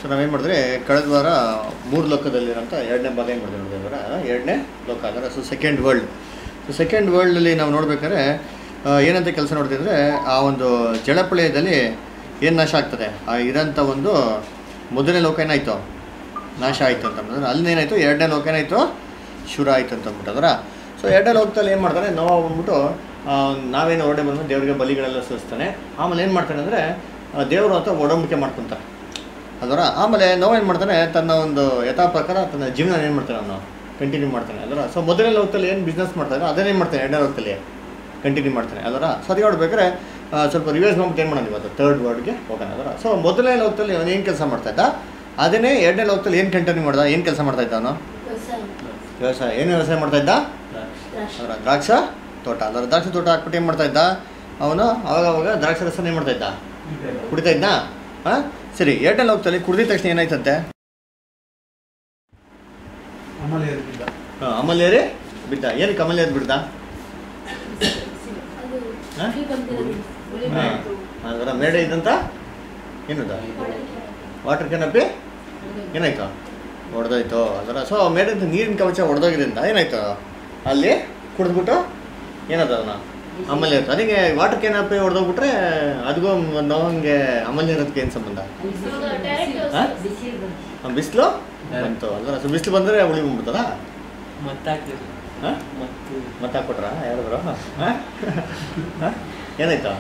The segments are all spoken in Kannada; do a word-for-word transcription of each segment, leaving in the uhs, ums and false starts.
ಸೊ ನಾವೇನು ಮಾಡಿದ್ರೆ ಕಳೆದ ವಾರ ಮೂರು ಲೋಕದಲ್ಲಿರೋಂಥ ಎರಡನೇ ಭಾಗ ಏನು ಮಾಡಿದ್ರೆ ನೋಡಿದ್ರೆ ಎರಡನೇ ಲೋಕ ಅಂದರೆ so second world. So second ವರ್ಲ್ಡಲ್ಲಿ ನಾವು ನೋಡ್ಬೇಕಾದ್ರೆ ಏನಂತ ಕೆಲಸ ನೋಡ್ತಿದ್ರೆ ಆ ಒಂದು ಜಲಪ್ರಳಯದಲ್ಲಿ ಏನು ನಾಶ ಆಗ್ತದೆ, ಆ ಇರೋಂಥ ಒಂದು ಮೊದಲನೇ ಲೋಕ ಏನಾಯಿತು ನಾಶ ಆಯಿತು ಅಂತಂದ್ರೆ ಅಲ್ಲೇನಾಯಿತು ಎರಡನೇ ಲೋಕ ಏನಾಯಿತು ಶುರು ಆಯಿತು ಅಂತ ಅಂದ್ಬಿಟ್ಟಂದ್ರೆ. ಸೊ ಎರಡನೇ ಲೋಕದಲ್ಲಿ ಏನು ಮಾಡ್ತಾನೆ ನೋವು ಬಂದ್ಬಿಟ್ಟು ನಾವೇನು ಹೊರಡೆ ಬಂದು ದೇವರಿಗೆ ಬಲಿಗಳೆಲ್ಲ ಸಲ್ಲಿಸ್ತಾನೆ. ಆಮೇಲೆ ಏನು ಮಾಡ್ತಾನೆ ಅಂದರೆ ದೇವರು ಅಂತ ಒಡಂಬಡಿಕೆ ಮಾಡ್ಕೊತಾರೆ ಅದರ. ಆಮೇಲೆ ನೋವು ಏನು ಮಾಡ್ತಾನೆ ತನ್ನ ಒಂದು ಯಥಾ ಪ್ರಕಾರ ತನ್ನ ಜೀವನ ಏನು ಮಾಡ್ತಾನೆ ಅವನು ಕಂಟಿನ್ಯೂ ಮಾಡ್ತಾನೆ ಅದರ. ಸೊ ಮೊದಲನೇ ಲೋಕದಲ್ಲಿ ಏನು ಬಿಸ್ನೆಸ್ ಮಾಡ್ತಾನೆ ಅದನ್ನೇನು ಮಾಡ್ತಾನೆ ಎರಡನೇ ಲೋಕದಲ್ಲಿ ಕಂಟಿನ್ಯೂ ಮಾಡ್ತಾನೆ ಅದರ. ಸರಿ ನೋಡ್ಬೇಕಾದ್ರೆ ಸ್ವಲ್ಪ ರಿವೈಸ್ ಮಾಡ್ಬಿಟ್ಟು ಏನು ಮಾಡೋದು ಇವತ್ತು ಥರ್ಡ್ ವರ್ಡ್ಗೆ ಹೋಗೋಣ ಅದರ. ಸೊ ಮೊದಲನೇ ಲೋಕದಲ್ಲಿ ಅವನು ಏನು ಕೆಲಸ ಮಾಡ್ತಾಯಿದ್ದ ಅದನ್ನೇ ಎರಡನೇ ಲೋಕದಲ್ಲಿ ಏನು ಕಂಟಿನ್ಯೂ ಮಾಡ್ದ, ಏನು ಕೆಲಸ ಮಾಡ್ತಾಯಿದ್ದ ಅವನು ವ್ಯವಸಾಯ. ಏನು ವ್ಯವಸಾಯ ಮಾಡ್ತಾಯಿದ್ದ ಅದರ ದ್ರಾಕ್ಷ ತೋಟ ಅದರ. ದ್ರಾಕ್ಷಿ ತೋಟ ಹಾಕ್ಬಿಟ್ಟು ಏನು ಮಾಡ್ತಾಯಿದ್ದ ಅವನು ಅವಾಗ ಅವಾಗ ದ್ರಾಕ್ಷಿ ರಸನ ಏನು ಮಾಡ್ತಾಯಿದ್ದ ಕುಡಿತಾ ಇದ್ದ. ಹಾಂ ಸರಿ, ಎರಡನೇ ಲೋಕದಲ್ಲಿ ಕುಡಿದ ತಕ್ಷಣ ಏನಾಯ್ತಂತೆ ಅಮಲೇರಿ ಬಿದ್ದ. ಏನಕ್ಕೆ ಅಮಲೇರಿ ಬಿಡ್ದ? ಹಾಂ ಅದರ ಮೇಡೆ ಇದ್ದಂತ ಏನದ ವಾಟರ್ ಕ್ಯಾನಪಿ ಏನಾಯ್ತು ಹೊಡೆದೋಯ್ತು ಅದರ. ಸೊ ಮೇಡಂತ ನೀರಿನ ಕವಚ ಹೊಡೆದೋಗಿದ್ರಿಂದ ಏನಾಯ್ತು ಅಲ್ಲಿ ಕುಡಿದ್ಬಿಟ್ಟು ಏನದ ಅವನ ಅಮಲ್ಯ ಇರ್ತದೆ. ಅದಕ್ಕೆ ವಾಟರ್ ಕ್ಯಾನಪಿ ಹೊಡೆದೋಗ್ಬಿಟ್ರೆ ಅದಕ್ಕೂ ನೋವಂಗೆ ಅಮಲ್ಯ ಇರೋದಕ್ಕೆ ಏನು ಸಂಬಂಧ? ಬಿಸಿಲು ಬಂತು ಅಲ್ಲ. ಸೊ ಬಿಸಿಲು ಬಂದರೆ ಉಳಿ ಬಂದ್ಬಿಡ್ತದ ಹಾಂ ಮತ್ತೆ ಹಾಕ್ಬಿಟ್ರ ಯಾರಾದ್ರು ಏನಾಯ್ತು?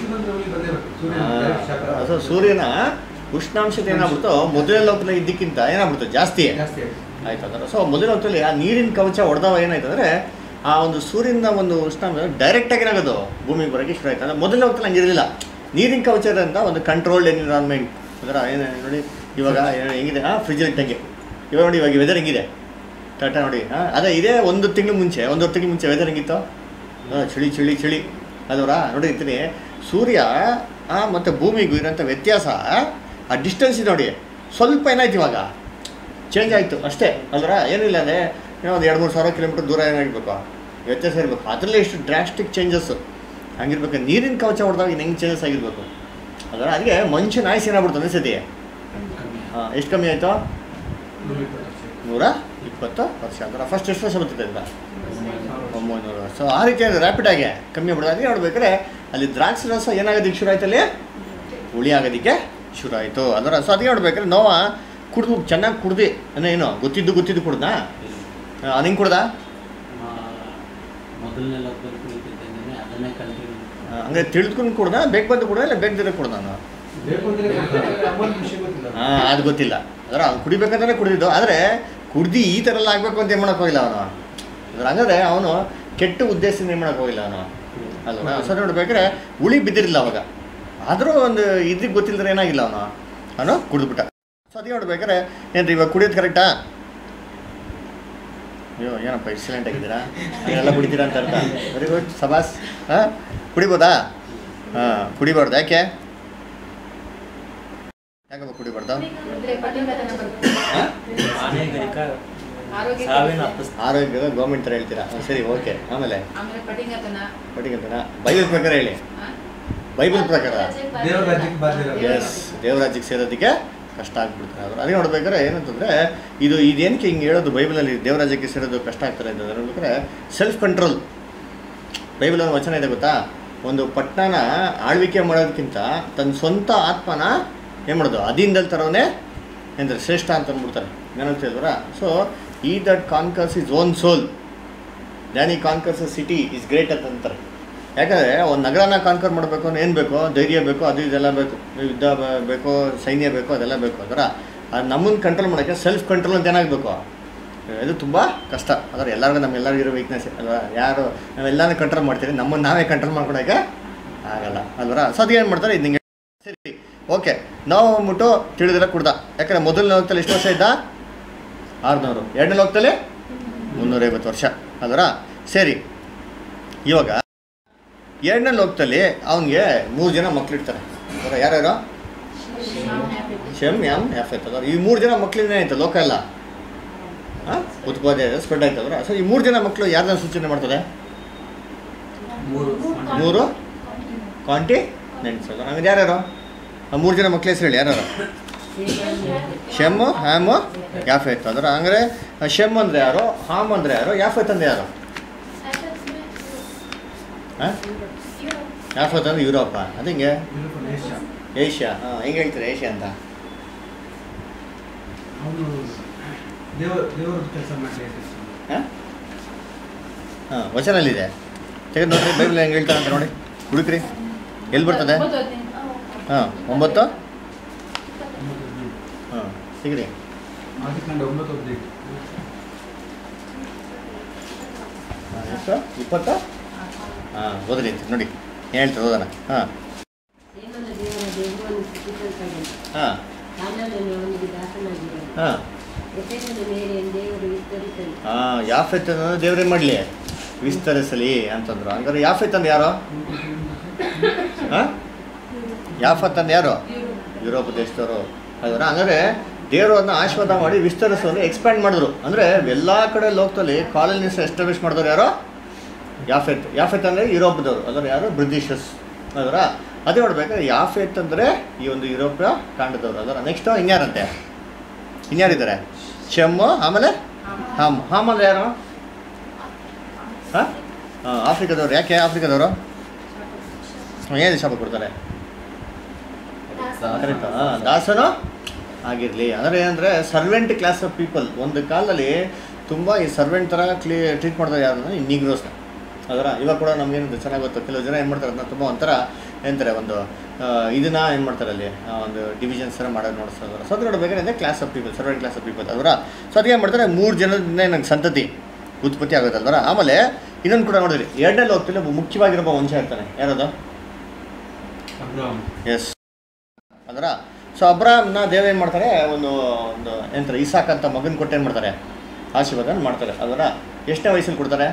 ಸೊ ಸೂರ್ಯನ ಉಷ್ಣಾಂಶತೆ ಏನಾಗ್ಬಿಡ್ತು ಮೊದಲನೇ ಲೋಕದಲ್ಲಿ ಇದ್ದಕ್ಕಿಂತ ಏನಾಗ್ಬಿಡ್ತು ಜಾಸ್ತಿ ಆಯ್ತು ಅದರ. ಸೊ ಮೊದಲನೇ ಲೋಕದಲ್ಲಿ ಆ ನೀರಿನ ಕವಚ ಹೊಡೆದವ ಏನಾಯ್ತು ಅಂದರೆ ಆ ಒಂದು ಸೂರ್ಯನ ಒಂದು ಉಷ್ಣಾಂಶ ಡೈರೆಕ್ಟಾಗಿ ಏನಾಗೋದು ಭೂಮಿಗೆ ಬರೋಕ್ಕೆ ಶುರು ಆಯ್ತು. ಅಂದರೆ ಮೊದಲನೇ ಲೋಕದಲ್ಲಿ ಹಂಗಿರಲಿಲ್ಲ. ನೀರಿನ ಕವಚದಿಂದ ಒಂದು ಕಂಟ್ರೋಲ್ಡ್ ಎನ್ವಿರಾನ್ಮೆಂಟ್ ಅದರ. ಏನು ನೋಡಿ ಇವಾಗ ಹೆಂಗಿದೆ ಹಾಂ ಫ್ರಿಜ್ ಇಟ್ಟಂಗೆ ಇವಾಗ ನೋಡಿ ಇವಾಗ ವೆದರ್ ಹೆಂಗಿದೆ ಟಾಟಾ ನೋಡಿ. ಹಾಂ ಅದೇ ಇದೇ ಒಂದು ತಿಂಗಳು ಮುಂಚೆ ಒಂದೂವರೆ ತಿಂಗಳು ಮುಂಚೆ ವೆದರ್ ಹೆಂಗಿತ್ತು? ಹಾಂ ಚಳಿ ಚಳಿ ಚಳಿ ಅದವರ ನೋಡಿರ್ತೀನಿ. ಸೂರ್ಯ ಮತ್ತು ಭೂಮಿಗೂ ಇರೋಂಥ ವ್ಯತ್ಯಾಸ ಆ ಡಿಸ್ಟೆನ್ಸ್ ನೋಡಿ ಸ್ವಲ್ಪ ಏನಾಯ್ತು ಇವಾಗ ಚೇಂಜ್ ಆಯಿತು ಅಷ್ಟೇ ಅಲ್ವರ. ಏನಿಲ್ಲ ಅಂದರೆ ಏನೋ ಒಂದು ಎರಡು ಮೂರು ಸಾವಿರ ಕಿಲೋಮೀಟ್ರ್ ದೂರ ಏನಾಗಿರ್ಬೇಕು ವ್ಯತ್ಯಾಸ ಇರಬೇಕು. ಅದರಲ್ಲೇ ಎಷ್ಟು ಡ್ರಾಸ್ಟಿಕ್ ಚೇಂಜಸ್ಸು ಹಂಗಿರ್ಬೇಕು. ನೀರಿನ ಕವಚ ಹೊಡೆದಾಗ ಇನ್ನು ಹೆಂಗೆ ಚೇಂಜಸ್ ಆಗಿರ್ಬೇಕು ಅದರ. ಅದಕ್ಕೆ ಮನುಷ್ಯನ ಆಯ್ಸು ಏನಾಗ್ಬಿಡ್ತು ಅನಿಸತಿ ಹಾಂ ಎಷ್ಟು ಕಮ್ಮಿ ಆಯಿತು? ನೂರ ಇಪ್ಪತ್ತು ವರ್ಷ ಅಂದ್ರೆ ಫಸ್ಟ್ ಎಷ್ಟು ವರ್ಷ ಬರ್ತಿದೆ ಅಂತ ಒಂಬೈನೂರು ವರ್ಷ. ಸೊ ಆ ರೀತಿ ರ್ಯಾಪಿಡಾಗಿ ಕಮ್ಮಿ ಆಗ್ಬಿಡೋದು. ಅದಕ್ಕೆ ನೋಡ್ಬೇಕಾದ್ರೆ ಅಲ್ಲಿ ದ್ರಾಕ್ಷಿ ರಸ ಏನಾಗೋದಕ್ಕೆ ಶುರು ಆಯ್ತು, ಅಲ್ಲಿ ಹುಳಿ ಆಗೋದಕ್ಕೆ ಶುರು ಆಯಿತು ಅದರ. ಸೊ ಅದಕ್ಕೆ ನೋಡ್ಬೇಕಾದ್ರೆ ನೋವ ಕುಡ್ದು ಚೆನ್ನಾಗಿ ಕುಡ್ದು ಅಂದರೆ ಏನು ಗೊತ್ತಿದ್ದು ಗೊತ್ತಿದ್ದು ಕುಡ್ದ ಅದು ಹಿಂಗೆ ಕುಡ್ದ ಹಂಗೆ ತಿಳಿದ್ಕೊಂಡು ಕುಡ್ದ ಬೇಕು ಬಂದು ಕುಡ್ದ ಇಲ್ಲ ಬೇಕದಿರೋ ಕುಡ್ದ ನಾನು ಹಾಂ ಅದು ಗೊತ್ತಿಲ್ಲ ಅದರ. ಅವ್ನು ಕುಡಿಬೇಕಂದ್ರೆ ಕುಡಿದಿದ್ದು. ಆದರೆ ಕುಡ್ದು ಈ ಥರ ಎಲ್ಲ ಆಗಬೇಕು ಅಂತ ಏನು ಮಾಡೋಕ್ಕೆ ಹೋಗಿಲ್ಲ ಅವನು ಅದ್ರ. ಹಂಗಾದ್ರೆ ಅವನು ಕೆಟ್ಟ ಉದ್ದೇಶದಿಂದ ಏನು ಮಾಡೋಕ್ಕೆ ಹೋಗಿಲ್ಲ ಅವನು ಅಲ್ವಾ. ಸೊ ನೋಡ್ಬೇಕಾದ್ರೆ ಹುಳಿ ಬಿದ್ದಿರಲಿಲ್ಲ ಅವಾಗ. ಆದರೂ ಒಂದು ಇದಕ್ಕೆ ಗೊತ್ತಿಲ್ಲದ್ರೆ ಏನಾಗಿಲ್ಲ ಅವನು ಅವನು ಕುಡಿದ್ಬಿಟ್ಟ. ಸೊ ಅದಕ್ಕೆ ನೋಡ್ಬೇಕಾದ್ರೆ ಏನ್ರಿ ಇವಾಗ ಕುಡಿಯೋದು ಕರೆಕ್ಟಾ? ಅಯ್ಯೋ ಏನಪ್ಪ ಎಕ್ಸಲೆಂಟ್ ಆಗಿದ್ದೀರಾ, ಎಲ್ಲ ಕುಡಿತೀರಾ ಅಂತ ಅರ್ಥ. ವೆರಿ ಗುಡ್ ಸಬಾಸ್. ಹಾಂ ಕುಡಿಬೋದಾ? ಹಾಂ ಕುಡಿಬಾರ್ದು. ಯಾಕೆ ಯಾಕಪ್ಪ ಕುಡಿಬಾರ್ದು? ಆರೋಗ್ಯದ ಗೌರ್ಮೆಂಟ್ ಥರ ಹೇಳ್ತೀರಾ? ಸರಿ ಓಕೆ. ಆಮೇಲೆ ಪಟಿಂಗತನ ಬೈಬಲ್ ಪ್ರಕಾರ ಹೇಳಿ. ಬೈಬಲ್ ಪ್ರಕಾರ ಎಸ್ ದೇವರಾಜ್ಯಕ್ಕೆ ಸೇರೋದಕ್ಕೆ ಕಷ್ಟ ಆಗ್ಬಿಡ್ತಾರೆ ಅವರು. ಅದೇ ನೋಡ್ಬೇಕಾದ್ರೆ ಏನಂತಂದರೆ ಇದು ಇದೇನಕ್ಕೆ ಹಿಂಗೆ ಹೇಳೋದು ಬೈಬಲಲ್ಲಿ ದೇವರಾಜ್ಯಕ್ಕೆ ಸೇರೋದು ಕಷ್ಟ ಆಗ್ತಾರೆ ಅಂತಂದರೆ ನೋಡ್ಬೇಕಾದ್ರೆ ಸೆಲ್ಫ್ ಕಂಟ್ರೋಲ್. ಬೈಬಲಲ್ಲಿ ವಚನ ಇದೆ ಗೊತ್ತಾ? ಒಂದು ಪಟ್ಟಣನ ಆಳ್ವಿಕೆ ಮಾಡೋದಕ್ಕಿಂತ ತನ್ನ ಸ್ವಂತ ಆತ್ಮನ ಏನು ಮಾಡೋದು ಅಧೀನದಲ್ಲಿ ತರೋನೇ ಅಂದರೆ ಶ್ರೇಷ್ಠ ಅಂತ ಅಂದ್ಬಿಡ್ತಾರೆ. ಏನಂತ ಹೇಳಿದ್ರ? So he that conquers is own soul than he conquers city is great ಅಂತ ಅಂತಾರೆ. ಯಾಕಂದರೆ ಒಂದು ನಗರನ ಕಾನ್ಕರ್ ಮಾಡಬೇಕು ಅಂದ್ರೆ ಏನು ಬೇಕು? ಧೈರ್ಯ ಬೇಕು, ಅದು ಇದೆಲ್ಲ ಬೇಕು, ಯುದ್ಧ ಬೇಕು, ಸೈನ್ಯ ಬೇಕು, ಅದೆಲ್ಲ ಬೇಕು. ಅದರ ಅದು ನಮ್ಮನ್ನು ಕಂಟ್ರೋಲ್ ಮಾಡೋಕ್ಕೆ ಸೆಲ್ಫ್ ಕಂಟ್ರೋಲ್ ಅಂತ ಏನಾಗಬೇಕು? ಇದು ತುಂಬ ಕಷ್ಟ. ಅದರ ಎಲ್ಲರಿಗೂ ನಮ್ಮೆಲ್ಲರಿಗೂ ಇರೋ ವೀಕ್ನೆಸ್ ಅಲ್ವಾ. ಯಾರು ನಾವೆಲ್ಲನೂ ಕಂಟ್ರೋಲ್ ಮಾಡ್ತೀವಿ, ನಮ್ಮನ್ನು ನಾವೇ ಕಂಟ್ರೋಲ್ ಮಾಡ್ಕೊಳಕ್ಕೆ ಆಗಲ್ಲ ಅಲ್ವರ. ಸೊ ಅದು ಏನು ಮಾಡ್ತಾರೆ ಇದು ನಿಂಗೆ ಸರಿ ಓಕೆ. ನಾವು ಅಂದ್ಬಿಟ್ಟು ತಿಳಿದ್ರೆ ಕುಡ್ದ. ಯಾಕಂದರೆ ಮೊದಲನೇ ಲೋಕದಲ್ಲಿ ಎಷ್ಟು ವರ್ಷ ಇದ್ದ? ಆರುನೂರು. ಎರಡನೇ ಲೋಕದಲ್ಲಿ ಮುನ್ನೂರೈವತ್ತು ವರ್ಷ ಅಲ್ವರ. ಸರಿ ಇವಾಗ ಎರಡನೇ ಲೋಕದಲ್ಲಿ ಅವನಿಗೆ ಮೂರು ಜನ ಮಕ್ಕಳಿರ್ತಾರೆ. ಅವರ ಯಾರ್ಯಾರು? ಶೆಮ್ ಯಾಮ್ ಯಾಫೆತ್ ಅದರ. ಈ ಮೂರು ಜನ ಮಕ್ಕಳಿಂದ ಆಯ್ತು ಲೋಕ ಎಲ್ಲ ಹಾಂ ಉತ್ಪಾದನೆ ಸ್ಪ್ರೆಡ್ ಆಯ್ತು ಅದರ. ಸೊ ಈ ಮೂರು ಜನ ಮಕ್ಕಳು ಯಾರನ್ನ ಸೂಚನೆ ಮಾಡ್ತದೆ? ಮೂರು ಕಾಂಟಿನೆಂಟ್ಸ್ ಅದರ. ಹಂಗೆ ಯಾರ್ಯಾರು ಆ ಮೂರು ಜನ ಮಕ್ಕಳ ಹೆಸರು ಹೇಳಿ ಯಾರು? ಶೆಮ್ಮು ಹ್ಯಾಮು ಯಾಫೆತ್ ಅಂದ್ರೆ ಅಂದರೆ ಶೆಮ್ ಅಂದರೆ ಯಾರು, ಹಾಮ್ ಅಂದರೆ ಯಾರು, ಯಾಫೆತ್ ಅಂದರೆ ಯಾರು? ಹಾಂ ಯಾಫೆತ್ ಅಂದರೆ ಯುರೋಪ, ಅದು ಹಿಂಗೆ ಏಷ್ಯಾ. ಹಾಂ ಹೆಂಗೆ ಹೇಳ್ತೀರಾ ಏಷ್ಯಾ ಅಂತ? ಹಾಂ ಹಾಂ ವಚನಲ್ಲಿದೆ, ತೆಗೆದು ನೋಡ್ರಿ ಬೈಬಲ್ ಹೆಂಗೆ ಹೇಳ್ತಾರೆ ಅಂತ ನೋಡಿ, ಹುಡುಕ್ರಿ ಎಲ್ಲಿ ಬರ್ತದೆ. ಹಾಂ ಒಂಬತ್ತು ಹಾಂ ಸಿಗ್ರಿ ಎಷ್ಟು ಇಪ್ಪತ್ತು ಹಾಂ ಓದ್ರಿ ನೋಡಿ ಏನು ಹೇಳ್ತಾರೆ ಓದೋಣ. ಹಾಂ ಹಾಂ ಹಾಂ ಹಾಂ ಯಾಫೆತ್ ಅನ್ನೋದು ದೇವ್ರೇನು ಮಾಡಲಿ, ವಿಸ್ತರಿಸಲಿ ಅಂತಂದ್ರು. ಹಂಗಾರೆ ಯಾಫೆತ್ ಅಂದ್ರೆ ಯಾರು? ಹಾಂ ಯಾಫತ್ ಅಂದ್ರೆ ಯಾರು? ಯುರೋಪ್ ದೇಶದವರು ಅದರ. ಹಂಗಾರೆ ದೇವರು ಅದನ್ನ ಆಶೀರ್ವಾದ ಮಾಡಿ ವಿಸ್ತರಿಸೋದು ಎಕ್ಸ್ಪ್ಯಾಂಡ್ ಮಾಡಿದ್ರು. ಅಂದರೆ ಎಲ್ಲ ಕಡೆ ಲೋಕದಲ್ಲಿ ಕಾಲೋನೀಸ್ ಎಸ್ಟಾಬ್ಲಿಷ್ ಮಾಡಿದವರು ಯಾರು? ಯಾಫೆತ್. ಯಾಫೆತ್ ಅಂದರೆ ಯುರೋಪ್ದವರು, ಅದರ ಯಾರು? ಬ್ರಿಟಿಷರ್ಸ್ ಅದರ. ಅದೇ ನೋಡ್ಬೇಕಾದ್ರೆ ಯಾಫೆತ್ ಅಂದರೆ ಈ ಒಂದು ಯುರೋಪ ಕಾಂಡದವರು ಅದರ. ನೆಕ್ಸ್ಟು ಇನ್ಯಾರಂತೆ, ಇನ್ಯಾರಿದ್ದಾರೆ? ಶೆಮ್ಮು, ಆಮೇಲೆ ಹಾಮ್. ಹಾಮ್ ಅಂದರೆ ಯಾರು? ಹಾಂ ಹಾಂ ಆಫ್ರಿಕಾದವರು. ಯಾಕೆ ಆಫ್ರಿಕಾದವರು? ಏನು ಶಾಪ ಕೊಡ್ತಾರೆ? ಕರೆಕ್ಟ್. ಹಾಂ ದಾಸನು ಆಗಿರಲಿ. ಅಂದರೆ ಏನಂದರೆ ಸರ್ವೆಂಟ್ ಕ್ಲಾಸ್ ಆಫ್ ಪೀಪಲ್. ಒಂದು ಕಾಲದಲ್ಲಿ ತುಂಬ ಈ ಸರ್ವೆಂಟ್ ಥರ ಕ್ಲೀ ಟ್ರೀಟ್ ಮಾಡ್ತಾರೆ ಯಾರನ್ನ, ಈ ನೀಗ್ರೋಸ್ನ ಅದರ. ಇವಾಗ ಕೂಡ ನಮಗೇನು ಚೆನ್ನಾಗಿ ಗೊತ್ತು, ಕೆಲವು ಜನ ಏನು ಮಾಡ್ತಾರೆ ಅದನ್ನ ತುಂಬ ಒಂಥರ ಏನಂತಾರೆ ಒಂದು ಇದನ್ನ ಏನು ಮಾಡ್ತಾರೆ ಅಲ್ಲಿ ಒಂದು ಡಿವಿಷನ್ಸ್ ಥರ ಮಾಡೋದು ನೋಡಿಸ್ತಾರೆ. ಸೊ ಅದು ನೋಡ್ಬೇಕಾದ್ರೆ class of people, servant class of people ಅದರ. ಸೊ ಅದಕ್ಕೆ ಏನು ಮಾಡ್ತಾರೆ, ಮೂರು ಜನದಿಂದ ನಂಗೆ ಸಂತತಿ ಉತ್ಪತ್ತಿ ಆಗೋದಲ್ವರ. ಆಮೇಲೆ ಇನ್ನೊಂದು ಕೂಡ ನೋಡಿದ್ರಿ, ಎರಡನೇ ಲೋಕದಲ್ಲಿ ಒಬ್ಬ ಮುಖ್ಯವಾಗಿರೋ ವಂಶ ಇರ್ತಾನೆ, ಯಾರದು? ಎಸ್ ಅದರ. ಸೊ ಅಬ್ರಾಮ್ನ ದೇವ ಏನು ಮಾಡ್ತಾರೆ, ಒಂದು ಒಂದು ಏನಂತಾರೆ ಇಸಾಕ್ ಅಂತ ಮಗನ ಕೊಟ್ಟು ಏನು ಮಾಡ್ತಾರೆ, ಆಶೀರ್ವಾದ ಮಾಡ್ತಾರೆ ಅದರ. ಎಷ್ಟನೇ ವಯಸ್ಸಲ್ಲಿ ಕೊಡ್ತಾರೆ?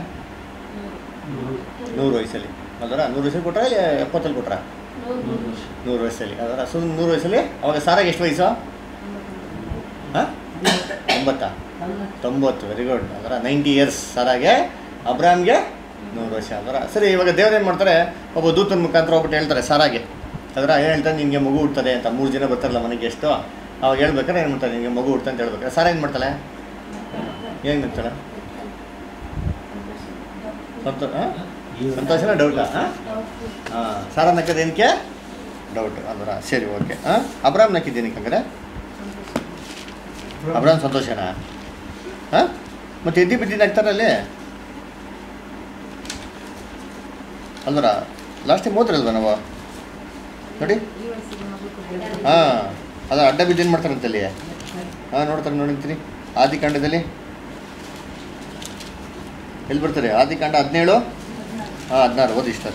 ನೂರು ವಯಸ್ಸಲ್ಲಿ ಅದರ. ನೂರು ವಯಸ್ಸಲ್ಲಿ ಕೊಟ್ಟರೆ ಎಪ್ಪತ್ತಲ್ಲಿ ಕೊಟ್ರೆ ನೂರು ವಯಸ್ಸಲ್ಲಿ ಅದರ. ಸೊ ನೂರು ವಯಸ್ಸಲ್ಲಿ ಅವಾಗ ಸಾರಾಗೆ ಎಷ್ಟು ವಯಸ್ಸು? ಹಾಂ ಒಂಬತ್ತಾ ತೊಂಬತ್ತು. ವೆರಿ ಗುಡ್ ಅದರ. ನೈಂಟಿ ಇಯರ್ಸ್ ಸಾರಾಗೆ, ಅಬ್ರಾಮ್ಗೆ ನೂರು ವರ್ಷ ಅದರ. ಸರಿ, ಇವಾಗ ದೇವ್ರು ಏನು ಮಾಡ್ತಾರೆ, ಒಬ್ಬ ದೂತನ ಮುಖಾಂತರ ಹೋಗ್ಬಿಟ್ಟು ಹೇಳ್ತಾರೆ ಸಾರಾಗೆ ಅದರ. ಏನು ಹೇಳ್ತಾರೆ, ನಿನಗೆ ಮಗು ಹುಡ್ತದೆ ಅಂತ. ಮೂರು ಜನ ಬರ್ತಾರಲ್ಲ ಮನೆಗೆ ಎಷ್ಟು, ಅವಾಗ ಹೇಳ್ಬೇಕಾರೆ ಏನು ಮಾಡ್ತಾರೆ, ನಿನಗೆ ಮಗು ಹುಡ್ತ ಅಂತ ಹೇಳ್ಬೇಕಾರೆ ಸಾರ ಏನು ಮಾಡ್ತಾಳೆ, ಏನು ಮಾಡ್ತಾಳೆ? ಸಂತೋ ಹಾಂ ಸಂತೋಷನ ಡೌಟಾ? ಹಾಂ ಹಾಂ ಸಾರ ನಕ್ಕದ ಏನಕ್ಕೆ ಡೌಟ್ ಅದರ. ಸರಿ ಓಕೆ. ಹಾಂ ಅಬ್ರಾಮ್ ನಕ್ಕಿದ್ದೀನಿ ಹಂಗಾರೆ, ಅಬ್ರಾಮ್ ಸಂತೋಷನಾ? ಹಾಂ ಮತ್ತು ಎದ್ದಿ ಬಿದ್ದಿದ್ದು ಆಗ್ತಾರಲ್ಲಿ ಅಲ್ವರ. ಲಾಸ್ಟ್ ಟೈಮ್ ಓದ್ರಲ್ವ ನಾವು ನೋಡಿ. ಹಾಂ ಅದು ಅಡ್ಡ ಬಿದ್ದು ಏನು ಮಾಡ್ತಾರಂತಲ್ಲಿ? ಹಾಂ ನೋಡ್ತಾರೆ ನೋಡಿರ್ತೀನಿ ಆದಿಕಾಂಡದಲ್ಲಿ ಎಲ್ಲಿ ಬರ್ತಾರೆ? ಆದಿಕಾಂಡ ಹದಿನೇಳು ಹಾಂ ಹದಿನಾರು ಓದಿ ಇಷ್ಟ.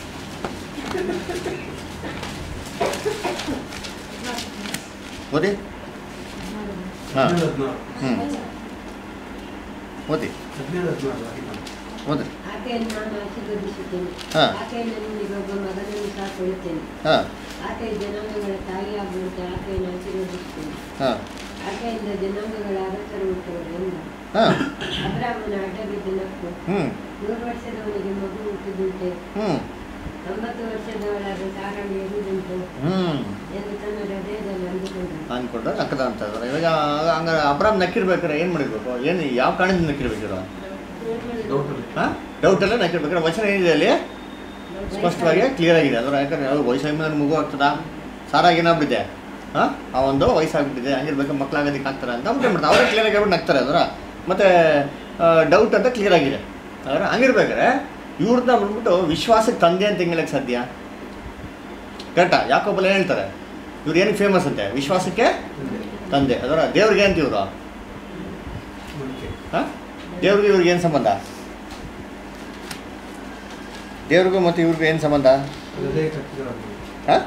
ಓದಿ. ಹಾಂ ಹ್ಞೂ ಓದಿ ಓದ್ರಿ. ಹಾಂ ಹಾಂ ಆಕೆಯ ಜನಾಂಗಗಳ ತಾಯಿಯಾಗುವಂತೆ ಆಕೆಯನ್ನು ಆಶೀರ್ವದಿಸುತ್ತೇನೆ. ಆಕೆಯಿಂದ ಜನಾಂಗಗಳ ಅರಸರು ಹುಟ್ಟುವುದರಿಂದ ಅಬ್ರಾಮನ ಅಡ್ಡಬಿದ್ದು ನಕ್ಕು ನೂರು ವರ್ಷದವನಿಗೆ ಮಗು ಹುಟ್ಟಿದುಂಟೆ, ತೊಂಬತ್ತು ವರ್ಷದವಳಾದ ಸಾರಳು ಎರುವುದುಂಟು ಎಂದು ತನ್ನ ಹೃದಯದಲ್ಲಿ ಅಂದುಕೊಂಡ ಅಂದ್ಕೊಂಡ್ರೆ ನಕ್ಕದ ಅಂತ ಇದ್ದಾರೆ. ಇವಾಗ ಹಂಗಾರೆ ಅಬ್ರಾಮ್ ನಕ್ಕಿರ್ಬೇಕಾರೆ ಏನು ಮಾಡಿರ್ಬೇಕು? ಏನು ಯಾವ ಕಾರಣದಿಂದ ನಕ್ಕಿರ್ಬೇಕಿರೋ? ಹಾಂ ಡೌಟಲ್ಲೇ ನಕ್ಕಿರ್ಬೇಕಾರೆ ವಚನ ಏನಿದೆ ಅಲ್ಲಿ ಸ್ಪಷ್ಟವಾಗಿ ಕ್ಲಿಯರ್ ಆಗಿದೆ ಅದರ. ಯಾಕಂದರೆ ಅದು ವಯಸ್ಸಾದ್ಮೇಲೆ ಮಗು ಆಗ್ತದಾ, ಸಾರಾಗಿ ಏನಾಗ್ಬಿಟ್ಟಿದೆ, ಹಾಂ ಆ ಒಂದು ವಯಸ್ಸಾಗ್ಬಿಟ್ಟಿದೆ, ಹಂಗಿರ್ಬೇಕು ಮಕ್ಕಳಾಗೋದಕ್ಕೆ ಆಗ್ತಾರೆ ಅಂತ ಬಿಟ್ಟು ಮಾಡ್ತಾರೆ. ಅವರೇ ಕ್ಲಿಯರಾಗಿ ಹೇಳ್ಬಿಟ್ಟು ನಗ್ತಾರೆ ಅದರ. ಮತ್ತು ಡೌಟ್ ಅಂತ ಕ್ಲಿಯರ್ ಆಗಿದೆ ಅದರ. ಹಂಗಿರ್ಬೇಕಾದ್ರೆ ಇವ್ರನ್ನ ಬಂದ್ಬಿಟ್ಟು ವಿಶ್ವಾಸಕ್ಕೆ ತಂದೆ ಅಂತ ಹೆಂಗೆ ಹೇಳಕ್ಕೆ ಸಾಧ್ಯ? ಕರೆಕ್ಟಾ? ಯಾಕೊಬ್ಬಲ್ಲ ಏನು ಹೇಳ್ತಾರೆ, ಇವ್ರು ಏನಕ್ಕೆ ಫೇಮಸ್ ಅಂತೆ? ವಿಶ್ವಾಸಕ್ಕೆ ತಂದೆ ಅದರ. ದೇವ್ರಿಗೆ ಅಂತ ಇವರು ಹಾಂ ದೇವ್ರಿಗೆ ಇವ್ರಿಗೆ ಏನು ಸಂಬಂಧ? ದೇವ್ರಿಗೂ ಮತ್ತು ಇವ್ರಿಗೂ ಏನು ಸಂಬಂಧ? ಹಾಂ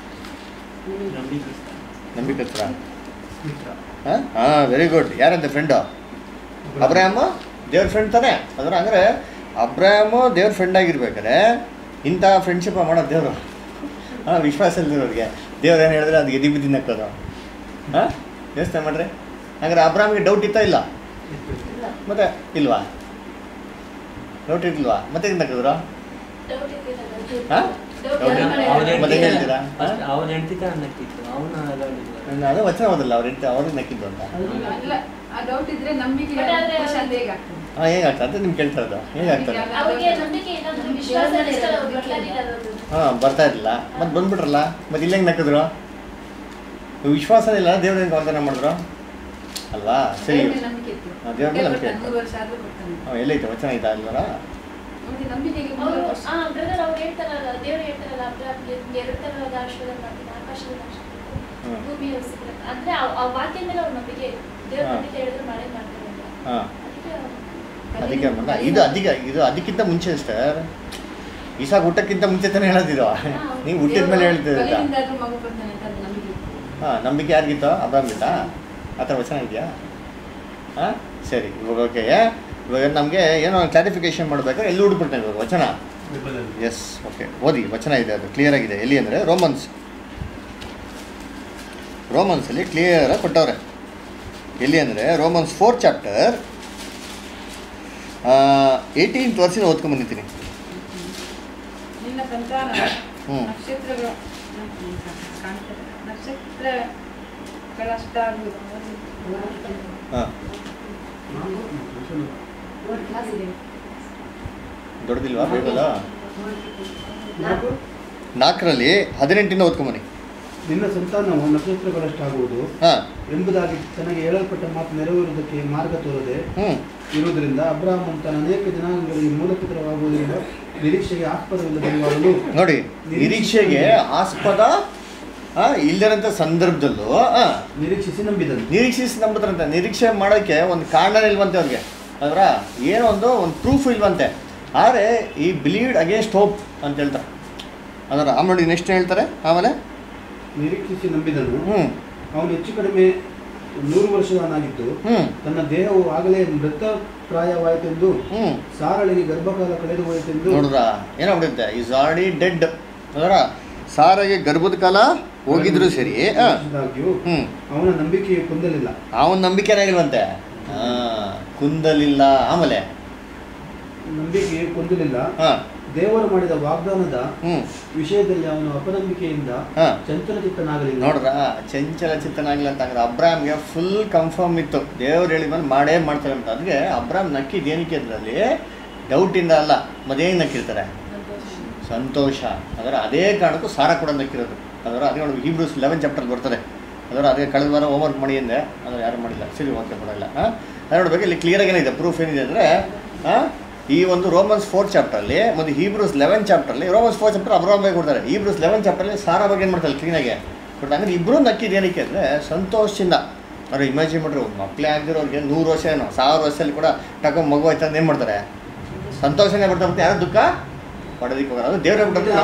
ನಂಬಿಕಸ್ತ್ರ. ಹಾಂ ಹಾಂ ವೆರಿ ಗುಡ್. ಯಾರಂತೆ ಫ್ರೆಂಡು? ಅಬ್ರಾಹ್ಮ ದೇವ್ರ ಫ್ರೆಂಡ್ ತಾನೆ ಅದರ. ಅಂದರೆ ಅಬ್ರಾಹ್ಮ ದೇವ್ರ ಫ್ರೆಂಡ್ ಆಗಿರ್ಬೇಕಾದ್ರೆ ಇಂಥ ಫ್ರೆಂಡ್ಶಿಪ್ ಮಾಡೋದು ದೇವರು. ಹಾಂ ವಿಶ್ವಾಸ ಇಲ್ದಿರೋರಿಗೆ ದೇವ್ರು ಏನು ಹೇಳಿದ್ರೆ ಅದಕ್ಕೆ ಎದಿ ಬಿದ್ದು ನಕ್ಕೋದು. ಹಾಂ ಯೋಚನೆ ಮಾಡಿರಿ. ಹಂಗಾರೆ ಅಬ್ರಾಹ್ಮಿಗೆ ಡೌಟ್ ಇತ್ತಾ ಇಲ್ಲ? ಮತ್ತೆ ಇಲ್ವಾ? ಡೌಟ್ ಇರ್ಲಿಲ್ವಾ? ಮತ್ತೆ ಏನು ನಕ್ಕಿದ್ರು? ಹಾಂ ಮತ್ತೆ ಹೆಂಗೆ ಹೇಳ್ತೀರಾ? ಅವ್ರ ಹೆಂಡತಿ ನಕ್ಕಿತ್ತು, ಅವನ ಅದು ವಚನ ಓದಲ್ಲ, ಅವ್ರ ಹೆಂಡತಿ ಅವ್ರಿಗೆ ನಕ್ಕಿದ್ದು ಅಂತ. ಹಾಂ ಹೇಗಾಗ್ತದೆ ಅಂತ ನಿಮ್ಗೆ ಕೇಳ್ತಾ ಇರೋದು, ಹೇಗಾಗ್ತದೆ? ಹಾಂ ಬರ್ತಾ ಇರಲಿಲ್ಲ, ಮತ್ತೆ ಬಂದ್ಬಿಟ್ರಲ್ಲ, ಮತ್ತೆ ಇಲ್ಲ ಹೆಂಗೆ ನಕ್ಕಿದ್ರು? ವಿಶ್ವಾಸ ಇಲ್ಲ, ದೇವ್ರ ಹೆಂಗೆ ವಾಗ್ದಾನ ಮಾಡಿದ್ರು ಅಲ್ವಾ? ಸರಿ, ದೇವ್ರ ಮೇಲೆ ನಂಬಿಕೆ. ಹಾಂ ಎಲ್ಲೈತೆ ವಚನ ಐತಾ ಅಲ್ವರ? ಅದಕ್ಕೆ ಇದು ಅದಕ್ಕೆ ಇದು ಅದಕ್ಕಿಂತ ಮುಂಚೆ ಸರ್, ಇಸಾಕ್ ಹುಟ್ಟಕ್ಕಿಂತ ಮುಂಚೆ ತಾನೇ ಹೇಳೋದಿದ್ದು, ನೀವು ಹುಟ್ಟಿದ ಮೇಲೆ ಹೇಳ್ತಿದ್ದ. ಹಾಂ ನಂಬಿಕೆ ಯಾರಿಗಿತ್ತೋ ಅಬ್ರಾಮ್ಗಿತ್ತ? ಆ ಥರ ವಚನ ಇದೆಯಾ? ಹಾಂ ಸರಿ, ಇವಾಗ ಓಕೆ. ಇವಾಗ ನಮಗೆ ಏನೋ ಕ್ಲಾರಿಫಿಕೇಶನ್ ಮಾಡಬೇಕಾದ್ರೆ ಎಲ್ಲಿ ಹುಡ್ಬಿಡ್ತೇನೆ ಇವಾಗ ವಚನ. ಎಸ್ ಓಕೆ, ಓದಿ, ವಚನ ಇದೆ, ಅದು ಕ್ಲಿಯರ್ ಆಗಿದೆ. ಎಲ್ಲಿ ಅಂದರೆ ರೋಮನ್ಸ್, ರೋಮನ್ಸಲ್ಲಿ ಕ್ಲಿಯರಾಗಿ ಕೊಟ್ಟವ್ರೆ. ಎಲ್ಲಿ ಅಂದರೆ ರೋಮನ್ಸ್ ಫೋರ್ ಚಾಪ್ಟರ್ ಏಯ್ಟೀನ್ತ್ ವರ್ಷದಿಂದ ಓದ್ಕೊಂಡ್ಬಂದಿದ್ದೀನಿ. ಹ್ಞೂ ಹಾಂ ದೊಡ್ಡದಿಲ್ವಾ ಬೈಬಲ್? ನಾಲ್ಕರಲ್ಲಿ ಹದಿನೆಂಟಿಂದ ಓದ್ಕೊಂಬನಿ. ನಿನ್ನ ಸಂತಾನವು ನಕ್ಷತ್ರಗಳಷ್ಟಾಗುವುದು ಎಂಬುದಾಗಿ ತನಗೆ ಹೇಳಲ್ಪಟ್ಟ ಮಾತು ನೆರವೇರುವುದಕ್ಕೆ ಮಾರ್ಗ ತೋರದೆ ಇರುವುದರಿಂದ ಅಬ್ರಹಾಮನು ತನ್ನ ಅನೇಕ ಜನಾಂಗಗಳಿಗೆ ಮೂಲಪುತ್ರವಾಗುವುದರಿಂದ ನಿರೀಕ್ಷೆಗೆ ಆಸ್ಪದವಿಲ್ಲದವರು. ನೋಡಿ, ನಿರೀಕ್ಷೆಗೆ ಆಸ್ಪದ ಇಲ್ಲದಂಥ ಸಂದರ್ಭದಲ್ಲೂ ನಿರೀಕ್ಷಿಸಿ ನಂಬಿದಂತೆ ನಿರೀಕ್ಷಿಸಿ ನಂಬಿದ್ರಂತೆ. ನಿರೀಕ್ಷೆ ಮಾಡೋಕ್ಕೆ ಒಂದು ಕಾರಣ ಇಲ್ವಂತೆ ಅವ್ರಿಗೆ, ಅದರ ಏನೋ ಒಂದು ಒಂದು ಪ್ರೂಫ್ ಇಲ್ವಂತೆ. ಆದರೆ ಈ ಬಿಲೀವ್ಡ್ ಅಗೇನ್ಸ್ಟ್ ಹೋಪ್ ಅಂತ ಹೇಳ್ತಾರೆ. ಅದರ ಆಮೇಲೆ ನೆಕ್ಸ್ಟ್ ಹೇಳ್ತಾರೆ, ಆಮೇಲೆ ನಿರೀಕ್ಷಿಸಿ ನಂಬಿದನು. ಹ್ಞೂ ಅವನು ಹೆಚ್ಚು ಕಡಿಮೆ ನೂರು ವರ್ಷದವನಾಗಿದ್ದು ತನ್ನ ದೇಹವು ಆಗಲೇ ಮೃತಪ್ರಾಯವಾಯಿತೆಂದು ಸಾರಳಿಗೆ ಗರ್ಭಕಾಲ ಕಳೆದು ಹೋಯಿತೆಂದು. ನೋಡ್ರ ಏನಾಗ್ಬಿಡುತ್ತೆ, ಈಸ್ ಆಲ್ರೆಡಿ ಡೆಡ್. ಅದರ ಸಾರಿಗೆ ಗರ್ಭದ ಕಾಲ ಹೋಗಿದ್ರು ಸರಿ, ಹ್ಮ್ ಅವನ ನಂಬಿಕೆಯು ಕುಂದಲಿಲ್ಲ. ಅವನ ನಂಬಿಕೆ ಏನಾಗಿಲ್ವಂತೆ, ಕುಂದಲಿಲ್ಲ. ಆಮೇಲೆ ನಂಬಿಕೆಯು ಕುಂದಲಿಲ್ಲ. ದೇವರು ಮಾಡಿದ ವಾಗ್ದಾನದ ವಿಷಯದಲ್ಲಿ ಅವನು ಅಪನಂಬಿಕೆಯಿಂದ ಚಂಚಲಚಿತ್ತನಾಗಲಿಲ್ಲ. ನೋಡ್ರ, ಚಂಚಲಚಿತ್ತನಾಗಲಿಲ್ಲ ಅಂತ ಅಂದ್ರೆ ಅಬ್ರಾಮ್ಗೆ ಫುಲ್ ಕನ್ಫರ್ಮ್ ಇತ್ತು, ದೇವ್ರು ಹೇಳಿದ್ಮೇಲೆ ಮಾಡೇ ಮಾಡ್ತಾರೆ ಅಂತ. ಅದಕ್ಕೆ ಅಬ್ರಾಮ್ ನಕ್ಕಿದ್ದು ಏನಕ್ಕೆ ಅದರಲ್ಲಿ ಡೌಟಿಂದ ಅಲ್ಲ, ಮತ್ತೇನು ನಕ್ಕಿರ್ತಾರೆ, ಸಂತೋಷ. ಅದರ ಅದೇ ಕಾರಣಕ್ಕೂ ಸಾರ ಕೂಡ ನಕ್ಕಿರೋದು. ಅದರ ಅದೇ ನೋಡಿ ಹೀಬ್ರೂಸ್ ಲೆವೆನ್ ಚಾಪ್ಟರ್ ಬರ್ತದೆ. ಅದರ ಅದೇ ಕಳೆದ ವಾರ ಹೋಮ್ವರ್ಕ್ ಮಾಡಿ ಅಂದೆ, ಅದರ ಯಾರು ಮಾಡಿಲ್ಲ, ಸರಿ ಓಕೆ ಕೊಡಲ್ಲ. ಹಾಂ ಅದು ನೋಡ್ಬೇಕು, ಇಲ್ಲಿ ಕ್ಲಿಯರಾಗಿ ಏನಿದೆ ಪ್ರೂಫ್ ಏನಿದೆ ಅಂದರೆ ಈ ಒಂದು ರೋಮನ್ಸ್ ಫೋರ್ ಚಾಪ್ಟರ್ಲಿ ಮತ್ತು ಹೀಬ್ರೂಸ್ ಲೆವೆನ್ ಚಾಪ್ಟರ್ಲಿ, ರೋಮನ್ಸ್ ಫೋರ್ ಚಾಪ್ಟರ್ ಅಬ್ರಾಮ್ ಬಗ್ಗೆ ಕೊಡ್ತಾರೆ, ಹೀಬ್ರೂಸ್ ಲೆವೆನ್ ಚಾಪ್ಟರ್ಲಿ ಸಾರ ಬಗ್ಗೆ ಏನು ಮಾಡ್ತಾರೆ ಕ್ಲೀನಾಗೆ ಕೊಡ್ತಾರೆ. ಅಂದರೆ ಇಬ್ಬರು ನಕ್ಕಿದ್ದು ಏನಕ್ಕೆ ಅಂದರೆ ಸಂತೋಷದಿಂದ. ಅವ್ರು ಇಮ್ಯಾಜಿನ್ ಮಾಡ್ರಿ, ಮಕ್ಕಳೇ ಆಗಿರೋರಿಗೆ ನೂರು ವರ್ಷ ಏನೋ ಸಾವಿರ ವರ್ಷದಲ್ಲಿ ಕೂಡ ತಗೊಂಡು ಮಗು ಆಯ್ತು ಅಂತ ಏನು ಮಾಡ್ತಾರೆ, ಸಂತೋಷನೇ ಬರ್ತಾ ಬರ್ತಾರೆ, ಯಾರು ದುಃಖ ಪಡೋದಕ್ಕೆ ಹೋಗೋದು. ಅದು ದೇವ್ರ ಬಿಟ್ಟು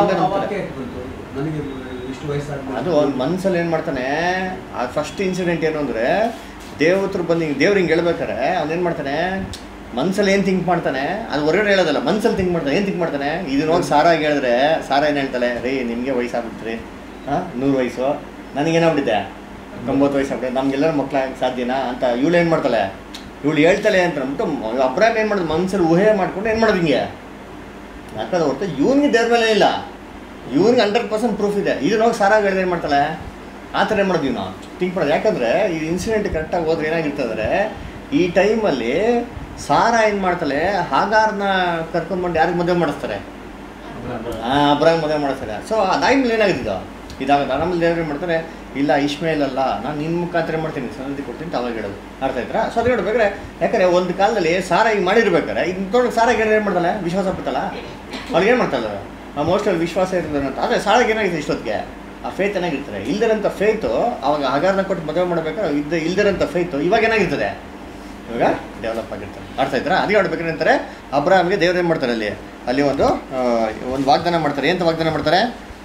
ಅದು ಅವ್ನ ಮನಸ್ಸಲ್ಲಿ ಏನು ಮಾಡ್ತಾನೆ. ಆ ಫಸ್ಟ್ ಇನ್ಸಿಡೆಂಟ್ ಏನು ಅಂದರೆ ದೇವತರು ಬಂದು ದೇವ್ರು ಹಿಂಗೆ ಹೇಳ್ಬೇಕಾರೆ ಅವ್ನು ಏನು ಮಾಡ್ತಾನೆ, ಮನ್ಸಲ್ಲಿ ಏನು ಥಿಂಕ್ ಮಾಡ್ತಾನೆ, ಅದು ಹೊರಗಡೆ ಹೇಳೋದಲ್ಲ, ಮನ್ಸಲ್ಲಿ ಥಿಂಕ್ ಮಾಡ್ತಾನೆ. ಏನು ಥಿಂಕ್ ಮಾಡ್ತಾನೆ, ಇದನ್ನ ಹೋಗಿ ಸಾರಾಗಿ ಹೇಳಿದ್ರೆ ಸಾರ ಏನು ಹೇಳ್ತಾಳೆ, ರೀ ನಿಮಗೆ ವಯಸ್ಸಾಗ್ಬಿಡ್ತೀರಿ, ಹಾಂ ನೂರು ವಯಸ್ಸು, ನನಗೇನಾಗ್ಬಿಟ್ಟಿದೆ ತೊಂಬತ್ತು ವಯಸ್ಸು ಆಗ್ಬಿಟ್ಟೆ, ನಮಗೆಲ್ಲರೂ ಮಕ್ಕಳಾಗಕ್ಕೆ ಸಾಧ್ಯನಾ ಅಂತ ಇವಳು ಏನು ಮಾಡ್ತಾಳೆ, ಇವಳು ಹೇಳ್ತಾಳೆ ಅಂತ ಅಂದ್ಬಿಟ್ಟು ಅಬ್ರಾಮ್ ಏನು ಮಾಡೋದು, ಮನ್ಸಲ್ಲಿ ಊಹೆ ಮಾಡ್ಕೊಂಡು ಏನು ಮಾಡೋದು ಹಿಂಗೆ ಯಾಕಂದ್ರೆ ಹೊರತು ಇವನಿಗೆ ದೇವ್ರ ಮೇಲೆ ಇಲ್ಲ, ಇವ್ನಿಗೆ ಹಂಡ್ರೆಡ್ ಪರ್ಸೆಂಟ್ ಪ್ರೂಫ್ ಇದೆ. ಇದನ್ನ ಹೋಗಿ ಸಾರಾಗಿ ಹೇಳಿದ್ರೆ ಏನು ಮಾಡ್ತಾಳೆ, ಆ ಥರ ಏನು ಮಾಡೋದು ನಾವು ಥಿಂಕ್ ಮಾಡೋದು. ಯಾಕಂದರೆ ಈ ಇನ್ಸಿಡೆಂಟ್ ಕರೆಕ್ಟಾಗಿ ಹೋದ್ರೆ ಏನಾಗಿರ್ತಂದರೆ ಈ ಟೈಮಲ್ಲಿ ಸಾರ ಏನು ಮಾಡ್ತಾಳೆ, ಹಾಗಾರ್ನ ಕರ್ಕೊಂಡ್ಬಂದು ಯಾರಿಗೆ ಮದುವೆ ಮಾಡಿಸ್ತಾರೆ, ಹಾಂ ಅಬ್ರಾಮ್ ಮದುವೆ ಮಾಡಿಸ್ತಾರೆ. ಸೊ ಅದಾದ್ಮೇಲೆ ಏನಾಗಿದ್ದು ಇದಾಗದ ನಮ್ಮಲ್ಲಿ ದೇವ್ರು ಏನು ಮಾಡ್ತಾರೆ, ಇಲ್ಲ ಇಶ್ಮೇಲ್ ಅಲ್ಲ ನಾನು ನಿನ್ನ ಮುಖಾಂತರ ಮಾಡ್ತೀನಿ, ಸಂತತಿ ಕೊಡ್ತೀನಿ ಅವಾಗ ಹೇಳೋದು. ಅರ್ಥ ಆಯ್ತಾ? ಸೊ ಅದು ಹೇಳ್ಬೇಕಾದ್ರೆ ಯಾಕಂದರೆ ಒಂದು ಕಾಲದಲ್ಲಿ ಸಾರ ಈಗ ಮಾಡಿರ್ಬೇಕಾರೆ ಇದನ್ನ ತೊಗೊಂಡು ಸಾರಾಗಿ ಏನು ಮಾಡ್ತಾಳೆ, ವಿಶ್ವಾಸ ಪಡ್ತಲ್ಲ, ಅವ್ಳಿಗೆ ಏನು ಮಾಡ್ತಾಳೆ, ಆ ಮೋಸ್ಟಲ್ಲಿ ವಿಶ್ವಾಸ ಇರ್ತದೆ ಅಂತ. ಆದರೆ ಸಾರಾಗಿ ಏನಾಗಿದೆ ಇಷ್ಟೊತ್ತಿಗೆ ಆ ಫೇತ್ ಏನಾಗಿರ್ತಾರೆ, ಇಲ್ದಿರೋಂಥ ಫೇತು ಅವಾಗ ಹಗಾರನ ಕೊಟ್ಟು ಮದುವೆ ಮಾಡ್ಬೇಕಾದ್ರೆ ಇದ್ದ ಇಲ್ದಿರೋಂಥ ಫೇತು ಇವಾಗ ಏನಾಗಿರ್ತದೆ, ಇವಾಗ ಡೆವಲಪ್ ಆಗಿರ್ತಾರೆ. ಅರ್ಥ ಆಯ್ತಾ? ಅದೇ ಹೇಳ್ಬೇಕಾದ್ರೆ ಅಂತಾರೆ ಅಬ್ರಾಮ್ಗೆ ದೇವ್ರು ಏನು ಮಾಡ್ತಾರೆ, ಅಲ್ಲಿ ಅಲ್ಲಿ ಒಂದು ಒಂದು ವಾಗ್ದಾನ ಮಾಡ್ತಾರೆ. ಎಂತ ವಾಗ್ದಾನ ಮಾಡ್ತಾರೆ,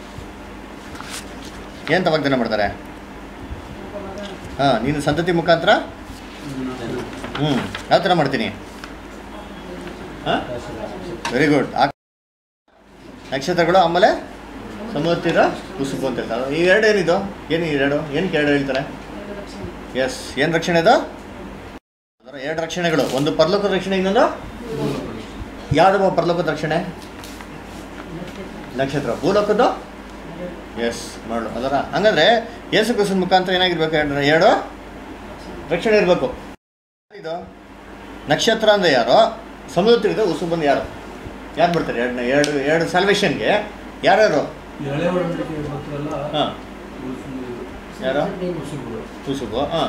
ಎಂತ ವಾಗ್ದಾನ ಮಾಡ್ತಾರೆ, ಹಾಂ ನೀನು ಸಂತತಿ ಮುಖಾಂತರ ಹ್ಞೂ ಯಾವ ಥರ ಮಾಡ್ತೀನಿ, ಹಾಂ ವೆರಿ ಗುಡ್. ನಕ್ಷತ್ರಗಳು ಆಮೇಲೆ ಸಮುದ್ರದ ಉಸುಕು ಅಂತ ಹೇಳ್ತಾರೆ. ಈ ಎರಡು ಏನಿದು, ಏನು ಈ ಎರಡು ಏನಕ್ಕೆ ಎರಡು ಹೇಳ್ತಾರೆ? ಎಸ್, ಏನು ರಕ್ಷಣೆ ಅದು? ಅದರ ಎರಡು ರಕ್ಷಣೆಗಳು, ಒಂದು ಪರಲೋಕದ ರಕ್ಷಣೆ, ಇನ್ನೊಂದು ಯಾವುದು ಪರಲೋಕದ ರಕ್ಷಣೆ? ನಕ್ಷತ್ರ. ಭೂಲೋಕದ್ದು ಎಸ್ ಮರಳು. ಅದರ ಹಂಗಂದ್ರೆ ಯೇಸು ಕ್ರಿಸ್ತನ ಮುಖಾಂತರ ಏನಾಗಿರ್ಬೇಕು ಹೇಳ್ತಾರೆ, ಎರಡು ರಕ್ಷಣೆ ಇರಬೇಕು. ಇದು ನಕ್ಷತ್ರ ಅಂದರೆ ಯಾರು, ಸಮುದ್ರ ತೀರದ ಉಸು ಬಂದು ಯಾರು ಯಾರು ಬರ್ತಾರೆ ಎರಡು ಎರಡು ಎರಡು ಸ್ಯಾಲ್ವೇಷನ್ಗೆ ಯಾರ್ಯಾರು? ಹಾಂ ಯಾರು? ಉಸುಬು. ಹಾಂ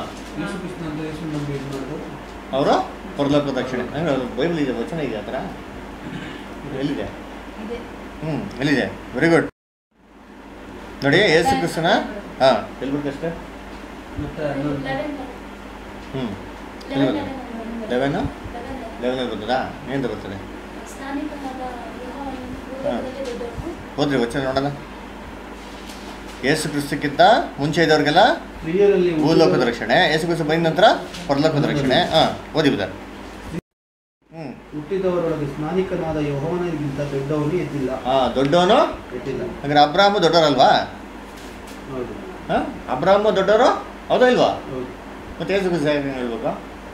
ಅವರು ಪರಲೋಕ ರಕ್ಷಣೆ. ಬೈಬಲ್ ಇದೆ, ವಚನ ಇದೆ ಆ ಥರ ಎಲ್ಲಿದೆ? ಹ್ಞೂ ಎಲ್ಲಿದೆ? Very good. ನೋಡಿ ಯೇಸು ಕ್ರಿಸ್ತನ ಹಾಂ ಎಲ್ಲಿ ಬರ್ತದೆ ಅಷ್ಟೇ. ಹ್ಞೂ ಲೆವೆನ್ ಲೆವೆನಲ್ಲಿ ಬರ್ತದಾ? ಏನು ಬರ್ತದೆ? ಹಾಂ ಹೋದ್ರಿ ವಚನ ನೋಡೋಣ. ಯೇಸು ಕ್ರಿಸ್ತಕ್ಕಿಂತ ಮುಂಚೆ ಇದ್ದವ್ರಿಗೆಲ್ಲ ಭೂಲೋಕದ ರಕ್ಷಣೆ, ಯೇಸು ಕ್ರಿಸ್ತ ಬಂದ ನಂತರ ಪರಲೋಕದ ರಕ್ಷಣೆ. ಹಾಂ ಓದಿ ಬಿದ್ದಾರೆ. ಹ್ಞೂ ಹುಟ್ಟಿದವರೊಳಗೆ ಸ್ನಾನಿಕನಾದ ಯೋಹಾನನಿಗಿಂತ ದೊಡ್ಡವನು ಎದ್ದಿಲ್ಲ. ಹಾಂ ದೊಡ್ಡವನು ಎದ್ದಿಲ್ಲ. ಹಾಗಾದ್ರೆ ಅಬ್ರಾಹ್ಮ ದೊಡ್ಡವರಲ್ವಾ? ಹೌದು. ಹಾಂ ಅಬ್ರಾಹ್ಮ ದೊಡ್ಡವರು ಹೌದಾ ಇಲ್ವಾ? ಹೌದು. ಮತ್ತೆ ಯೇಸು ಕ್ರಿಸ್ತ ಏನು ಹೇಳ್ಬೇಕು?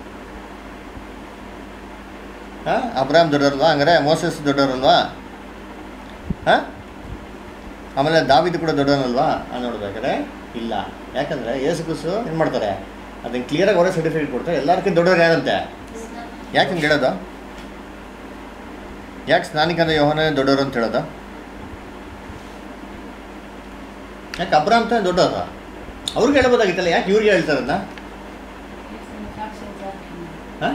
ಹಾಂ ಅಬ್ರಾಹ್ಮ ದೊಡ್ಡವರಲ್ವಾ? ಹಂಗಾರೆ ಮೋಸಸ್ ದೊಡ್ಡವರಲ್ವಾ? ಹಾಂ ಆಮೇಲೆ ದಾವಿದ್ ಕೂಡ ದೊಡ್ಡವನಲ್ವಾ? ಅದು ನೋಡ್ಬೇಕಾದ್ರೆ ಇಲ್ಲ. ಯಾಕಂದರೆ ಯೇಸು ಕ್ರಿಸ್ತ ಏನು ಮಾಡ್ತಾರೆ, ಅದನ್ನು ಕ್ಲಿಯರಾಗಿ ಅವರೇ ಸರ್ಟಿಫಿಕೇಟ್ ಕೊಡ್ತಾರೆ. ಎಲ್ಲರಿಗಿಂತ ದೊಡ್ಡವ್ರು ಯಾರಂತೆ? ಯಾಕೆ ಹಿಂಗೆ ಹೇಳೋದು? ಯಾಕೆ ಸ್ನಾನಿಕನ ಯೋಹಾನ ದೊಡ್ಡವರು ಅಂತ ಹೇಳೋದು? ಯಾಕೆ ಅಬ್ರಾಹ್ಮ ತಾನೇ ದೊಡ್ಡವರು? ಅವ್ರಿಗೆ ಹೇಳ್ಬೋದಾಗಿತ್ತಲ್ಲ, ಯಾಕೆ ಇವ್ರಿಗೆ ಹೇಳ್ತಾರನ್ನ? ಹಾಂ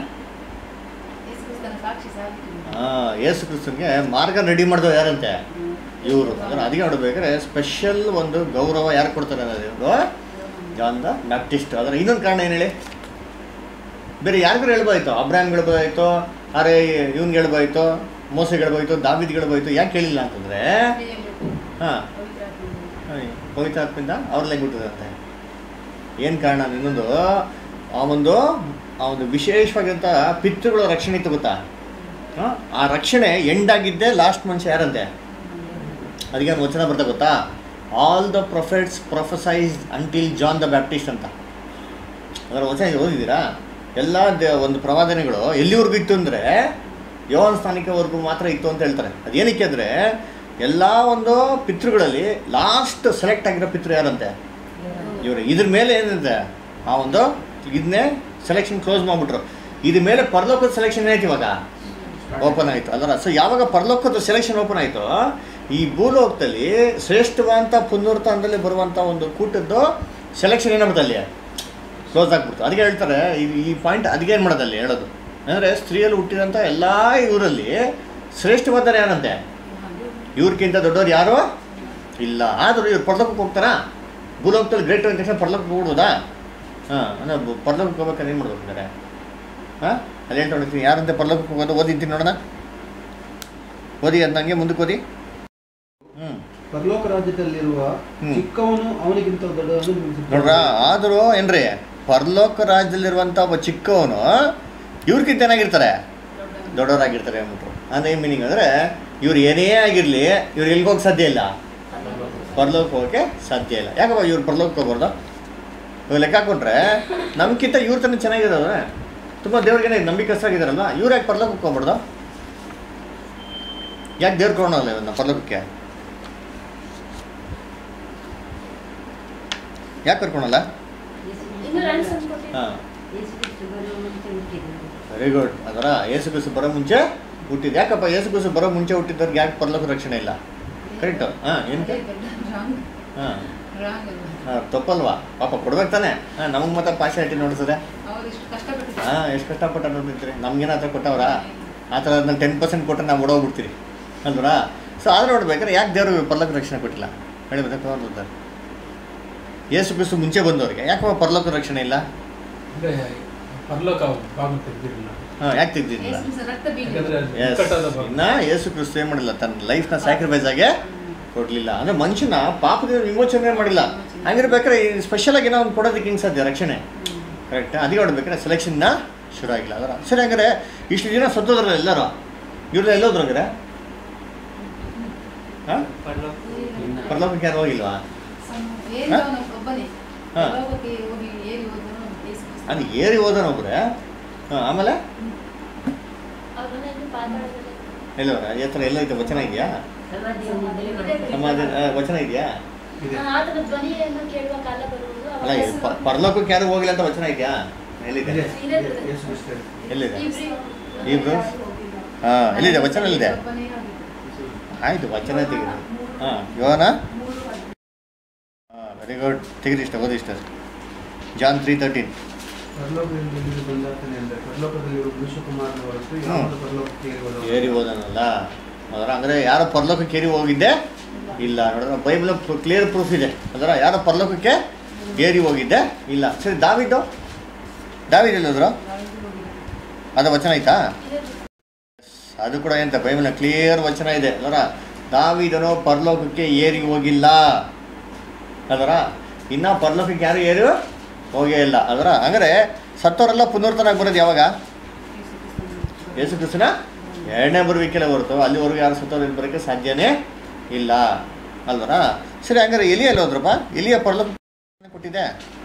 ಹಾಂ ಯೇಸು ಕ್ರಿಸ್ತನಿಗೆ ಮಾರ್ಗ ರೆಡಿ ಮಾಡಿದವು ಯಾರಂತೆ? ಇವರು. ಅದನ್ನು ಅದಕ್ಕೆ ನೋಡ್ಬೇಕಾದ್ರೆ ಸ್ಪೆಷಲ್ ಒಂದು ಗೌರವ ಯಾರು ಕೊಡ್ತಾರೆ ಅನ್ನೋದು ಇವರು ಜಾನ್ ದ ಬ್ಯಾಪ್ಟಿಸ್ಟ್. ಅದರ ಇನ್ನೊಂದು ಕಾರಣ ಏನು ಹೇಳಿ? ಬೇರೆ ಯಾರಿಗೂ ಹೇಳ್ಬೋದಾಯ್ತು, ಅಬ್ರಾಹ್ಮ್ ಹೇಳ್ಬೋದಾಯ್ತು, ಅರೆ ಇವ್ನಿಗೆ ಹೇಳ್ಬೋದಾಯ್ತು, ಮೋಸೆಗೆ ಹೇಳ್ಬೋದಾಯ್ತು, ದಾವಿದ್ಗೆ ಹೇಳ್ಬೋದಾಯ್ತು. ಯಾಕೆ ಹೇಳಿಲ್ಲ ಅಂತಂದರೆ ಹಾಂ ಪವಿತ್ರಾತ್ಮದಿಂದ ಅವ್ರಲ್ಲೇ ಬಿಟ್ಟಿದಂತೆ. ಏನು ಕಾರಣ? ಇನ್ನೊಂದು ಆ ಒಂದು ಆ ಒಂದು ವಿಶೇಷವಾಗಿಂಥ ಪಿತೃಗಳ ರಕ್ಷಣೆ ಇತ್ತು ಗೊತ್ತಾ? ಹಾಂ ಆ ರಕ್ಷಣೆ ಎಂಡಾಗಿದ್ದೆ ಲಾಸ್ಟ್ ಮನುಷ್ಯ ಯಾರಂತೆ? ಅದಕ್ಕೆ ಒಂದು ವಚನ ಬರ್ತಾ ಗೊತ್ತಾ? All the prophets prophesied until John the Baptist ಅಂತ. ಅದರ ವಚನ ಓದಿದ್ದೀರಾ? ಎಲ್ಲ ದ ಒಂದು ಪ್ರವಾದನೆಗಳು ಎಲ್ಲಿವರೆಗೂ ಇತ್ತು ಅಂದರೆ ಯೋಹಾನ ಸ್ಥಾನಿಕವರೆಗೂ ಮಾತ್ರ ಇತ್ತು ಅಂತ ಹೇಳ್ತಾರೆ. ಅದೇನಕ್ಕೆ ಅಂದರೆ ಎಲ್ಲ ಒಂದು ಪಿತೃಗಳಲ್ಲಿ ಲಾಸ್ಟ್ ಸೆಲೆಕ್ಟ್ ಆಗಿರೋ ಪಿತೃ ಯಾರಂತೆ? ಇವರು. ಇದ್ರ ಮೇಲೆ ಏನಿದೆ ಆ ಒಂದು ಇದನ್ನೇ ಸೆಲೆಕ್ಷನ್ ಕ್ಲೋಸ್ ಮಾಡಿಬಿಟ್ರು. ಇದ್ರ ಮೇಲೆ ಪರಲೋಕದ ಸೆಲೆಕ್ಷನ್ ಏನಾಯ್ತು ಇವಾಗ ಓಪನ್ ಆಯಿತು ಅಲ್ಲರ. ಸೊ ಯಾವಾಗ ಪರಲೋಕದ ಸೆಲೆಕ್ಷನ್ ಓಪನ್ ಆಯಿತು, ಈ ಭೂಲೋಕದಲ್ಲಿ ಶ್ರೇಷ್ಠವಂತ ಪುನರುತ್ಥಾನದಲ್ಲಿ ಬರುವಂಥ ಒಂದು ಕೂಟದ್ದು ಸೆಲೆಕ್ಷನ್ ಏನಾಗ್ಬಿಟ್ಟು ಅಲ್ಲಿ ಕ್ಲೋಸ್ ಆಗಿಬಿಡ್ತು. ಅದಕ್ಕೆ ಹೇಳ್ತಾರೆ ಈ ಈ ಪಾಯಿಂಟ್ ಅದಕ್ಕೆ ಏನು ಮಾಡೋದಲ್ಲಿ ಹೇಳೋದು ಅಂದರೆ ಸ್ತ್ರೀಯಲ್ಲಿ ಹುಟ್ಟಿದಂಥ ಎಲ್ಲ ಇವರಲ್ಲಿ ಶ್ರೇಷ್ಠವಾದರೆ ಯಾರಂತೆ? ಇವ್ರಿಗಿಂತ ದೊಡ್ಡವ್ರು ಯಾರು ಇಲ್ಲ. ಆದರೂ ಇವ್ರು ಪರಲೋಕಕ್ಕೆ ಹೋಗ್ತಾರಾ? ಭೂಲೋಕದಲ್ಲಿ ಗ್ರೇಟ್ ಅಂದ ತಕ್ಷಣ ಪರಲೋಕಕ್ಕೆ ಹೋಗ್ಬೋದಾ? ಹಾಂ ಅಂದರೆ ಪರಲೋಕಕ್ಕೆ ಹೋಗ್ಬೇಕಾದ್ರೆ ಏನು ಮಾಡ್ಬೇಕಾರೆ? ಹಾಂ ಅಲ್ಲಿ ಹೇಳ್ತಾ ನೋಡ್ತೀನಿ ಯಾರಂತೆ ಪರಲೋಕಕ್ಕೆ ಹೋಗೋದು. ಓದಿದ್ದೀನಿ ನೋಡೋಣ, ಓದಿ ಅಂದಂಗೆ ಮುಂದಕ್ಕೆ ಓದಿ. ಹ್ಞೂ ಪರಲೋಕ ರಾಜ್ಯದಲ್ಲಿರುವ ಚಿಕ್ಕವನು ಅವನಿಗಿಂತ ದೊಡ್ಡವನು ನೋಡ್ರ. ಆದರೂ ಏನ್ರಿ ಪರಲೋಕ ರಾಜ್ಯದಲ್ಲಿರುವಂಥ ಒಬ್ಬ ಚಿಕ್ಕವನು ಇವ್ರಿಗಿಂತ ಏನಾಗಿರ್ತಾರೆ? ದೊಡ್ಡವರಾಗಿರ್ತಾರೆ ಅಂದ್ಬಿಟ್ರು. ಅಂದರೆ ಏನು ಮೀನಿಂಗ್ ಅಂದರೆ ಇವ್ರು ಏನೇ ಆಗಿರಲಿ ಇವ್ರು ಎಲ್ಲಿಗೋಗಿ ಸಾಧ್ಯ ಇಲ್ಲ, ಪರಲೋಕ ಹೋಗೋಕ್ಕೆ ಸಾಧ್ಯ ಇಲ್ಲ. ಯಾಕಪ್ಪ ಇವ್ರು ಪರಲೋಕಕ್ಕೆ ಹೋಗ್ಬಾರ್ದು? ಇವಾಗ ಲೆಕ್ಕ ಹಾಕೊಂಡ್ರೆ ನಮ್ಗಿಂತ ಇವ್ರ ತಾನೇ ಚೆನ್ನಾಗಿರೋದ್ರೆ ತುಂಬ ದೇವ್ರಿಗೆ ನಂಬಿಕಸ್ತಾಗಿದ್ದಾರಲ್ವ, ಇವ್ರು ಯಾಕೆ ಪರಲೋಕಕ್ಕೆ ಹೋಗ್ಬಾರ್ದು? ಯಾಕೆ ದೇವ್ರು ಕೊಡೋಣಲ್ಲ ಇವನ್ನ ಪರಲೋಕಕ್ಕೆ? ಯಾಕೆ ಕರ್ಕೊಳಲ್ಲ? ಹಾಂ ವೆರಿ ಗುಡ್. ಅದರ ಯೇಸು ಕ್ರಿಸ್ತ ಬರೋ ಮುಂಚೆ ಹುಟ್ಟಿದ್ದು. ಯಾಕಪ್ಪ ಯೇಸು ಕ್ರಿಸ್ತ ಬರೋ ಮುಂಚೆ ಹುಟ್ಟಿದ್ದವ್ರಿಗೆ ಯಾಕೆ ಪರಲೋಕ ರಕ್ಷಣೆ ಇಲ್ಲ? ಕರೆಕ್ಟು. ಹಾಂ ಏನಕ್ಕೆ? ಹಾಂ ಹಾಂ ತಪ್ಪಲ್ವಾ? ಪಾಪ ಕೊಡ್ಬೇಕು ತಾನೆ. ಹಾಂ ನಮಗೆ ಮಾತ್ರ ಪಾರ್ಶಿಯಾಲಿಟಿ ನೋಡಿಸಿದ್ರೆ ಹಾಂ ಎಷ್ಟು ಕಷ್ಟಪಟ್ಟು ನೋಡಿರ್ತೀರಿ. ನಮ್ಗೇನು ಆ ಥರ ಕೊಟ್ಟವ್ರ? ಆ ಥರ ಅದನ್ನ ಟೆನ್ ಪರ್ಸೆಂಟ್ ಕೊಟ್ಟರೆ ನಾವು ಓಡೋಗ್ಬಿಡ್ತೀರಿ ಅಲ್ವರಾ? ಸೊ ಆದ್ರೆ ನೋಡ್ಬೇಕಾದ್ರೆ ಯಾಕೆ ದೇವರು ಪರಲೋಕ ರಕ್ಷಣೆ ಕೊಟ್ಟಿಲ್ಲ ಹೇಳಿದ್ರೆ ನೋಡ್ತಾರೆ. ಯೇಸು ಕ್ರಿಸ್ತ ಮುಂಚೆ ಬಂದವ್ರಿಗೆ ಯಾಕೆ ಪರಲೋಕ ರಕ್ಷಣೆ ಇಲ್ಲ? ಹಾಂ ಯಾಕೆ ತೆಗ್ದಿರಲಿಲ್ಲ? ಇನ್ನು ಯೇಸು ಕ್ರಿಸ್ತ ಏನು ಮಾಡಿಲ್ಲ, ತನ್ನ ಲೈಫ್ನ ಸ್ಯಾಕ್ರಿಫೈಸ್ ಆಗಿ ಕೊಡಲಿಲ್ಲ. ಅಂದರೆ ಮನುಷ್ಯನ ಪಾಪದ ವಿಮೋಚನೆ ಮಾಡಿಲ್ಲ. ಹಂಗಿರ್ಬೇಕಾದ್ರೆ ಈ ಸ್ಪೆಷಲಾಗಿ ಏನೋ ಒಂದು ಕೊಡೋದಕ್ಕೆ ಹಿಂಗೆ ಸಾಧ್ಯ ರಕ್ಷಣೆ. ಕರೆಕ್ಟ್. ಅದಕ್ಕೆ ನೋಡ್ಬೇಕಾದ್ರೆ ಸೆಲೆಕ್ಷನ್ನ ಶುರು ಆಗಿಲ್ಲ. ಅದರ ಸರಿ ಹಂಗಾರೆ ಇಷ್ಟು ದಿನ ಸತ್ತೋದ್ರಲ್ಲ ಎಲ್ಲರೂ, ಇವ್ರೆಲ್ಲ ಎಲ್ಲೋದ್ರು ಹಂಗಾರೆ? ಹಾಂ ಪರಲೋಕಕ್ಕೆ ಯಾರು ಹೋಗಿಲ್ವಾ? ಹಾಂ ಅದು ಏರಿ ಹೋದನೊಬ್ರೆ. ಹಾಂ ಆಮೇಲೆ ಎಲ್ಲವರ ಈ ಥರ ಎಲ್ಲ ಐತೆ ವಚನ ಇದೆಯಾ? ಸಮಾಧಿ ವಚನ ಇದೆಯಾ? ಆತನ ಧ್ವನಿಯನ್ನು ಕೇಳುವ ಕಾಲ ಬರುವುದು. ಅಲ್ಲ, ಪರಲೋಕಕ್ಕೆ ಯಾರು ಹೋಗಿಲ್ಲ ಅಂತ ವಚನ ಇದೆಯಾ? ಎಲ್ಲಿದೆ? ಎಲ್ಲಿದೆ? ಇಬ್ರು ಹಾ, ಎಲ್ಲಿದೆ ವಚನ? ಎಲ್ಲಿದೆ? ಆಯ್ತು, ವಚನ ತೆಗೀರಿ. ಹಾ, ಯೋನ. ಹಾಂ, ವೆರಿ ಗುಡ್. ತೆಗೀರಿ ಇಷ್ಟ, ಓದಿ ಇಷ್ಟ. John three thirteen. ಏರಿ ಹೋದನಲ್ಲ ಅದರ, ಅಂದರೆ ಯಾರೋ ಪರಲೋಕಕ್ಕೆ ಏರಿ ಹೋಗಿದ್ದೆ ಇಲ್ಲ. ನೋಡಿದ್ರೆ ಬೈಬಲ್ ಕ್ಲಿಯರ್ ಪ್ರೂಫ್ ಇದೆ ಅದರ, ಯಾರೋ ಪರಲೋಕಕ್ಕೆ ಏರಿ ಹೋಗಿದ್ದೆ ಇಲ್ಲ. ಸರಿ, ದಾವಿದ್ದು ದಾವಿದ್ ಎಲ್ಲೋದ್ರು? ಅದು ವಚನ ಆಯ್ತಾ? ಅದು ಕೂಡ ಎಂತ ಬೈಬಲ್ನ ಕ್ಲಿಯರ್ ವಚನ ಇದೆ ಅದರ. ದಾವಿದನು ಪರಲೋಕಕ್ಕೆ ಏರಿ ಹೋಗಿಲ್ಲ ಅದರ, ಇನ್ನು ಪರಲೋಕಕ್ಕೆ ಯಾರು ಏರು ಹೋಗೇ ಇಲ್ಲ ಅದರ. ಅಂದರೆ ಸತ್ತವರೆಲ್ಲ ಪುನರ್ತನಾಗಿ ಬರೋದು ಯಾವಾಗ? ಯೇಸು ಕ್ರಿಸ್ತನ ಎರಡನೇ ಬರುವಿಕೆಲ್ಲ ಹೊರತು ಅಲ್ಲಿವರೆಗೂ ಯಾರು ಸತ್ತವ್ರು ಬರೋಕ್ಕೆ ಸಾಧ್ಯನೇ ಇಲ್ಲ ಅಲ್ವರ. ಸರಿ, ಹಂಗಾರೆ ಎಲಿಯ ಎಲ್ಲ ಹೋದ್ರಪ್ಪ? ಎಲಿಯ ಪರಲೋಕ ಕೊಟ್ಟಿದೆ?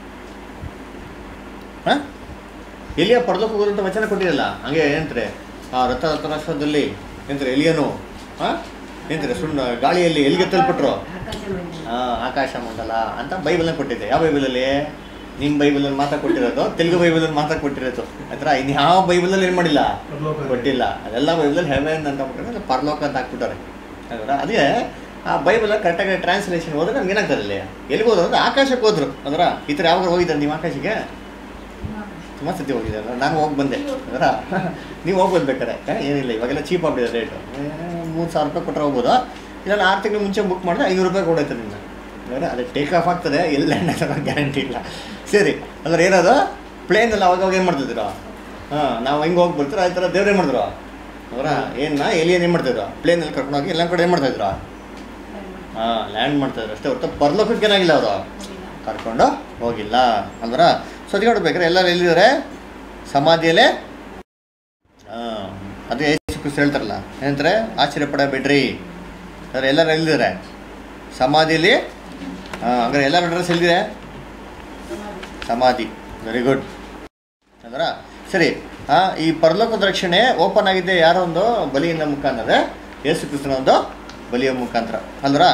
ಹಾಂ, ಎಲಿಯ ಪರಲೋಕ ಹೋದಂಥ ವಚನ ಕೊಟ್ಟಿರಲ್ಲ. ಹಂಗೆ ಏನಂತಾರೆ ಆ ರಥ ರಥರಾಷ್ಟ್ರದಲ್ಲಿ ಏನಂತಾರೆ ಎಲಿಯನು ಹಾಂ ಏನಂತಾರೆ ಸುಣ್ಣ ಗಾಳಿಯಲ್ಲಿ ಎಲ್ಲಿಗೆ ತಲುಪಿಟ್ರು? ಹಾಂ, ಆಕಾಶ ಮಂಡಲ ಅಂತ ಬೈಬಲ್ನ ಕೊಟ್ಟಿದೆ. ಯಾವ ಬೈಬಲಲ್ಲಿ? ನಿಮ್ಮ ಬೈಬಲಲ್ಲಿ ಮಾತ್ರ ಕೊಟ್ಟಿರೋದು, ತೆಲುಗು ಬೈಬಲಲ್ಲಿ ಮಾತ್ರ ಕೊಟ್ಟಿರೋದು ಆತರ. ಇನ್ಯಾವ ಬೈಬಲಲ್ಲಿ ಏನು ಮಾಡಿಲ್ಲ, ಕೊಟ್ಟಿಲ್ಲ. ಅದೆಲ್ಲ ಬೈಬಲಲ್ಲಿ ಹೆವೆನ್ ಅಂತ ಹಾಕ್ಬಿಟ್ರೆ ಪರಲೋಕ ಅಂತ ಹಾಕ್ಬಿಟ್ಟಾರೆ ಅದರ. ಅದೇ ಆ ಬೈಬಲ್ ಕರೆಕ್ಟಾಗಿ ಟ್ರಾನ್ಸ್ಲೇಷನ್ ಹೋದ್ರೆ ನಮ್ಗೆ ಏನಾಗ್ತದೆ ಅಲ್ಲಿ? ಎಲ್ಲಿಗೆ ಹೋದ್ರು ಅಂದ್ರೆ ಆಕಾಶಕ್ಕೆ ಹೋದ್ರು ಅದರ. ಈ ಥರ ಯಾವಾಗ ಹೋಗಿದ್ದಾರೆ ನೀವು ಆಕಾಶಕ್ಕೆ? ತುಂಬ ಸತಿ ಹೋಗಿದ್ದಾರೆ. ನಾನು ಹೋಗಿ ಬಂದೆ ಅದರ. ನೀವು ಹೋಗಿ ಬಂದ್ಬೇಕಾರೆ ಏನಿಲ್ಲ, ಇವಾಗೆಲ್ಲ ಚೀಪ್ ಆಗ್ಬಿಟ್ಟಿದೆ ರೇಟು. ಮೂರು ಸಾವಿರ ರೂಪಾಯಿ ಕೊಟ್ಟರೆ ಹೋಗ್ಬೋದು. ಇಲ್ಲ, ಆರು ತಿಂಗಳು ಮುಂಚೆ ಬುಕ್ ಮಾಡಿದ್ರೆ ಐನೂರು ರೂಪಾಯಿ ಕೊಡೈತೆ ನಿಮ್ಗೆ ಅಂದರೆ. ಅದು ಟೇಕ್ ಆಫ್ ಆಗ್ತದೆ, ಎಲ್ಲ ಗ್ಯಾರಂಟಿ ಇಲ್ಲ. ಸರಿ, ಅಂದ್ರೆ ಏನದು ಪ್ಲೇನಲ್ಲಿ ಅವಾಗ ಏನು ಮಾಡ್ತಿದ್ರು? ಹಾಂ, ನಾವು ಹೆಂಗೆ ಹೋಗಿ ಬರ್ತೀರೋ ಆ ಥರ ದೇವ್ರು ಏನು ಮಾಡಿದ್ರು ಅವರ? ಏನ ಎಲಿಯನ್ ಏನು ಮಾಡ್ತಿದ್ರು? ಪ್ಲೇನಲ್ಲಿ ಕರ್ಕೊಂಡೋಗಿ ಎಲ್ಲ ಕಡೆ ಏನು ಮಾಡ್ತಾಯಿದ್ರು? ಹಾಂ, ಲ್ಯಾಂಡ್ ಮಾಡ್ತಾಯಿದ್ರು ಅಷ್ಟೇ ಹೊರತು ಪರಲೋಕಕ್ಕೆ ಏನಾಗಿಲ್ಲ ಅವರು ಕರ್ಕೊಂಡು ಹೋಗಿಲ್ಲ ಅಲ್ವರ. ಸೊ ಅದಕ್ಕೆ ನೋಡ್ಬೇಕಾರೆ ಎಲ್ಲರೂ ಎಲ್ಲಿದ್ದಾರೆ? ಸಮಾಧಿಯಲ್ಲೇ. ಹಾಂ, ಅದು ಯೇಸು ಕ್ರಿಸ್ತ ಹೇಳ್ತಾರಲ್ಲ, ಏನಂತಾರೆ? ಆಶ್ಚರ್ಯ ಪಡಬೇಡ್ರಿ ಅಂದರೆ ಎಲ್ಲರೂ ಎಲ್ಲಿದ್ದಾರೆ? ಸಮಾಧಿಯಲ್ಲಿ. ಹಾಂ, ಹಂಗಾರೆ ಎಲ್ಲರ ಅಡ್ರೆಸ್ ಎಲ್ಲಿದೆ? ಸಮಾಧಿ. ವೆರಿ ಗುಡ್ ಅಂದ್ರ. ಸರಿ, ಹಾಂ, ಈ ಪರಲೋಕದ ರಕ್ಷಣೆ ಓಪನ್ ಆಗಿದೆ ಯಾರೋ ಒಂದು ಬಲಿಯಿಂದ ಮುಖಾಂತರ, ಯೇಸು ಕ್ರಿಸ್ತನ ಒಂದು ಬಲಿಯ ಮುಖಾಂತರ ಅಲ್ವರ.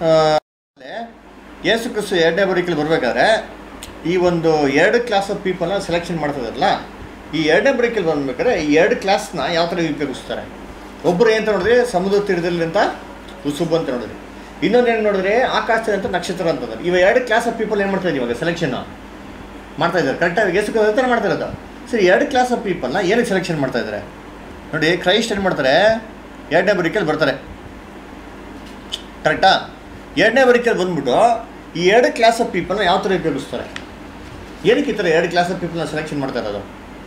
ಯೇಸು ಕ್ರಿಸ್ತ ಎರಡನೇ ಬರಿಕೆಯಲ್ಲಿ ಬರಬೇಕಾದ್ರೆ ಈ ಒಂದು ಎರಡು ಕ್ಲಾಸ್ ಆಫ್ ಪೀಪಲ್ನ ಸೆಲೆಕ್ಷನ್ ಮಾಡ್ತಿದಾರಲ್ಲ, ಈ ಎರಡನೇ ಬರಿಕೆಯಲ್ಲಿ ಬಂದ್ಬೇಕಾದ್ರೆ ಈ ಎರಡು ಕ್ಲಾಸ್ನ ಯಾವ ಥರ ಉಪಯೋಗಿಸ್ತಾರೆ? ಒಬ್ಬರು ಏನಂತ ನೋಡಿದ್ರೆ ಸಮುದ್ರ ತೀರದಲ್ಲಿ ಅಂತ ಉಸುಬು ಅಂತ ನೋಡಿದ್ರಿ, ಇನ್ನೊಂದೇನು ನೋಡಿದ್ರೆ ಆಕಾಶದಲ್ಲಿ ಅಂತ ನಕ್ಷತ್ರ ಅಂತಂದ್ರೆ. ಇವ ಎರಡು ಕ್ಲಾಸ್ ಆಫ್ ಪೀಪಲ್ ಏನು ಮಾಡ್ತಾ ಇದ್ದೀವಿ ಇವಾಗ ಸೆಲೆಕ್ಷನ್ ಮಾಡ್ತಾ ಇದ್ದಾರೆ ಕರೆಕ್ಟಾಗಿ. ಯೇಸು ಕ್ರಿಸ್ತ ಮಾಡ್ತಾ ಇರೋದು. ಸರಿ, ಎರಡು ಕ್ಲಾಸ್ ಆಫ್ ಪೀಪಲ್ನ ಏನಕ್ಕೆ ಸೆಲೆಕ್ಷನ್ ಮಾಡ್ತಾ ಇದ್ದಾರೆ ನೋಡಿ? ಕ್ರೈಸ್ಟ್ ಏನು ಮಾಡ್ತಾರೆ? ಎರಡನೇ ಬರಿಕೆಯಲ್ಲಿ ಬರ್ತಾರೆ ಕರೆಕ್ಟಾ? ಎರಡನೇ ಬರಿಕೆಯಲ್ಲಿ ಬಂದ್ಬಿಟ್ಟು ಈ ಎರಡು ಕ್ಲಾಸ್ ಆಫ್ ಪೀಪಲ್ನ ಯಾವ ಥರ ಉಪಯೋಗಿಸ್ತಾರೆ? ಏನಕ್ಕೆ ಈ ಥರ ಎರಡು ಕ್ಲಾಸ್ ಆಫ್ ಪೀಪಲ್ನ ಸೆಲೆಕ್ಷನ್ ಮಾಡ್ತಾ ಇರೋದು?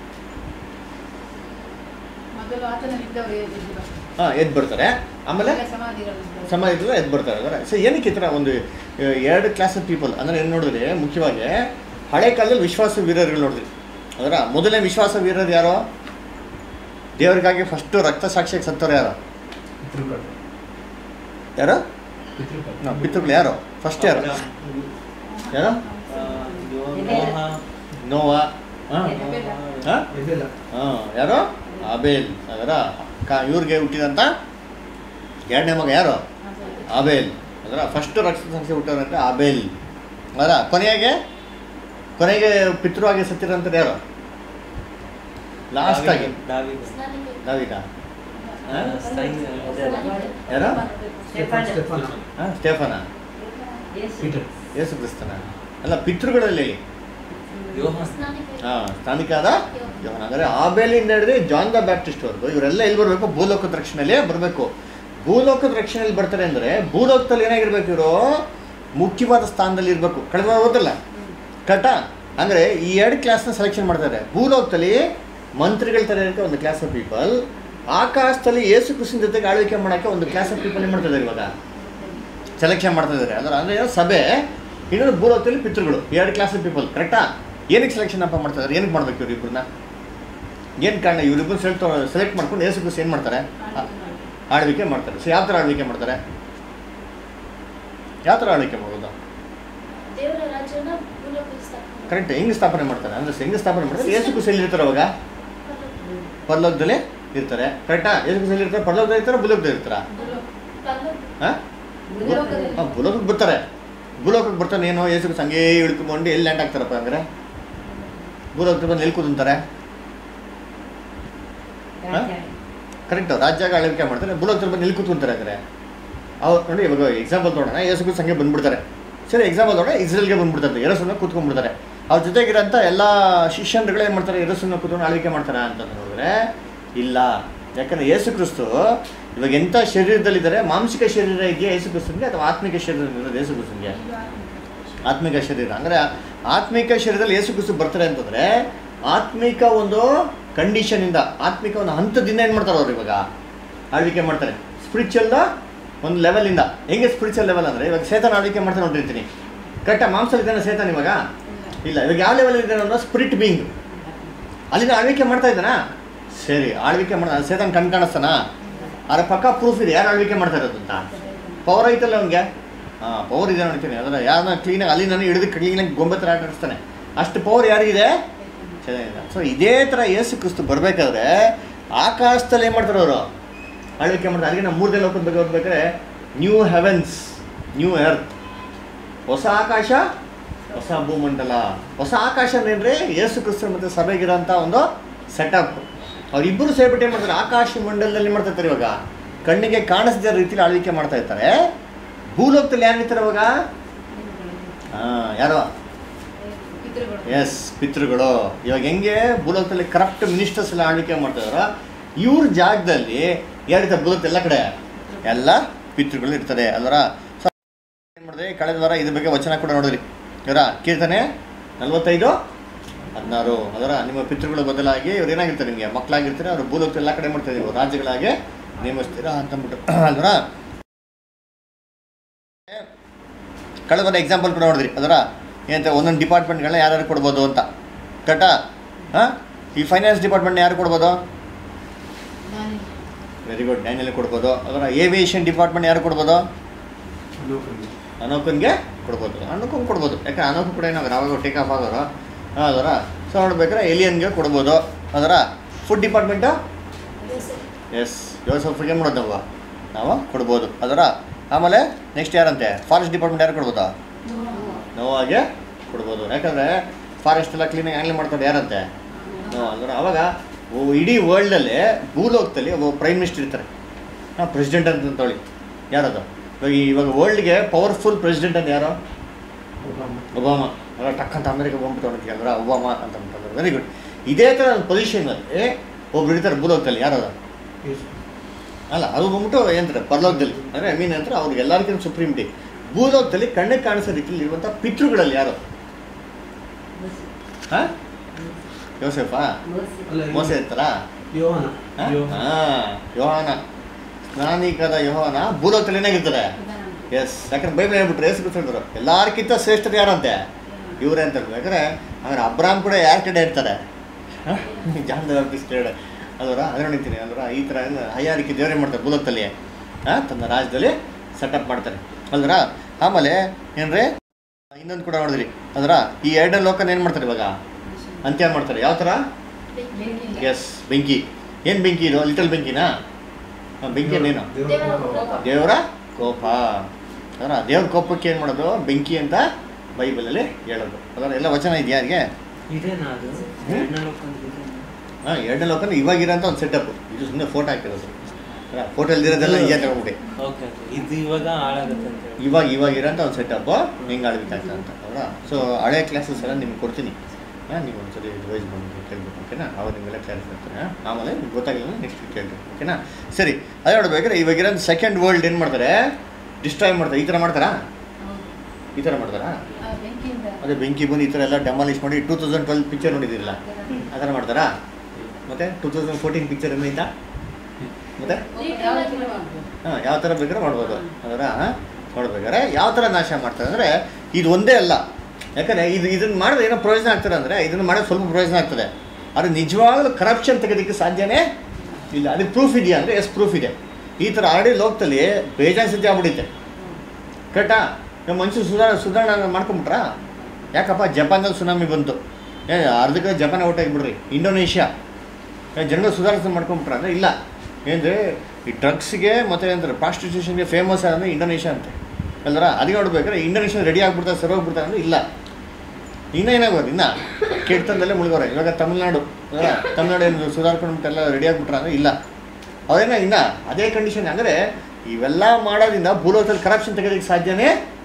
ಹಾಂ, ಎದ್ದು ಬರ್ತಾರೆ, ಆಮೇಲೆ ಸಮಾಧಿಗಳು ಎದ್ದು ಬರ್ತಾರೆ ಅದರ. ಸೊ ಏನಕ್ಕೆ ಈ ಥರ ಒಂದು ಎರಡು ಕ್ಲಾಸ್ ಆಫ್ ಪೀಪಲ್ ಅಂದರೆ ಏನು ನೋಡಿದ್ರೆ, ಮುಖ್ಯವಾಗಿ ಹಳೆ ಕಾಲದಲ್ಲಿ ವಿಶ್ವಾಸ ವೀರರುಗಳು ನೋಡಿದ್ರಿ ಅದರ. ಮೊದಲನೇ ವಿಶ್ವಾಸ ವೀರರು ಯಾರೋ? ದೇವರಿಗಾಗಿ ಫಸ್ಟು ರಕ್ತ ಸಾಕ್ಷಿಯಾಗಿ ಸತ್ತವ್ರು ಯಾರು? ಯಾರು? ಹಾಂ, ಪಿತೃಗಳು ಯಾರು? ಫಸ್ಟ್ ಯಾರು? ಯಾರು? ನೋವಾ. ಹಾಂ ಹಾಂ ಹಾಂ ಯಾರು? ಆಬೇಲ್ ಅದರ. ಕಾ ಇವ್ರಿಗೆ ಹುಟ್ಟಿದಂಥ ಎರಡನೇ ಮಗ ಯಾರು? ಆಬೇಲ್ ಅದರ. ಫಸ್ಟು ರಕ್ತ ಸಾಕ್ಷಿ ಹುಟ್ಟೋರಂತೆ ಆಬೇಲ್ ಅದರ. ಕೊನೆಯಾಗೆ ಕೊನೆಗೆ ಪಿತೃವಾಗಿ ಸತ್ತಿರೋಂಥದ್ದು ಯಾರು? ಲಾಸ್ಟ್ ಆಗಿ ದಾವೀದ. ಯಾರು? ಹಾಂ, ಸ್ಟೆಫನ. ಯೇಸು ಕ್ರಿಸ್ತನ ಅಲ್ಲ, ಪಿತೃಗಳಲ್ಲಿ ಹಾಂ ಸ್ಥಾನಿಕಾದ ಯೋಹಾನ. ಅಂದರೆ ಆಬೇಲಿಂದ ಹಿಡಿದು ಜಾನ್ ದ ಬ್ಯಾಪ್ಟಿಸ್ಟ್ವರೆಗೂ ಇವರೆಲ್ಲ ಎಲ್ಲಿ ಬರಬೇಕು? ಭೂಲೋಕದ ರಕ್ಷಣೆಯಲ್ಲಿ ಬರಬೇಕು. ಭೂಲೋಕದ ರಕ್ಷಣೆಯಲ್ಲಿ ಬರ್ತಾರೆ ಅಂದರೆ ಭೂಲೋಕದಲ್ಲಿ ಏನಾಗಿರ್ಬೇಕು? ಇವರು ಮುಖ್ಯವಾದ ಸ್ಥಾನದಲ್ಲಿ ಇರಬೇಕು. ಕಳೆದ ಹೋದಲ್ಲ ಕರೆಕ್ಟಾ? ಅಂದರೆ ಈ ಎರಡು ಕ್ಲಾಸ್ನ ಸೆಲೆಕ್ಷನ್ ಮಾಡ್ತಾರೆ. ಭೂಲೋಕದಲ್ಲಿ ಮಂತ್ರಿಗಳ ಥರ ಇರೋಕ್ಕೆ ಒಂದು ಕ್ಲಾಸ್ ಆಫ್ ಪೀಪಲ್, ಆಕಾಶದಲ್ಲಿ ಯೇಸು ಕ್ರಿಸ್ತನ ಜೊತೆಗೆ ಆಳ್ವಿಕೆ ಮಾಡೋಕ್ಕೆ ಒಂದು ಕ್ಲಾಸ್ ಆಫ್ ಪೀಪಲ್ ಏನು ಮಾಡ್ತಿದ್ದಾರೆ ಇವಾಗ ಸೆಲೆಕ್ಷನ್ ಮಾಡ್ತಾ ಇದ್ದಾರೆ ಅದರ. ಅಂದರೆ ಸಭೆ, ಇನ್ನೊಂದು ಭೂಲೋಕದಲ್ಲಿ ಪಿತೃಗಳು, ಎರಡು ಕ್ಲಾಸ್ ಆಫ್ ಪೀಪಲ್ ಕರೆಕ್ಟಾ? ಏನಕ್ಕೆ ಸೆಲೆಕ್ಷನ್ ಅಪ್ಪ ಮಾಡ್ತಾ ಇದ್ದಾರೆ? ಏನಕ್ಕೆ ಮಾಡ್ಬೇಕು ಇವ್ರು ಇಬ್ಬರನ್ನ? ಏನು ಕಾರಣ? ಇವರಿಬ್ಬರು ಸೆಲೆಕ್ಟ್ ಸೆಲೆಕ್ಟ್ ಮಾಡ್ಕೊಂಡು ಯೇಸು ಕ್ರಿಸ್ತ ಏನು ಮಾಡ್ತಾರೆ? ಆಳ್ವಿಕೆ ಮಾಡ್ತಾರೆ. ಸೊ ಯಾವ ಥರ ಆಳ್ವಿಕೆ ಮಾಡ್ತಾರೆ? ಯಾವ ಥರ ಆಳ್ವಿಕೆ ಮಾಡೋದು? ಕರೆಕ್ಟ್. ಹೆಂಗೆ ಸ್ಥಾಪನೆ ಮಾಡ್ತಾರೆ ಅಂದರೆ ಹೆಂಗೆ ಸ್ಥಾಪನೆ ಮಾಡ್ತಾರೆ? ಯೇಸು ಕ್ರಿಸ್ತ ಎಲ್ಲಿ ಇರ್ತಾರೆ ಅವಾಗ? ಪರಲೋಕದಲ್ಲಿ ಇರ್ತಾರೆ ಕರೆಕ್ಟಾ? ಯೇಸು ಕ್ರಿಸ್ತ ಎಲ್ಲಿ ಇರ್ತಾರೆ? ಪರಲೋಕದಲ್ಲಿ ಇರ್ತಾರೆ, ಭೂಲೋಕದಲ್ಲಿ ಇರ್ತಾರ? ಹಾಂ ಭೂಲೋಕಕ್ಕೆ ಬರ್ತಾರೆ. ಭೂಲೋಕಕ್ಕೆ ಬರ್ತಾನೆ ಏನೋ ಯೇಸು ಸಂಗೇ ಇಳ್ಕೊಂಡು ಎಲ್ಲಿ ಲ್ಯಾಂಡ್ ಆಗ್ತಾರಪ್ಪ ಅಂದರೆ ಭೂಲೋಕಕ್ಕೆ ಬಂದು ಎಲ್ಲಿ ಕೂతుంತಾರೆ? ಹಾಂ ಕರೆಕ್ಟು, ರಾಜ್ಯಾಗ ಆಳ್ವಿಕೆ ಮಾಡ್ತಾರೆ. ಭೂಲೋಕದಲ್ಲಿ ಬಂದು ಎಲ್ಲಿ ಕೂತ್ಕೊಂತಾರೆ ಅಂದರೆ ಅವ್ರು ನೋಡಿ. ಇವಾಗ ಎಕ್ಸಾಂಪಲ್ ತೊಗೊಳೋಣ, ಯೇಸು ಸಂಗೆ ಬಂದ್ಬಿಡ್ತಾರೆ. ಸರಿ, ಎಕ್ಸಾಂಪಲ್ ತೊಗೊಂಡ್ರೆ ಇಸ್ರೇಲ್ಗೆ ಬಂದ್ಬಿಡ್ತಾರೆ, ಎರಸನ್ನ ಕೂತ್ಕೊಂಡ್ಬಿಡ್ತಾರೆ. ಅವ್ರ ಜೊತೆಗಿರೋಂಥ ಎಲ್ಲ ಶಿಷ್ಯನ್ಗಳು ಏನು ಮಾಡ್ತಾರೆ? ಎರಸನ್ನ ಕೂತ್ಕೊಂಡು ಆಳ್ವಿಕೆ ಮಾಡ್ತಾರೆ ಅಂತ ನೋಡಿದ್ರೆ ಇಲ್ಲ. ಯಾಕಂದರೆ ಯೇಸು ಕ್ರಿಸ್ತು ಇವಾಗ ಎಂಥ ಶರೀರದಲ್ಲಿದ್ದಾರೆ? ಮಾಂಸಿಕ ಶರೀರ ಇದೆಯಾ ಯೇಸು ಕ್ರಿಸ್ತನಿಗೆ, ಅಥವಾ ಆತ್ಮಿಕ ಶರೀರ ಇರೋದು ಯೇಸು ಕ್ರಿಸ್ತನಿಗೆ? ಆತ್ಮಿಕ ಶರೀರ. ಅಂದರೆ ಆತ್ಮಿಕ ಶರೀರದಲ್ಲಿ ಯೇಸು ಕ್ರಿಸ್ತು ಬರ್ತಾರೆ ಅಂತಂದರೆ ಆತ್ಮಿಕ ಒಂದು ಕಂಡೀಷನಿಂದ, ಆತ್ಮಿಕ ಒಂದು ಹಂತದಿಂದ ಏನು ಮಾಡ್ತಾರೆ ಅವ್ರು ಇವಾಗ ಆಳ್ವಿಕೆ ಮಾಡ್ತಾರೆ. ಸ್ಪಿರಿಚುವಲ್ ಒಂದು ಲೆವೆಲಿಂದ. ಹೆಂಗೆ ಸ್ಪಿರಿಚುವಲ್ ಲೆವೆಲ್ ಅಂದರೆ ಇವಾಗ ಸೇತಾನ ಆಳ್ವಿಕೆ ಮಾಡ್ತಾರೆ ನೋಡಿರ್ತೀನಿ. ಕರೆಕ್ಟ ಮಾಂಸಲ್ಲಿದ್ದಾನೆ ಸೇತಾನ ಇವಾಗ? ಇಲ್ಲ. ಇವಾಗ ಯಾವ ಲೆವೆಲ್ ಇದ್ದಾನೆ ಅನ್ನೋ ಸ್ಪಿರಿಟ್ ಬೀಯಿಂಗ್ ಅಲ್ಲಿಂದ ಆಳ್ವಿಕೆ ಮಾಡ್ತಾ ಇದ್ದಾನಾ? ಸರಿ, ಆಳ್ವಿಕೆ ಮಾಡ ಸೇತಾನ ಕಣ್ ಕಾಣಿಸ್ತಾನ? ಅದ್ರ ಪಕ್ಕ ಪ್ರೂಫ್ ಇದೆ ಯಾರು ಆಳ್ವಿಕೆ ಮಾಡ್ತಾ ಇರೋದು ಅಂತ. ಪವರ್ ಐತಲ್ಲ ಅವನಿಗೆ. ಹಾಂ, ಪವರ್ ಇದೆ ನೋಡ್ತೀನಿ. ಅದರ ಯಾರನ್ನ ಕ್ಲೀನಾಗಿ ಅಲ್ಲಿ ನಾನು ಹಿಡಿದು ಕ್ಲೀನಾಗಿ ಗೊಂಬೆ ಥರ ಆಟಾಡಿಸ್ತಾನೆ. ಅಷ್ಟು ಪವರ್ ಯಾರಿಗಿದೆ? ಚೆನ್ನಾಗಿದೆ. ಸೊ ಇದೇ ಥರ ಯೇಸು ಕ್ರಿಸ್ತು ಬರಬೇಕಾದ್ರೆ ಆಕಾಶದಲ್ಲಿ ಏನು ಮಾಡ್ತಾರೆ ಅವರು? ಆಳ್ವಿಕೆ ಮಾಡ್ತಾರೆ. ಅದಕ್ಕೆ ನಾವು ಮೂರನೇ ಲೋಕದ ಬಗ್ಗೆ ಓದ್ಬೇಕಾದ್ರೆ ನ್ಯೂ ಹೆವೆನ್ಸ್, ನ್ಯೂ ಎರ್ತ್, ಹೊಸ ಆಕಾಶ ಹೊಸ ಭೂಮಂಡಲ. ಹೊಸ ಆಕಾಶ ಏನ್ರಿ? ಯೇಸು ಕ್ರಿಸ್ತು ಮತ್ತು ಸಭೆಗಿರೋಂಥ ಒಂದು ಸೆಟಪ್. ಅವರಿಬ್ಬರು ಸೇರ್ಬಿಟ್ಟು ಏನು ಮಾಡ್ತಾರೆ? ಆಕಾಶ ಮಂಡಲದಲ್ಲಿ ಮಾಡ್ತಾ ಇರ್ತಾರೆ. ಇವಾಗ ಕಣ್ಣಿಗೆ ಕಾಣಿಸಿದ ರೀತಿಯಲ್ಲಿ ಆಳ್ವಿಕೆ ಮಾಡ್ತಾ ಇರ್ತಾರೆ. ಭೂಲೋಕದಲ್ಲಿ ಯಾರು ಇರ್ತಾರೆ ಇವಾಗ? ಹಾಂ, ಯಾರೋ? ಎಸ್, ಪಿತೃಗಳು. ಇವಾಗ ಹೆಂಗೆ ಭೂಲೋಕದಲ್ಲಿ ಕರಪ್ಟ್ ಮಿನಿಸ್ಟರ್ಸ್ ಎಲ್ಲ ಆಳ್ವಿಕೆ ಮಾಡ್ತಾ ಇದಾರೋ, ಇವ್ರ ಜಾಗದಲ್ಲಿ ಯಾರಿರ್ತಾರೆ ಭೂಲೋಕದ ಎಲ್ಲ ಕಡೆ? ಎಲ್ಲ ಪಿತೃಗಳು ಇರ್ತಾರೆ ಅಲ್ವರ. ಸೊ ಏನು ಮಾಡಿದ್ರಿ? ಕಳೆದ ವಾರ ಇದ್ರ ಬಗ್ಗೆ ವಚನ ಕೂಡ ನೋಡಿದ್ರಿ. ಇವರ ಕೀರ್ತನೆ ನಲ್ವತ್ತೈದು ಹದಿನಾರು. ಅದರ ನಿಮ್ಮ ಪಿತೃಗಳ ಬದಲಾಗಿ ಇವ್ರು ಏನಾಗಿರ್ತಾರೆ? ನಿಮಗೆ ಮಕ್ಕಳಾಗಿರ್ತಾರೆ. ಅವರು ಭೂಲೋಕ ಎಲ್ಲ ಕಡೆ ಮಾಡ್ತಾರೆ, ನೀವು ರಾಜ್ಯಗಳಾಗಿ ನೇಮಿಸ್ತೀರಾ ಅಂತಂದ್ಬಿಟ್ಟು ಅಲ್ವರ. ಕಳೆದ ವಾರ ಎಕ್ಸಾಂಪಲ್ ಕೂಡ ನೋಡಿದ್ರಿ. ಅದರ ಏನಂತ ಒಂದೊಂದು ಡಿಪಾರ್ಟ್ಮೆಂಟ್ಗಳನ್ನ ಯಾರ್ಯಾರು ಕೊಡ್ಬೋದು ಅಂತ. ಕರೆಕ್ಟಾ? ಹಾಂ, ಈ ಫೈನಾನ್ಸ್ ಡಿಪಾರ್ಟ್ಮೆಂಟ್ ಯಾರು ಕೊಡ್ಬೋದು? ವೆರಿ ಗುಡ್, ಡ್ಯಾನಿಯಲ್ ಕೊಡ್ಬೋದು. ಅದರ ಏವಿಯೇಷನ್ ಡಿಪಾರ್ಟ್ಮೆಂಟ್ ಯಾರು ಕೊಡ್ಬೋದು? ಅನೋಕನ್ಗೆ ಕೊಡ್ಬೋದು. ಅನೋಕನ್ ಕೊಡ್ಬೋದು. ಯಾಕಂದ್ರೆ ಅನೋಕ್ ಕೂಡ ಏನಾಗ ಅವಾಗ ಟೇಕ್ ಆಫ್ ಆಗೋರು ಅದರ. ಸೊ ನೋಡ್ಬೇಕಾದ್ರೆ ಎಲಿಯನ್ಗೆ ಕೊಡ್ಬೋದು. ಅದರ ಫುಡ್ ಡಿಪಾರ್ಟ್ಮೆಂಟು ಎಸ್ ಜೋಸಫ್ಗೆ ಏನು ಮಾಡೋದು ನಾವು ನಾವು ಕೊಡ್ಬೋದು. ಅದರ ಆಮೇಲೆ ನೆಕ್ಸ್ಟ್ ಯಾರಂತೆ? ಫಾರೆಸ್ಟ್ ಡಿಪಾರ್ಟ್ಮೆಂಟ್ ಯಾರು ಕೊಡ್ಬೋದು? ನೋವಾಗೆ ಕೊಡ್ಬೋದು. ಯಾಕಂದರೆ ಫಾರೆಸ್ಟ್ ಎಲ್ಲ ಕ್ಲೀನಾಗಿ ಹ್ಯಾಂಡಲ್ ಮಾಡ್ತಾರೆ ಯಾರಂತೆ? ನೋ. ಅದರ ಆವಾಗ ಇಡೀ ವರ್ಲ್ಡಲ್ಲಿ ಭೂಲೋಕದಲ್ಲಿ ಒಬ್ಬ ಪ್ರೈಮ್ ಮಿನಿಸ್ಟರ್ ಇರ್ತಾರೆ. ಹಾಂ, ಪ್ರೆಸಿಡೆಂಟ್ ಅಂತಂತೇಳಿ. ಯಾರದು ಇವಾಗ ಇವಾಗ ವರ್ಲ್ಡ್ಗೆ ಪವರ್ಫುಲ್ ಪ್ರೆಸಿಡೆಂಟ್ ಅಂತ ಯಾರು? ಒಬಾಮ. ಅಲ್ಲ, ಟಕ್ ಅಂತ ಅಮೆರಿಕ ಬಂದ್ಬಿಟ್ಟು ಅನ್ನೋಕ್ಕೆ ಅಂದ್ರೆ ಒಬಾಮ ಅಂತ ಅಂತಂದ್ರೆ ವೆರಿ ಗುಡ್. ಇದೇ ಥರ ಒಂದು ಪೊಸಿಷನಲ್ಲಿ ಒಬ್ರು ಇರ್ತಾರೆ ಭೂಲೋಕದಲ್ಲಿ. ಯಾರದ? ಅಲ್ಲ, ಅದು ಬಂದ್ಬಿಟ್ಟು ಏನಂತಾರೆ ಪರಲೋಕದಲ್ಲಿ. ಅಂದರೆ ಐ ಮೀನ್ ಅಂದ್ರೆ ಅವ್ರಿಗೆ ಎಲ್ಲರಿಗಿಂತ ಸುಪ್ರೀಂ ಡಿ. ಭೂಲೋಕದಲ್ಲಿ ಕಣ್ಣಿಗೆ ಕಾಣಿಸೋ ರೀತಿಯಲ್ಲಿ ಇರುವಂಥ ಪಿತೃಗಳಲ್ಲಿ ಯಾರು? ಹಾಂ, ಯೋಸೆಫಾ? ಮೋಸೆ ಇರ್ತಾರ? ಹಾಂ, ಯೋಹಾನ. ಸ್ನಾನಿಕದ ಯೋಹಾನ ಭೂಲೋಕದಲ್ಲಿ ಏನಾಗಿರ್ತಾರೆ? ಎಸ್. ಯಾಕಂದ್ರೆ ಬೈಬಲ್ ಹೇಳ್ಬಿಟ್ರೆ ಯೇಸು ಕ್ರಿಸ್ತ ಹೇಳ್ತಾರೆ ಎಲ್ಲರಿಗಿಂತ ಶ್ರೇಷ್ಠರು ಯಾರಂತೆ? ಇವರೇ ಅಂತ. ಯಾಕಂದರೆ ಅಂದ್ರೆ ಅಬ್ರಾಮ್ ಕೂಡ ಯಾರ ಕಡೆ ಇರ್ತಾರೆ? ಜಾನ್ ದ ಬ್ಯಾಪ್ಟಿಸ್ಟ್ ಹೇಳಿ ಅಲ್ವರ. ಅದೇ ನೋಡಿರ್ತೀನಿ ಅಲ್ವರ. ಈ ಥರ ಹೈಯಾರಿಕೆ ದೇವರೇ ಮಾಡ್ತಾರೆ ಭೂಲೋಕದಲ್ಲಿ. ಹಾಂ, ತನ್ನ ರಾಜ್ಯದಲ್ಲಿ ಸೆಟಪ್ ಮಾಡ್ತಾರೆ ಅಲ್ವರ. ಆಮೇಲೆ ಏನ್ರಿ ಇನ್ನೊಂದು ಕೂಡ ನೋಡಿದ್ರಿ. ಅದರ ಈ ಎರಡನೇ ಲೋಕನ ಏನು ಮಾಡ್ತಾರೆ ಇವಾಗ? ಅಂತ್ಯ ಮಾಡ್ತಾರೆ. ಯಾವ ಥರ? ಎಸ್, ಬೆಂಕಿ. ಏನು ಬೆಂಕಿ ಇದು? ಲಿಟಲ್ ಬೆಂಕಿನಾ? ಬೆಂಕಿ ಏನೇನು? ದೇವರ ಕೋಪ. ಅದರ ದೇವ್ರ ಕೋಪಕ್ಕೆ ಏನು ಮಾಡೋದು? ಬೆಂಕಿ ಅಂತ ಬೈಬಲಲ್ಲಿ ಹೇಳೋದು. ಅದರ ಎಲ್ಲ ವಚನ ಇದೆಯಾ ಯಾರಿಗೆ? ಹಾಂ, ಎರಡನೇ ಲೋಕನ ಇವಾಗಿರೋಂಥ ಒಂದು ಸೆಟಪ್. ಇದು ಸುಮ್ಮನೆ ಫೋಟೋ ಹಾಕಿರೋದು. ಫೋಟೋ ಇಲ್ದಿರೋದೆಲ್ಲ ಈಗ ತಗೊಂಡ್ಬಿಟ್ಟು ಇದು ಇವಾಗ ಇವಾಗ ಇವಾಗ ಇರೋಂಥ ಒಂದು ಸೆಟಪ್ಪು ಹೆಂಗೆ ಆಳ್ಬೇಕಾಗ್ತದೆ ಅಂತ. ಅವರ ಸೊ ಹಳೆ ಕ್ಲಾಸಸ್ ಎಲ್ಲ ನಿಮ್ಗೆ ಕೊಡ್ತೀನಿ. ಹಾಂ, ನೀವು ಒಂದ್ಸರಿ ರಿವೈಸ್ ಮಾಡಿ ಕೇಳಬೇಕು. ಓಕೆನಾ? ಅವಾಗ ನಿಮಗೆಲ್ಲ ಕ್ಲಾರಿಫೈ ಆಗ್ತಾರೆ. ಆಮೇಲೆ ನಿಮ್ಗೆ ಗೊತ್ತಾಗಿಲ್ಲ ನೆಕ್ಸ್ಟ್ ವೀಕ್ ಕೇಳ್ಬೇಕು. ಓಕೆನಾ? ಸರಿ, ಅದೇ ನೋಡ್ಬೇಕಾದ್ರೆ ಇವಾಗಿರೋ ಸೆಕೆಂಡ್ ವರ್ಲ್ಡ್ ಏನು ಮಾಡ್ತಾರೆ? ಡಿಸ್ಟ್ರಾಯ್ ಮಾಡ್ತಾರೆ. ಈ ಥರ ಮಾಡ್ತಾರಾ? ಈ ಥರ ಮಾಡ್ತಾರಾ? ಅದೇ ಬೆಂಕಿ ಬಂದು ಈ ಥರ ಎಲ್ಲ ಡೆಮಾಲಿಷ್ ಮಾಡಿ ಟೂ ತೌಸಂಡ್ ಟ್ವೆಲ್ ಪಿಕ್ಚರ್ ನೋಡಿದಿರಲ್ಲ, ಆ ಥರ ಮಾಡ್ತಾರಾ? ಮತ್ತು ಟೂ ತೌಸಂಡ್ ಫೋರ್ಟೀನ್ ಪಿಕ್ಚರ್ ಏನೈತಾ? ಮತ್ತು ಹಾಂ, ಯಾವ ಥರ ಬೇಕಾದ್ರೆ ಮಾಡ್ಬೋದು. ಅದರ ನೋಡ್ಬೇಕಾದ್ರೆ ಯಾವ ಥರ ನಾಶ ಮಾಡ್ತಾರೆ ಅಂದರೆ ಇದು ಒಂದೇ ಅಲ್ಲ. ಯಾಕಂದರೆ ಇದು ಇದನ್ನು ಮಾಡಿದ್ರೆ ಏನೋ ಪ್ರಯೋಜನ ಆಗ್ತದೆ ಅಂದರೆ ಇದನ್ನು ಮಾಡೋದು ಸ್ವಲ್ಪ ಪ್ರಯೋಜನ ಆಗ್ತದೆ. ಆದರೆ ನಿಜವಾಗ್ಲೂ ಕರಪ್ಷನ್ ತೆಗೋದಕ್ಕೆ ಸಾಧ್ಯನೇ ಇಲ್ಲ. ಅದಕ್ಕೆ ಪ್ರೂಫ್ ಇದೆಯಾ ಅಂದರೆ ಎಸ್, ಪ್ರೂಫ್ ಇದೆ. ಈ ಥರ ಆಲ್ರೆಡಿ ಲೋಕದಲ್ಲಿ ಬೇಜಾನ್ ಸದ್ಯ ಆಗ್ಬಿಡುತ್ತೆ. ಕರೆಕ್ಟಾ? ನಮ್ಮ ಮನುಷ್ಯರು ಸುಧಾರ ಸುಧಾರಣೆ ಮಾಡ್ಕೊಂಬಿಟ್ರಾ? ಯಾಕಪ್ಪ ಜಪಾನ್ದಲ್ಲಿ ಸುನಾಮಿ ಬಂತು, ಏ ಅರ್ಧಕ್ಕೆ ಜಪಾನ್ ಔಟ್ ಆಗಿಬಿಡ್ರಿ. ಇಂಡೋನೇಷ್ಯಾ ಜನಗಳು ಸುಧಾರಣೆ ಮಾಡ್ಕೊಂಬಿಟ್ರ ಅಂದರೆ ಇಲ್ಲ. ಏನಂದರೆ ಈ ಡ್ರಗ್ಸ್ಗೆ ಮತ್ತು ಏನಂತಾರೆ ಪ್ರಾಸ್ಟಿಟ್ಯೂಷನ್ಗೆ ಫೇಮಸ್ ಅಂದರೆ ಇಂಡೋನೇಷ್ಯಾ ಅಂತ ಅಲ್ದ್ರ. ಅದಕ್ಕೆ ನೋಡ್ಬೇಕಾದ್ರೆ ಇಂಡೋನೇಷ್ಯಾ ರೆಡಿ ಆಗ್ಬಿಡ್ತಾರೆ, ಸರಿ ಹೋಗ್ಬಿಡ್ತಾರೆ ಅಂದರೆ ಇಲ್ಲ. ಇನ್ನೂ ಏನಾಗೋದು, ಇನ್ನು ಕೆಟ್ಟದಲ್ಲೇ ಮುಳುಗೋರೆ. ಇವಾಗ ತಮಿಳ್ನಾಡು ಅಲ್ಲ, ತಮಿಳ್ನಾಡು ಏನು ಸುಧಾರಿಸ್ಕೊಂಡ್ಬಿಟ್ಟೆಲ್ಲ ರೆಡಿ ಆಗ್ಬಿಟ್ರೆ ಅಂದರೆ ಇಲ್ಲ. ಅದೇನ ಇನ್ನು ಅದೇ ಕಂಡೀಷನ್. ಅಂದರೆ ಇವೆಲ್ಲ ಮಾಡೋದ್ರಿಂದ ಭೂಲೋಕದಲ್ಲಿ ಕರಪ್ಷನ್ ತೆಗೆಯೋದಕ್ಕೆ ಸಾಧ್ಯನೇ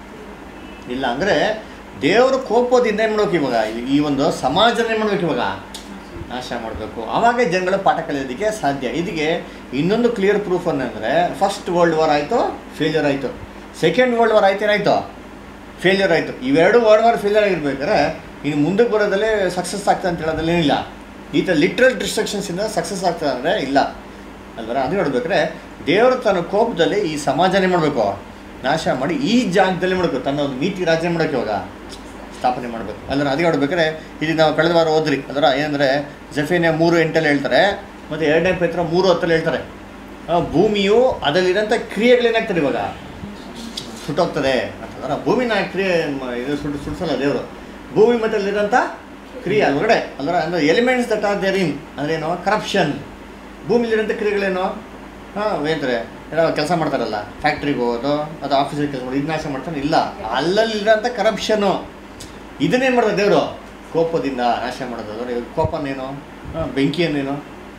ಇಲ್ಲ. ಅಂದರೆ ದೇವರ ಕೋಪದಿಂದ ಏನು ಮಾಡ್ಬೇಕು ಇವಾಗ, ಈ ಒಂದು ಸಮಾಜನ ಏನು ಮಾಡ್ಬೇಕು ಇವಾಗ, ನಾಶ ಮಾಡಬೇಕು. ಆವಾಗ ಜನಗಳ ಪಾಠ ಕಲಿಯೋದಕ್ಕೆ ಸಾಧ್ಯ. ಇದಕ್ಕೆ ಇನ್ನೊಂದು ಕ್ಲಿಯರ್ ಪ್ರೂಫ್ ಅನ್ನಂದರೆ ಫಸ್ಟ್ ವರ್ಲ್ಡ್ ವಾರ್ ಆಯಿತು, ಫೇಲ್ಯೂರ್ ಆಯಿತು. ಸೆಕೆಂಡ್ ವರ್ಲ್ಡ್ ವಾರ್ ಆಯ್ತು, ಏನಾಯಿತು, ಫೇಲ್ಯೂರ್ ಆಯಿತು. ಇವೆರಡು ವರ್ಲ್ಡ್ ವಾರ್ ಫೇಲ್ಯೂರ್ ಆಗಿರ್ಬೇಕಾದ್ರೆ ಇನ್ನು ಮುಂದಕ್ಕೆ ಬರೋದಲ್ಲೇ ಸಕ್ಸಸ್ ಆಗ್ತದೆ ಅಂತ ಹೇಳೋದ್ರಲ್ಲಿ ಏನಿಲ್ಲ. ಈ ಥರ ಲಿಟ್ರಲ್ ಡಿಸ್ಟ್ರಕ್ಷನ್ಸಿಂದ ಸಕ್ಸಸ್ ಆಗ್ತದೆ ಅಂದರೆ ಇಲ್ಲ ಅಲ್ವರ. ಅದು ನೋಡ್ಬೇಕಾದ್ರೆ ದೇವರು ತನ್ನ ಕೋಪದಲ್ಲಿ ಈ ಸಮಾಜನೇ ಮಾಡಬೇಕು, ನಾಶ ಮಾಡಿ ಈ ಜಾಗದಲ್ಲಿ ಮಾಡಬೇಕು, ತನ್ನ ಒಂದು ನೀತಿ ರಾಜ್ಯ ಮಾಡೋಕ್ಕೆ ಇವಾಗ ಸ್ಥಾಪನೆ ಮಾಡಬೇಕು. ಅಂದ್ರೆ ಅದೇ ನೋಡ್ಬೇಕಾದ್ರೆ ಇದು ನಾವು ಕಳೆದ ವಾರ ಓದ್ರಿ ಅದರ ಏನಂದರೆ ಜೆಫೇನಿಯಾ ಮೂರು ಎಂಟಲ್ಲಿ ಹೇಳ್ತಾರೆ, ಮತ್ತು ಎರಡನೇ ಪೇತ್ರ ಮೂರು ಹತ್ತಲ್ಲಿ ಹೇಳ್ತಾರೆ ಭೂಮಿಯು ಅದರಲ್ಲಿರೋಂಥ ಕ್ರಿಯೆಗಳೇನಾಗ್ತದೆ ಇವಾಗ ಸುಟ್ಟೋಗ್ತದೆ ಅಂತಂದ್ರೆ ಭೂಮಿನ ಕ್ರಿಯೆ ಇದು ಸುಟ್ಟು ಸುಡಿಸಲ್ಲ ದೇವರು. ಭೂಮಿ ಮತ್ತು ಅಲ್ಲಿರೋಂಥ ಕ್ರಿಯೆ ಹೊರಗಡೆ ಅಂದ್ರೆ ಅಂದರೆ elements that are there in ಅಂದ್ರೇನು ಕರಪ್ಷನ್. ಭೂಮಿಲಿರೋಂಥ ಕ್ರಿಯೆಗಳೇನು ಹಾಂ ಏನಂತಾರೆ ಏನೋ ಕೆಲಸ ಮಾಡ್ತಾರಲ್ಲ, ಫ್ಯಾಕ್ಟ್ರಿಗೆ ಹೋಗೋದು ಅದು ಆಫೀಸಿಗೆ ಕೆಲಸ ಮಾಡೋದು, ಇದು ನಾಶ ಮಾಡ್ತಾನೆ ಇಲ್ಲ. ಅಲ್ಲಲ್ಲಿರೋಂಥ ಕರಪ್ಷನು ಇದನ್ನೇನು ಮಾಡೋದು ದೇವರು ಕೋಪದಿಂದ ನಾಶ ಮಾಡೋದು. ಅದರ ಕೋಪನೇನು, ಹಾಂ ಬೆಂಕಿಯನ್ನೇನು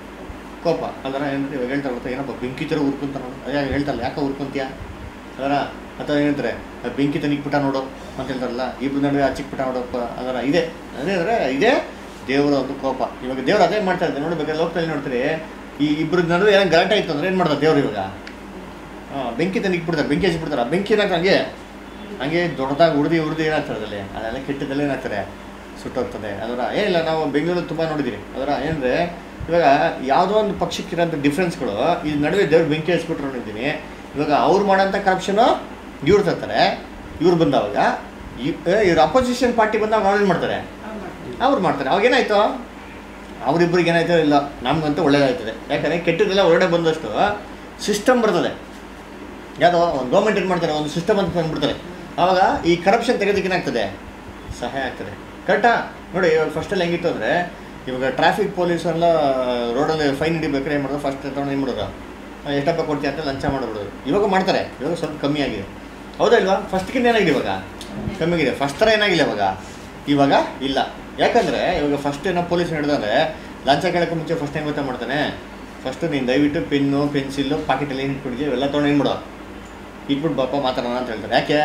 ಕೋಪ ಅದರ ಏನಂದ್ರೆ ಇವಾಗ ಹೇಳ್ತಾರೆ ಗೊತ್ತಾ, ಏನಪ್ಪ ಬೆಂಕಿ ಥರ ಉರ್ಕೊಂತ ನೋಡು, ಅದೇ ಹೇಳ್ತಾರಲ್ಲ ಯಾಕೆ ಉರ್ಕೊಂತೀಯ ಅದರ, ಅಥವಾ ಏನಂತಾರೆ ಬೆಂಕಿ ತನಿಕ್ಬಿಟ್ಟ ನೋಡು ಅಂತ ಹೇಳ್ತಾರಲ್ಲ, ಇಬ್ಬರು ನಡುವೆ ಹಚ್ಚಿಕ್ಬಿಟ್ಟ ನೋಡಪ್ಪ ಅದರ. ಇದೆ ಅದೇ ಅಂದರೆ ಇದೇ ದೇವರ ಒಂದು ಕೋಪ. ಇವಾಗ ದೇವ್ರು ಅದೇ ಮಾಡ್ತಾ ಇದ್ದಾರೆ ನೋಡ್ಬೇಕಾದ್ರೆ ಲೋಕದಲ್ಲಿ ನೋಡ್ತೀರಿ, ಈ ಇಬ್ಬರ ನಡುವೆ ಏನೋ ಗಲಾಟೆ ಆಯಿತು ಅಂದರೆ ಏನು ಮಾಡ್ತಾರೆ ದೇವ್ರು ಇವಾಗ ಹಾಂ ಬೆಂಕಿ ತನಿಕ್ಬಿಡ್ತಾರೆ, ಬೆಂಕಿ ಹಚ್ಚಿಬಿಡ್ತಾರೆ. ಆ ಬೆಂಕಿ ಏನಾಗ್ತದೆ ಹಂಗೆ ಹಂಗೆ ದೊಡ್ಡದಾಗಿ ಉಡ್ದು ಉಡ್ದು ಏನಾಗ್ತದೆ ಅದರಲ್ಲಿ, ಅದೆಲ್ಲ ಕೆಟ್ಟದಲ್ಲೇ ಏನಾಗ್ತಾರೆ ಸುಟ್ಟೋಗ್ತದೆ ಅದರ. ಏನಿಲ್ಲ ನಾವು ಬೆಂಗಳೂರಲ್ಲಿ ತುಂಬ ನೋಡಿದ್ದೀರಿ ಅದರ. ಏನಂದರೆ ಇವಾಗ ಯಾವುದೋ ಒಂದು ಪಕ್ಷಕ್ಕಿರೋಂಥ ಡಿಫ್ರೆನ್ಸ್ಗಳು ಈ ನಡುವೆ ದೇವ್ರು ಬೆಂಕಿ ಹಚ್ಬಿಟ್ರು ನೋಡಿದ್ದೀನಿ. ಇವಾಗ ಅವ್ರು ಮಾಡೋಂಥ ಕರಪ್ಷನು ಇವ್ರು ತರ್ತಾರೆ, ಇವ್ರು ಬಂದವಾಗ ಇವ್ರು ಅಪೋಸಿಷನ್ ಪಾರ್ಟಿ ಬಂದಾಗ ಅವ್ರು ಏನು ಮಾಡ್ತಾರೆ, ಅವ್ರು ಮಾಡ್ತಾರೆ. ಅವಾಗ ಏನಾಯಿತು, ಅವರಿಬ್ಬರಿಗೆ ಏನಾಯ್ತೋ ಇಲ್ಲ, ನಮಗಂತೂ ಒಳ್ಳೇದಾಗ್ತದೆ. ಯಾಕಂದರೆ ಕೆಟ್ಟದೆಲ್ಲ ಹೊರಗಡೆ ಬಂದಷ್ಟು ಸಿಸ್ಟಮ್ ಬರ್ತದೆ. ಯಾವುದೋ ಒಂದು ಗೌರ್ಮೆಂಟ್ ಏನು ಮಾಡ್ತಾರೆ, ಒಂದು ಸಿಸ್ಟಮ್ ಅಂತ ಬಂದ್ಬಿಡ್ತಾರೆ. ಆವಾಗ ಈ ಕರಪ್ಷನ್ ತೆಗೆಯೋದಕ್ಕೆ ಏನಾಗ್ತದೆ, ಸಹಾಯ ಆಗ್ತದೆ. ಕರೆಕ್ಟಾ ನೋಡಿ. ಇವಾಗ ಫಸ್ಟಲ್ಲಿ ಹೆಂಗಿತ್ತು ಅಂದರೆ ಇವಾಗ ಟ್ರಾಫಿಕ್ ಪೊಲೀಸೆಲ್ಲ ರೋಡಲ್ಲಿ ಫೈನ್ ಹಿಡಿಬೇಕಾದ್ರೆ ಏನು ಮಾಡೋದು, ಫಸ್ಟ್ ತಗೊಂಡು ಏನು ಮಾಡೋದು, ಎಷ್ಟಪ್ಪ ಕೊಡ್ತೀಯ ಅಂತ ಲಂಚ ಮಾಡಿಬಿಡೋದು. ಇವಾಗ ಮಾಡ್ತಾರೆ, ಇವಾಗ ಸ್ವಲ್ಪ ಕಮ್ಮಿ ಆಗಿದೆ, ಹೌದಾ ಇಲ್ವಾ? ಫಸ್ಟ್ಗಿಂತ ಏನಾಗಿದೆ ಇವಾಗ ಕಮ್ಮಿ ಆಗಿದೆ. ಫಸ್ಟ್ ಥರ ಏನಾಗಿಲ್ಲ ಇವಾಗ, ಇವಾಗ ಇಲ್ಲ. ಯಾಕಂದರೆ ಇವಾಗ ಫಸ್ಟ್ ಏನೋ ಪೊಲೀಸ್ ಹಿಡಿದ್ರೆ ಲಂಚ ಕೇಳೋಕ್ಕೆ ಮುಂಚೆ ಫಸ್ಟ್ ಏನು ಗೊತ್ತಾ ಮಾಡ್ತಾನೆ, ಫಸ್ಟು ನೀನು ದಯವಿಟ್ಟು ಪೆನ್ನು ಪೆನ್ಸಿಲ್ಲು ಪಾಕೆಟಲ್ಲಿ ಏನು ಇಟ್ಬಿಡ್ತೀವಿ ಇವೆಲ್ಲ ತೊಗೊಂಡು ಏನು ಮಾಡೋ ಇಟ್ಬಿಟ್ಟು ಬಾಪ ಮಾತಾಡೋಣ ಅಂತ ಹೇಳ್ತಾರೆ. ಯಾಕೆ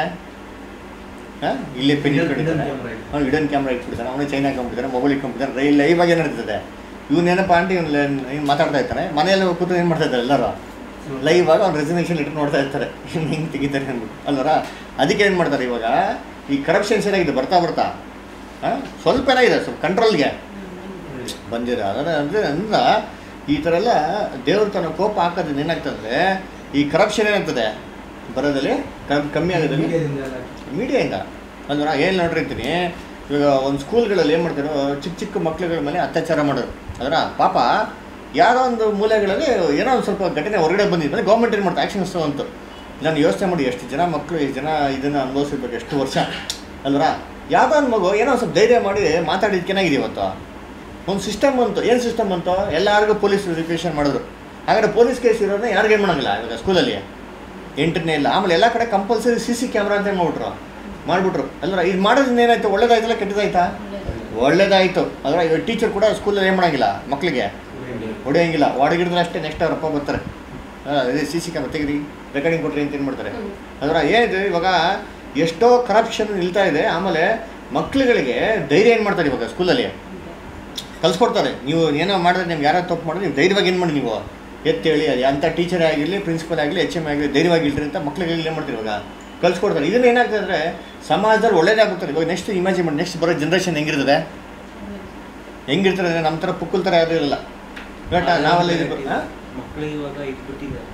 ಹಾಂ ಇಲ್ಲೇ ಪೆನ್ ಇಟ್ಕೊಂಡಿರ್ತಾನೆ, ಅವ್ನು ಹಿಡನ್ ಕ್ಯಾಮ್ರಾ ಇಟ್ಬಿಡ್ತಾನೆ, ಅವನೇ ಚೈನ್ ಹಾಕೊಂಡ್ಬಿಡ್ತಾನೆ, ಮೊಬೈಲ್ ಇಟ್ಕೊಂಡ್ಬಿಡ್ತಾನೆ, ರೈಲ್ ಲೈವ್ ಆಗಿ ಏನಿರ್ತದೆ. ಇವನೇನಪ್ಪ ಆಂಟಿ ಇವ್ನು ಏನು ಮಾತಾಡ್ತಾ ಇರ್ತಾನೆ, ಮನೆಯಲ್ಲಿ ಕೂತು ಏನು ಮಾಡ್ತಾ ಇರ್ತಾರೆ ಎಲ್ಲರೂ ಲೈವ್ ಆಗಿ ಅವ್ನು ರೆಸಿಗ್ನೇಷನ್ ಇಟ್ಟು ನೋಡ್ತಾ ಇರ್ತಾರೆ ಹಿಂಗೆ ತೆಗಿತಾರೆ ಅಂದ್ಬಿಟ್ಟು ಅಲ್ವರ. ಅದಕ್ಕೆ ಏನು ಮಾಡ್ತಾರೆ ಇವಾಗ ಈ ಕರಪ್ಷನ್ಸ್ ಏನಾಗಿದೆ ಬರ್ತಾ ಬರ್ತಾ ಹಾಂ ಸ್ವಲ್ಪ ಏನಾಗಿದೆ, ಸ್ವಲ್ಪ ಕಂಟ್ರೋಲ್ಗೆ ಬಂದಿರೋ ಅದರ. ಅಂದರೆ ಅಂದ್ರೆ ಈ ಥರ ಎಲ್ಲ ದೇವ್ರ ತನ್ನ ಕೋಪ ಹಾಕೋದ್ರಿಂದ ಏನಾಗ್ತದೆ, ಈ ಕರಪ್ಷನ್ ಏನಾಗ್ತದೆ ಬರೋದಲ್ಲಿ ಕಮ್ಮಿ ಆಗೋದಲ್ಲಿ ಮೀಡಿಯಾಯಿಂದ ಅಂದ್ರೆ ಏನು ನೋಡಿರ್ತೀನಿ. ಇವಾಗ ಒಂದು ಸ್ಕೂಲ್ಗಳಲ್ಲಿ ಏನು ಮಾಡ್ತಾರೋ ಚಿಕ್ಕ ಚಿಕ್ಕ ಮಕ್ಳುಗಳ ಮೇಲೆ ಅತ್ಯಾಚಾರ ಮಾಡೋರು ಅದರ. ಪಾಪ ಯಾರೋ ಒಂದು ಮೂಲೆಗಳಲ್ಲಿ ಏನೋ ಒಂದು ಸ್ವಲ್ಪ ಘಟನೆ ಹೊರಗಡೆ ಬಂದಿದ್ದರೆ ಗೌರ್ಮೆಂಟ್ ಏನು ಮಾಡ್ತಾರೆ ಆ್ಯಕ್ಷನ್ಸ್ ಅಂತು. ನಾನು ಯೋಚನೆ ಮಾಡಿ ಎಷ್ಟು ಜನ ಮಕ್ಕಳು ಎಷ್ಟು ಜನ ಇದನ್ನು ಅನುಭವಿಸಿರ್ಬೇಕು, ಎಷ್ಟು ವರ್ಷ ಅಲ್ವರ. ಯಾವುದೋ ಒಂದು ಮಗು ಏನೋ ಒಂದು ಸ್ವಲ್ಪ ಧೈರ್ಯ ಮಾಡಿ ಮಾತಾಡಿದ್ದಕ್ಕೆ ಏನಾಗಿದೆ ಇವತ್ತು ಒಂದು ಸಿಸ್ಟಮ್ ಬಂತು. ಏನು ಸಿಸ್ಟಮ್ ಬಂತು, ಎಲ್ಲರಿಗೂ ಪೊಲೀಸ್ ರಿಕ್ವೆಷನ್ ಮಾಡಿದ್ರು. ಹಾಗಾದ್ರೆ ಪೊಲೀಸ್ ಕೇಸ್ ಇರೋದನ್ನ ಯಾರಿಗೂ ಏನು ಮಾಡೋಂಗಿಲ್ಲ ಇವಾಗ ಸ್ಕೂಲಲ್ಲಿ ಎಂಟನೇ ಇಲ್ಲ. ಆಮೇಲೆ ಎಲ್ಲ ಕಡೆ ಕಂಪಲ್ಸರಿ ಸಿ ಸಿ ಕ್ಯಾಮ್ರಾ ಅಂತ ಮಾಡ್ಬಿಟ್ರು ಮಾಡಿಬಿಟ್ರು ಅಲ್ವರ. ಇದು ಮಾಡೋದ್ರಿಂದ ಏನಾಯ್ತು, ಒಳ್ಳೇದಾಯ್ತಲ್ಲ ಕೆಟ್ಟದಾಯ್ತಾ? ಒಳ್ಳೇದಾಯಿತು. ಅದರ ಇವಾಗ ಟೀಚರ್ ಕೂಡ ಸ್ಕೂಲಲ್ಲಿ ಏನು ಮಾಡೋಂಗಿಲ್ಲ, ಮಕ್ಕಳಿಗೆ ಹೊಡೆಯೋಂಗಿಲ್ಲ. ಹೊಡೆಗಿಡಿದ್ರೆ ಅಷ್ಟೇ ನೆಕ್ಸ್ಟ್ ಅವ್ರಪ್ಪ ಬರ್ತಾರೆ, ಅದೇ ಸಿ ಸಿ ಕ್ಯಾಮ್ರಾ ತೆಗಿರಿ ರೆಕಾರ್ಡಿಂಗ್ ಕೊಟ್ರಿ ಅಂತ ಏನು ಮಾಡ್ತಾರೆ. ಅದರ ಏನಿದೆ ಇವಾಗ ಎಷ್ಟೋ ಕರಪ್ಷನ್ ನಿಲ್ತಾ ಇದೆ. ಆಮೇಲೆ ಮಕ್ಕಳುಗಳಿಗೆ ಧೈರ್ಯ ಏನು ಮಾಡ್ತಾರೆ ಇವಾಗ ಸ್ಕೂಲಲ್ಲಿ ಕಲಿಸ್ಕೊಡ್ತಾರೆ. ನೀವು ಏನೋ ಮಾಡಿದ್ರೆ ನಿಮ್ಗೆ ಯಾರೋ ತಪ್ಪು ಮಾಡಿದ್ರೆ ನೀವು ಧೈರ್ಯವಾಗಿ ಏನು ಮಾಡಿ ನೀವು ಎತ್ತೇಳಿ, ಅದು ಅಂಥ ಟೀಚರೇ ಆಗಿರಲಿ ಪ್ರಿನ್ಸಿಪಲ್ ಆಗಲಿ ಎಚ್ ಎಮ್ ಆಗಲಿ ಧೈರ್ಯವಾಗಿ ಇಲ್ರಿ ಅಂತ ಮಕ್ಳಿಗೆ ಏನು ಮಾಡ್ತೀವಿ ಇವಾಗ ಕಲಿಸ್ಕೊಡ್ತಾರೆ. ಇದನ್ನು ಏನಾಗ್ತದೆ ಅಂದರೆ ಸಮಾಜದಲ್ಲಿ ಒಳ್ಳೇದಾಗುತ್ತಾರೆ. ಇವಾಗ ನೆಕ್ಸ್ಟ್ ಇಮ್ಯಾಜಿನ್ ಮಾಡಿ ನೆಕ್ಸ್ಟ್ ಬರೋ ಜನ್ರೇಷನ್ ಹೆಂಗಿರ್ತದೆ ಹೆಂಗಿರ್ತಾರೆ ಅಂದರೆ ನಮ್ಮ ಥರ ಪುಕ್ಕಲ್ ಥರ ಯಾರು ಇರಲ್ಲ. ಬಟ್ ನಾವೆಲ್ಲ ಮಕ್ಕಳಿಗೆ ಇವಾಗ ಇಟ್ಬಿಟ್ಟಿದ್ದಾರೆ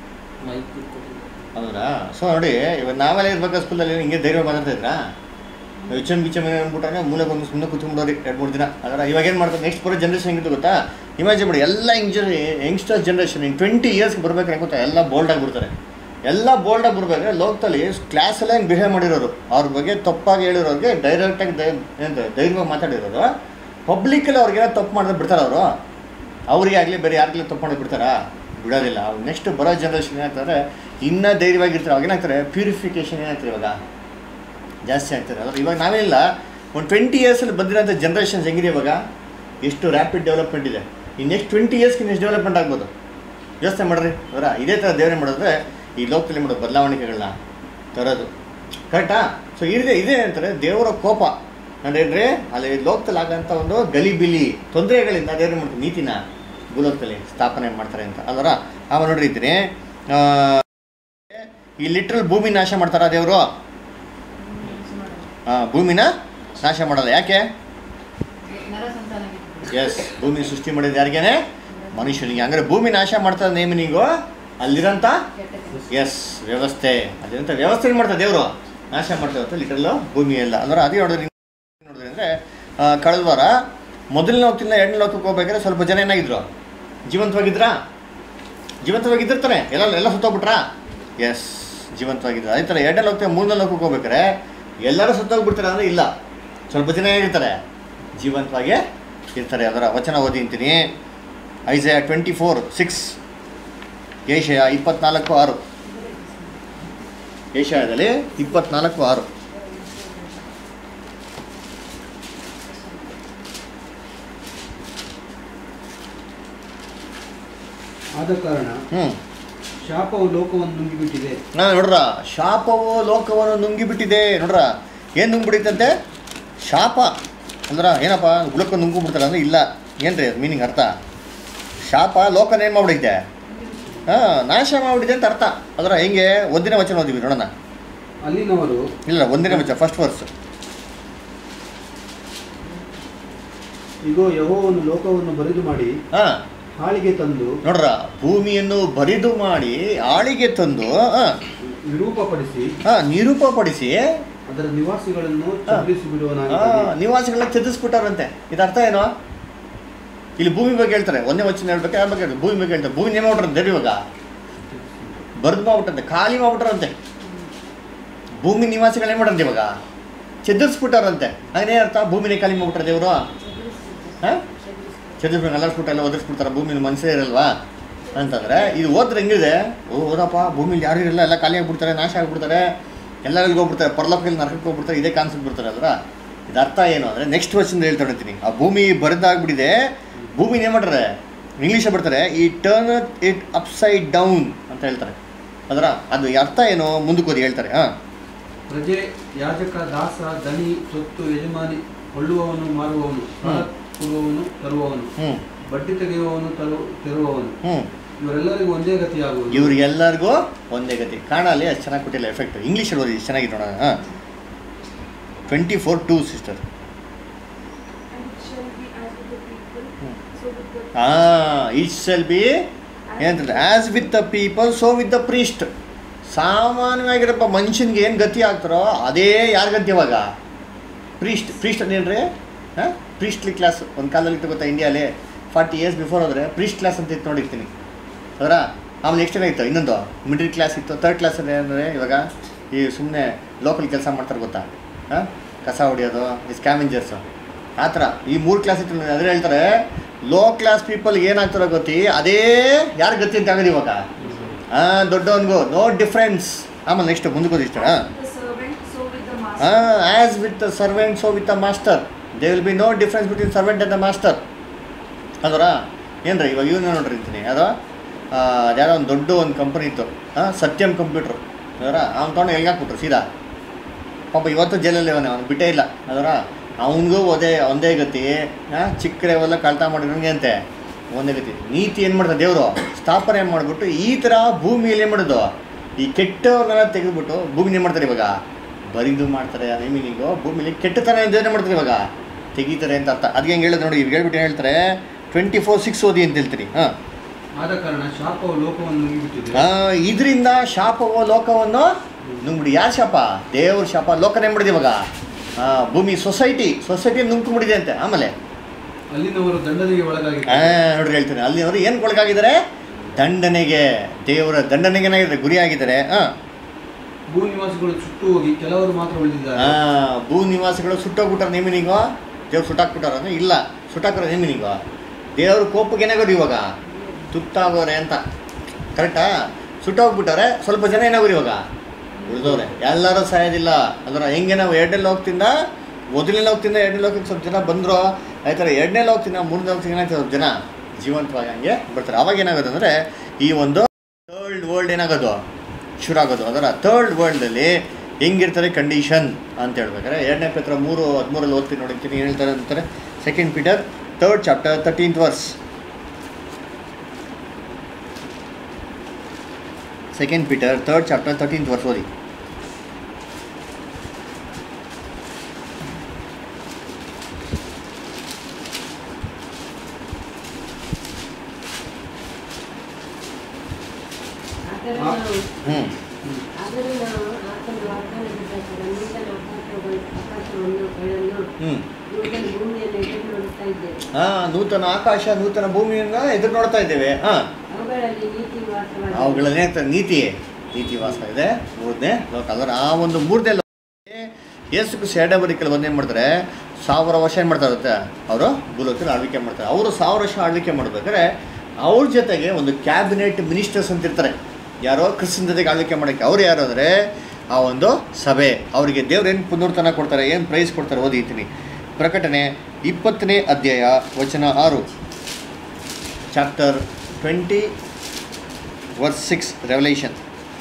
ಹೌದಾ. ಸೊ ನೋಡಿ ಇವಾಗ ನಾವೆಲ್ಲ ಇರ್ಬೇಕು ಸ್ಕೂಲಲ್ಲಿ ಹಿಂಗೆ ಧೈರ್ಯ ಮಾತಾಡ್ತಾ ಇದ್ರಾ, ವಿಚಮ್ ವಿಚಮ್ ಅಂದ್ಬಿಟ್ರೆ ಮೂಲೆ ಬಂದು ಸುಮ್ಮನೆ ಕೂತ್ಕೊಂಡ್ರಿ ಎರಡು ಮೂರು ದಿನ. ಅದರ ಇವಾಗ ಏನು ಮಾಡ್ತಾರೆ ನೆಕ್ಸ್ಟ್ ಬರೋ ಜನ್ರೇಷನ್ ಹೆಂಗಿತ್ತು ಗೊತ್ತಾ, ಇಮ್ಯಾಜಿನ್ ಮಾಡಿ ಎಲ್ಲ ಇಂಜರಿ ಯಂಗ್ಸ್ಟರ್ಸ್ ಜನ್ರೇಷನ್ ಇನ್ ಟ್ವೆಂಟಿ ಇಯರ್ಸ್ಗೆ ಬರ್ಬೇಕಾರೆ ಗೊತ್ತಾ ಎಲ್ಲ ಬೋಲ್ಡಾಗಿ ಬಿಡ್ತಾರೆ. ಎಲ್ಲ ಬೋಲ್ಡಾಗಿ ಬರ್ಬೇಕಾದ್ರೆ ಲೋಕದಲ್ಲಿ ಕ್ಲಾಸಲ್ಲೇ ಹೆಂಗೆ ಬಿಹೇವ್ ಮಾಡಿರೋರು, ಅವ್ರ ಬಗ್ಗೆ ತಪ್ಪಾಗಿ ಹೇಳಿರೋರಿಗೆ ಡೈರೆಕ್ಟಾಗಿ ದೈ ಏನು ಧೈರ್ಯವಾಗಿ ಮಾತಾಡಿರೋರು, ಪಬ್ಲಿಕ್ಕಲ್ಲಿ ಅವ್ರಿಗೇನೋ ತಪ್ಪು ಮಾಡಿದ್ರೆ ಬಿಡ್ತಾರೆ ಅವರು. ಅವರಿಗೆ ಆಗಲಿ ಬೇರೆ ಯಾರಿಗಲಿ ತಪ್ಪು ಮಾಡೋದು ಬಿಡ್ತಾರಾ? ಬಿಡೋದಿಲ್ಲ. ನೆಕ್ಸ್ಟ್ ಬರೋ ಜನ್ರೇಷನ್ ಏನಾಗ್ತಾರೆ ಇನ್ನೂ ಧೈರ್ಯವಾಗಿರ್ತಾರೆ. ಅವಾಗ ಏನಾಗ್ತಾರೆ ಪ್ಯೂರಿಫಿಕೇಷನ್ ಏನಾಗ್ತಾರೆ ಇವಾಗ ಜಾಸ್ತಿ ಆಗ್ತಾರೆ. ಅದ್ರ ಇವಾಗ ನಾವೇನಿಲ್ಲ ಒಂದು ಟ್ವೆಂಟಿ ಇಯರ್ಸಲ್ಲಿ ಬಂದಿರೋಂಥ ಜನ್ರೇಷನ್ಸ್ ಹೆಂಗಿದೆ ಇವಾಗ, ಎಷ್ಟು ರ್ಯಾಪಿಡ್ ಡೆವಲಪ್ಮೆಂಟ್ ಇದೆ. ಈ ನೆಕ್ಸ್ಟ್ ಟ್ವೆಂಟಿ ಇಯರ್ಸ್ಗೆ ನೆಕ್ಸ್ಟ್ ಡೆವಲಪ್ಮೆಂಟ್ ಆಗ್ಬೋದು. ಯೋಚನೆ ಮಾಡ್ರಿ ಅವರ ಇದೇ ಥರ ದೇವರೇ ಮಾಡಿದ್ರೆ ಈ ಲೋಕದಲ್ಲಿ ಮಾಡೋ ಬದಲಾವಣೆಗಳನ್ನ ತರೋದು ಕರೆಕ್ಟಾ. ಸೊ ಇದೇ ಇದೇ ಅಂತಾರೆ ದೇವರ ಕೋಪ ಅಂದ್ರೇನ್ರಿ, ಅಲ್ಲಿ ಲೋಕದಲ್ಲಿ ಆಗಂಥ ಒಂದು ಗಲಿಬಿಲಿ ತೊಂದರೆಗಳಿಂದ ದೇವ್ರು ಮಾಡ್ತಾರೆ ನೀತಿನ ಭೂಲೋಕದಲ್ಲಿ ಸ್ಥಾಪನೆ ಮಾಡ್ತಾರೆ ಅಂತ ಅಲ್ವರ. ಆಮೇಲೆ ನೋಡ್ರಿ ಇದ್ದೀನಿ ಈ ಲಿಟ್ರಲ್ ಭೂಮಿ ನಾಶ ಮಾಡ್ತಾರ ದೇವರು. ಹಾಂ, ಭೂಮಿನ ನಾಶ ಮಾಡಲ್ಲ. ಯಾಕೆ? ಎಸ್, ಭೂಮಿ ಸೃಷ್ಟಿ ಮಾಡಿದ ಯಾರಿಗೇನೆ? ಮನುಷ್ಯನಿಗೆ. ಹಂಗಾರೆ ಭೂಮಿ ನಾಶ ಮಾಡ್ತಾರೆ ನೇಮಿನಿಗೂ ಅಲ್ಲಿರೋಂಥ ಎಸ್ ವ್ಯವಸ್ಥೆ ಅಲ್ಲಿರೋಂಥ ವ್ಯವಸ್ಥೆ ಏನು ಮಾಡ್ತಾರೆ ದೇವರು ನಾಶ ಮಾಡ್ತಾರೆ ಲಿಟ್ರಲ್ಲು ಭೂಮಿ ಎಲ್ಲ. ಅಂದ್ರೆ ಅದೇ ನೋಡಿದ್ರಿ ನೋಡಿದ್ರಿ ಅಂದರೆ ಕಳೆದ ವಾರ ಮೊದಲನೇ ಹೋಗ್ತಿಲ್ಲ ಎರಡನೇ ಲೋಕಕ್ಕೆ ಹೋಗ್ಬೇಕಾದ್ರೆ ಸ್ವಲ್ಪ ಜನ ಏನಾಗಿದ್ರು, ಜೀವಂತವಾಗಿದ್ರಾ? ಜೀವಂತವಾಗಿದ್ದಿರ್ತಾರೆ. ಎಲ್ಲ ಎಲ್ಲ ಸುತ್ತೋಗ್ಬಿಟ್ರಾ? ಎಸ್, ಜೀವಂತವಾಗಿದ್ರು. ಅದೇ ಥರ ಎರಡನೇ ಲೋಕ ಮೂರನೇ ಲೋಕಕ್ಕೆ ಹೋಗ್ಬೇಕಾರೆ ಎಲ್ಲರೂ ಸುತ್ತೋಗ್ಬಿಡ್ತಾರೆ ಅಂದರೆ ಇಲ್ಲ, ಸ್ವಲ್ಪ ಜನ ಏನಿರ್ತಾರೆ ಜೀವಂತವಾಗೇ ಇರ್ತಾರೆ. ಅದರ ವಚನ ಓದಿ ಅಂತೀನಿ. ಐಸಯ ಟ್ವೆಂಟಿ ಫೋರ್ ಸಿಕ್ಸ್, ಏಷಯ ಇಪ್ಪತ್ನಾಲ್ಕು ಆರು. ಏಷಯದಲ್ಲಿ ಇಪ್ಪತ್ನಾಲ್ಕು ಆರು. ಆದ ಕಾರಣ ಹ್ಞೂ ಶಾಪವು ಲೋಕವನ್ನು ನುಂಗಿಬಿಟ್ಟಿದೆ. ಹಾಂ ನೋಡ್ರ, ಶಾಪವು ಲೋಕವನ್ನು ನುಂಗಿಬಿಟ್ಟಿದೆ. ನೋಡ್ರ, ಏನು ನುಂಗ್ಬಿಟ್ಟಿತ್ತಂತೆ? ಶಾಪ ಅಂದ್ರೆ ಏನಪ್ಪ ಹುಳಕ್ಕೆ ನುಂಗ್ಬಿಡ್ತಾರೆ ಅಂದರೆ ಇಲ್ಲ. ಏನು ರೀ ಅದು ಮೀನಿಂಗ್ ಅರ್ಥ? ಶಾಪ ಲೋಕನ ಏನು ಮಾಡ್ಬಿಟ್ಟಿದೆ? ಹಾಂ, ನಾಶ ಮಾಡಿಬಿಟ್ಟಿದೆ ಅಂತ ಅರ್ಥ. ಅದರ ಹೆಂಗೆ ಒಂದಿನ ವಚನ ಓದಿವಿ ನೋಡೋಣ. ಅಲ್ಲಿನವರು ಇಲ್ಲ, ಒಂದಿನ ವಚನ ಫಸ್ಟ್ ವರ್ಸ್. ಈಗ ಯೆಹೋವನು ಲೋಕವನ್ನು ಬರಿದು ಮಾಡಿ ಹಾಂ ಹಾಳಿಗೆ ತಂದು ನೋಡ್ರ, ಭೂಮಿಯನ್ನು ಬರಿದು ಮಾಡಿ ಆಳಿಗೆ ತಂದು ನಿರೂಪಪಡಿಸಿ ಹಾಂ ನಿರೂಪಪಡಿಸಿ ಅದರ ನಿವಾಸಿಗಳನ್ನು ಚದುರಿಸಿ ಬಿಡುವನಾಗಿದ್ದಾನೆ. ನಿವಾಸಿಗಳನ್ನ ಚದುರಿಸ್ಬಿಟ್ಟಾರಂತೆ. ಇದು ಅರ್ಥ ಏನೋ? ಇಲ್ಲಿ ಭೂಮಿ ಬಗ್ಗೆ ಹೇಳ್ತಾರೆ. ಒಂದೇ ವಚನ ಹೇಳ್ಬೇಕು, ಯಾವ ಬಗ್ಗೆ ಭೂಮಿ ಬಗ್ಗೆ ಹೇಳ್ತಾರೆ. ಭೂಮಿ ನೇಮ ಮಾಡ್ಬಿಟ್ರಂತೆ ಇವಾಗ, ಬರೆದು ಮಾಡ್ಬಿಟ್ಟಂತೆ, ಖಾಲಿ ಮಾಡ್ಬಿಟ್ರಂತೆ. ಭೂಮಿ ನಿವಾಸಿಗಳು ಏನು ಮಾಡ್ರಂತೆ ಇವಾಗ ಚದುರಿಸ್ಬಿಟ್ಟಾರಂತೆ. ಹಾಗೇನೇ ಅರ್ಥ, ಭೂಮಿನೇ ಖಾಲಿ ಮಾಡ್ಬಿಟ್ರೆ ದೇವರು. ಹಾಂ, ಚದುರಿಸ್ಬಿಟ್ಟು ಅಲರ್ಸ್ಬಿಟ್ಟು ಎಲ್ಲ ಒದರಿಸ್ಬಿಡ್ತಾರೆ. ಭೂಮಿನ ಮನುಷ್ಯ ಇರಲ್ವಾ ಅಂತಂದರೆ ಇದು ಓದ್ರೆ ಹೆಂಗಿದೆ? ಓ ಓದಪ್ಪ, ಭೂಮಿಲಿ ಯಾರು ಇರಲ್ಲ, ಎಲ್ಲ ಖಾಲಿ ಆಗಿಬಿಡ್ತಾರೆ, ನಾಶ ಆಗಿಬಿಡ್ತಾರೆ, ಎಲ್ಲರಿಗೂ ಹೋಗ್ಬಿಡ್ತಾರೆ, ಪರಲೋಕದಲ್ಲಿ ನರಕಕ್ಕೆ ಹೋಗ್ಬಿಡ್ತಾರೆ. ಇದೇ ಕಾನ್ಸೆಪ್ಟ್ ಬಿಡ್ತಾರೆ ಅಲ್ರ. ಇದು ಅರ್ಥ ಏನು ಅಂದರೆ ನೆಕ್ಸ್ಟ್ ವರ್ಷದಿಂದ ಹೇಳ್ತಾ ಇರ್ತೀನಿ. ಆ ಭೂಮಿ ಬರೆದಾಗ್ಬಿಟ್ಟಿದೆ. ಭೂಮಿನ ಏನು ಮಾಡ್ತಾರೆ ಇಂಗ್ಲೀಷಲ್ಲಿ ಬರ್ತಾರೆ, ಈ ಟರ್ನ್ ಇಟ್ ಅಪ್ಸೈಡ್ ಡೌನ್ ಅಂತ ಹೇಳ್ತಾರೆ. ಅದರ ಅದು ಅರ್ಥ ಏನು ಮುಂದಕ್ಕೆ ಓದಿ ಹೇಳ್ತಾರೆ. ಹಾಂ, ಪ್ರಜೆ, ಯಾಜಕ, ದಾಸ, ದನಿ, ಸೊತ್ತು, ಯಜಮಾನಿ, ಕೊಳ್ಳುವವನು, ಮಾರುವವನು, ಕೊಡುವವನು, ತರುವವನು, ಹ್ಞೂ ಬಡ್ಡಿ ತೆಗೆಯುವವನು, ತರು ತೆರುವವನು, ಹ್ಞೂ ಇವರೆಲ್ಲರಿಗೂ ಒಂದೇ ಗತಿಯಾಗುವುದು. ಇವ್ರಿಗೆಲ್ಲರಿಗೂ ಒಂದೇ ಗತಿ. ಕಾಣಲ್ಲಿ ಅಷ್ಟು ಚೆನ್ನಾಗಿ ಕೊಟ್ಟಿಲ್ಲ ಎಫೆಕ್ಟ್. ಇಂಗ್ಲೀಷಲ್ಲಿ ಓದಿ ಎಷ್ಟು ಚೆನ್ನಾಗಿ ನೋಡೋಣ. ಹಾಂ, ಟ್ವೆಂಟಿ ಫೋರ್ ಟೂ ಸಿಸ್ಟರ್. ಹಾಂ, ಇಟ್ ಶಲ್ ಬಿ ಏನಂತಂದ್ರೆ as with the people so with the priest. ಸಾಮಾನ್ಯವಾಗಿರಪ್ಪ ಮನುಷ್ಯನಿಗೆ ಏನು ಗತಿ ಆಗ್ತಾರೋ ಅದೇ ಯಾರ ಗತಿ ಇವಾಗ? ಪ್ರೀಸ್ಟ್. ಪ್ರೀಸ್ಟ್ ಅಂದೇನ್ರಿ? ಹಾಂ, ಪ್ರೀಸ್ಟ್ಲಿ ಕ್ಲಾಸ್ ಒಂದು ಕಾಲದಲ್ಲಿ ಇತ್ತು ಗೊತ್ತಾ ಇಂಡಿಯಾಲಿ. ಫಾರ್ಟಿ ಇಯರ್ಸ್ ಬಿಫೋರ್ ಹೋದರೆ ಪ್ರೀಸ್ಟ್ ಕ್ಲಾಸ್ ಅಂತ ಇತ್ತು ನೋಡಿರ್ತೀನಿ. ಅದರ ಆಮೇಲೆ ನೆಕ್ಸ್ಟ್ ಏನಾಗಿತ್ತು ಇನ್ನೊಂದು ಮಿಡಲ್ ಕ್ಲಾಸ್ ಇತ್ತು. ಥರ್ಡ್ ಕ್ಲಾಸ್ ಅಂದರೆ ಇವಾಗ ಈ ಸುಮ್ಮನೆ ಲೋಕಲ್ ಕೆಲಸ ಮಾಡ್ತಾರೆ ಗೊತ್ತಾ, ಹಾಂ, ಕಸ ಹೊಡಿಯೋದು, ಈ ಸ್ಕ್ಯಾವೆಂಜರ್ಸು, ಆ ಥರ ಈ ಮೂರು ಕ್ಲಾಸ್ ಇತ್ತು. ಅದೇ ಹೇಳ್ತಾರೆ ಲೋ ಕ್ಲಾಸ್ ಪೀಪಲ್ಗೆ ಏನಾಗ್ತಾರೋ ಗತಿ ಅದೇ ಯಾರ ಗತಿ ಅಂತ ಆಗೋದು ಇವಾಗ. ಹಾಂ, ದೊಡ್ಡವನಿಗೂ ನೋ ಡಿಫ್ರೆನ್ಸ್. ಆಮೇಲೆ ನೆಕ್ಸ್ಟ್ ಮುಂದಕ್ಕೆ ಹೋದಿ ಇಷ್ಟ. ಹಾಂ, as with the servant so with the master. They will be no difference between servant and the master. ಅದರ ಏನು ರೀ ಇವಾಗ ಇವನ್ನ ನೋಡ್ರಿ ಅಂತೀನಿ. ಅದು ಅದ್ಯಾರೋ ಒಂದು ದೊಡ್ಡ ಒಂದು ಕಂಪ್ನಿ ಇತ್ತು, ಹಾಂ, ಸತ್ಯಂ ಕಂಪ್ಯೂಟ್ರು. ಅದರ ಅವ್ನು ತೊಗೊಂಡು ಎಲ್ಗಾಕ್ಬಿಟ್ರು ಸೀದಾ. ಪಾಪ ಇವತ್ತು ಜೈಲಲ್ಲಿ ಅವನೇ, ಅವ್ನು ಬಿಟ್ಟೇ ಇಲ್ಲ. ಅದರ ಅವನಿಗೂ ಒಂದೇ ಒಂದೇ ಗತಿ. ಹಾಂ, ಚಿಕ್ಕರೆವೆಲ್ಲ ಕಳ್ತಾ ಮಾಡಿರೋಂಗೆ ಅಂತೆ ಒಂದೇ ಗತಿ. ನೀತಿ ಏನು ಮಾಡ್ತಾರೆ ದೇವರು ಸ್ಥಾಪನೆ ಮಾಡಿಬಿಟ್ಟು ಈ ಥರ ಭೂಮಿಯಲ್ಲಿ ಏನು ಮಾಡೋದು, ಈ ಕೆಟ್ಟವ್ರನ್ನೆಲ್ಲ ತೆಗೆದುಬಿಟ್ಟು ಭೂಮಿನ ಏನು ಮಾಡ್ತಾರೆ ಇವಾಗ ಬರಿದು ಮಾಡ್ತಾರೆ. ಅದೇ ಮೀನಿಂಗು ಭೂಮಿಲಿ ಕೆಟ್ಟತನ ಏನು ಮಾಡ್ತಾರೆ ಇವಾಗ ತೆಗಿತಾರೆ ಅಂತ ಅರ್ಥ. ಅದಕ್ಕೆ ಹೆಂಗೆ ಹೇಳೋದು ನೋಡಿ, ಇವ್ರು ಹೇಳ್ಬಿಟ್ಟು ಏನು ಹೇಳ್ತಾರೆ ಟ್ವೆಂಟಿ ಫೋರ್ ಸಿಕ್ಸ್ ಓದಿ ಅಂತ ಹೇಳ್ತೀರಿ. ಹಾಂ, ಆದ ಕಾರಣ ಶಾಪವು ಲೋಕವನ್ನು ನುಂಗಿಬಿಟ್ಟಿದೆ. ಹಾಂ, ಇದರಿಂದ ಶಾಪವು ಲೋಕವನ್ನು ನುಂಗ್ಬಿಡಿ. ಯಾರು ಶಾಪ? ದೇವ್ರ ಶಾಪ. ಲೋಕನೇ ಮಾಡಿದೆ ಇವಾಗ ಭೂಮಿ ಸೊಸೈಟಿ ಸೊಸೈಟಿ ನುಂಗ್ಬಿಟ್ಟಿದೆ ಅಂತೆ. ಆಮೇಲೆ ಅಲ್ಲಿನವರು ದಂಡನೆಗೆ ಒಳಗಾಗಿದ್ದಾರೆ. ಹಾಂ ನೋಡ್ರಿ ಹೇಳ್ತೀನಿ, ಅಲ್ಲಿನವರು ಏನು ಒಳಗಾಗಿದ್ದಾರೆ? ದಂಡನೆಗೆ. ದೇವರ ದಂಡನೆಗೆ ಏನಾಗಿದ್ದಾರೆ? ಗುರಿಯಾಗಿದ್ದಾರೆ. ಹಾಂ, ಭೂ ನಿವಾಸಿಗಳು ಸುಟ್ಟು ಹೋಗಿ ಕೆಲವರು ಮಾತ್ರ ಉಳಿದಿದ್ದಾರೆ. ಹಾಂ, ಭೂ ನಿವಾಸಿಗಳು ಸುಟ್ಟೋಗ್ಬಿಟ್ಟಾರೆ. ನೇಮಿನಿಗೋ ದೇವ್ರು ಸುಟ್ಟಾಕ್ಬಿಟ್ಟಾರ ಅಂದರೆ ಇಲ್ಲ, ಸುಟ್ಟಾಕಿರೋ ನೇಮಿನಿಗೋ ದೇವ್ರ ಕೋಪಕ್ಕೆ ಏನಾಗೋದು ಇವಾಗ ತುತ್ತಾಗೋರೆ ಅಂತ. ಕರೆಕ್ಟಾ? ಸುಟ್ಟೋಗ್ಬಿಟ್ಟಾರೆ, ಸ್ವಲ್ಪ ಜನ ಏನಾಗೋರು ಇವಾಗ ಉಳಿದವ್ರೆ, ಎಲ್ಲರೂ ಸಾಯೋದಿಲ್ಲ. ಅಂದ್ರೆ ಹೆಂಗೆ ನಾವು ಎರಡನೇ ಲೋಕದಿಂದ ಮೊದಲನೇ ಲೋಕದಿಂದ ಎರಡನೇ ಲೋಕಕ್ಕೆ ಸ್ವಲ್ಪ ಜನ ಬಂದರು, ಆಯ್ತಾರೆ ಎರಡನೇ ಲೋಕದಿಂದ ಮೂರನೇ ಲೋಕಕ್ಕೆ ಏನಾಗ್ತದೆ ಸ್ವಲ್ಪ ಜನ ಜೀವಂತವಾಗಿ ಹಂಗೆ ಬರ್ತಾರೆ. ಅವಾಗ ಏನಾಗೋದು ಅಂದರೆ ಈ ಒಂದು ಥರ್ಡ್ ವರ್ಲ್ಡ್ ಏನಾಗೋದು ಶುರು ಆಗೋದು. ಅದರ ಥರ್ಡ್ ವರ್ಲ್ಡಲ್ಲಿ ಹೆಂಗಿರ್ತಾರೆ ಕಂಡೀಷನ್ ಅಂತ ಹೇಳ್ಬೇಕಾರೆ ಎರಡನೇ ಪೇತ್ರ ಮೂರು ಹದಿಮೂರಲ್ಲಿ ಓದ್ತೀನಿ ನೋಡಿರ್ತೀನಿ ಏನು ಹೇಳ್ತಾರೆ ಅಂತಾರೆ. Second Peter third chapter thirteenth verse. Second Peter third chapter thirteenth verse ಓದಿ. ಹ್ಞೂ ಆದರೂ ನಾವು ಆತನ ವಾಗ್ದಾನದ ಪ್ರಕಾರ ನೂತನ ಆಕಾಶಗಳು ಆಕಾಶವನ್ನು ಹ್ಞೂ ನೂತನ ಭೂಮಿಯನ್ನು ಎದುರು ನೋಡುತ್ತಾ ಇದ್ದೇವೆ. ಹಾಂ, ನೂತನ ಆಕಾಶ ನೂತನ ಭೂಮಿಯನ್ನು ಎದುರು ನೋಡ್ತಾ ಇದ್ದೇವೆ. ಹಾಂ, ಅವುಗಳಲ್ಲಿ ನೀತಿ ವಾಸವಾಗಿದೆ. ಅವುಗಳನ್ನೇ ಆಗ್ತದೆ ನೀತಿ ನೀತಿ ವಾಸ ಇದೆ ಮೂರನೇ ಲೋಕ. ಅದರ ಆ ಒಂದು ಮೂರನೇ ಲೋಕಕ್ಕೆ ಯೇಸು ಕ್ರಿಸ್ತ ಎರಡನೇ ಬರಿಕೆಯಲ್ಲಿ ಬಂದು ಏನು ಮಾಡ್ತಾರೆ, ಸಾವಿರ ವರ್ಷ ಏನು ಮಾಡ್ತಾ ಇರುತ್ತೆ ಅವರು ಭೂಲೋಕದಲ್ಲಿ ಆಳ್ವಿಕೆ ಮಾಡ್ತಾರೆ. ಅವರು ಸಾವಿರ ವರ್ಷ ಆಳ್ವಿಕೆ ಮಾಡ್ಬೇಕಾದ್ರೆ ಅವ್ರ ಜೊತೆಗೆ ಒಂದು ಕ್ಯಾಬಿನೆಟ್ ಮಿನಿಸ್ಟರ್ಸ್ ಅಂತ ಇರ್ತಾರೆ. ಯಾರೋ ಕ್ರಿಸ್ತನ ಜೊತೆಗೆ ಆಳ್ವಿಕೆ ಮಾಡೋಕ್ಕೆ. ಅವ್ರು ಯಾರು ಅಂದರೆ ಆ ಒಂದು ಸಭೆ. ಅವರಿಗೆ ದೇವ್ರು ಏನು ಪುನರ್ತನ ಕೊಡ್ತಾರೆ, ಏನು ಪ್ರೈಸ್ ಕೊಡ್ತಾರೆ ಓದಿತೀನಿ. ಪ್ರಕಟಣೆ ಇಪ್ಪತ್ತನೇ ಅಧ್ಯಾಯ ವಚನ ಆರು, chapter twenty verse six, revelation.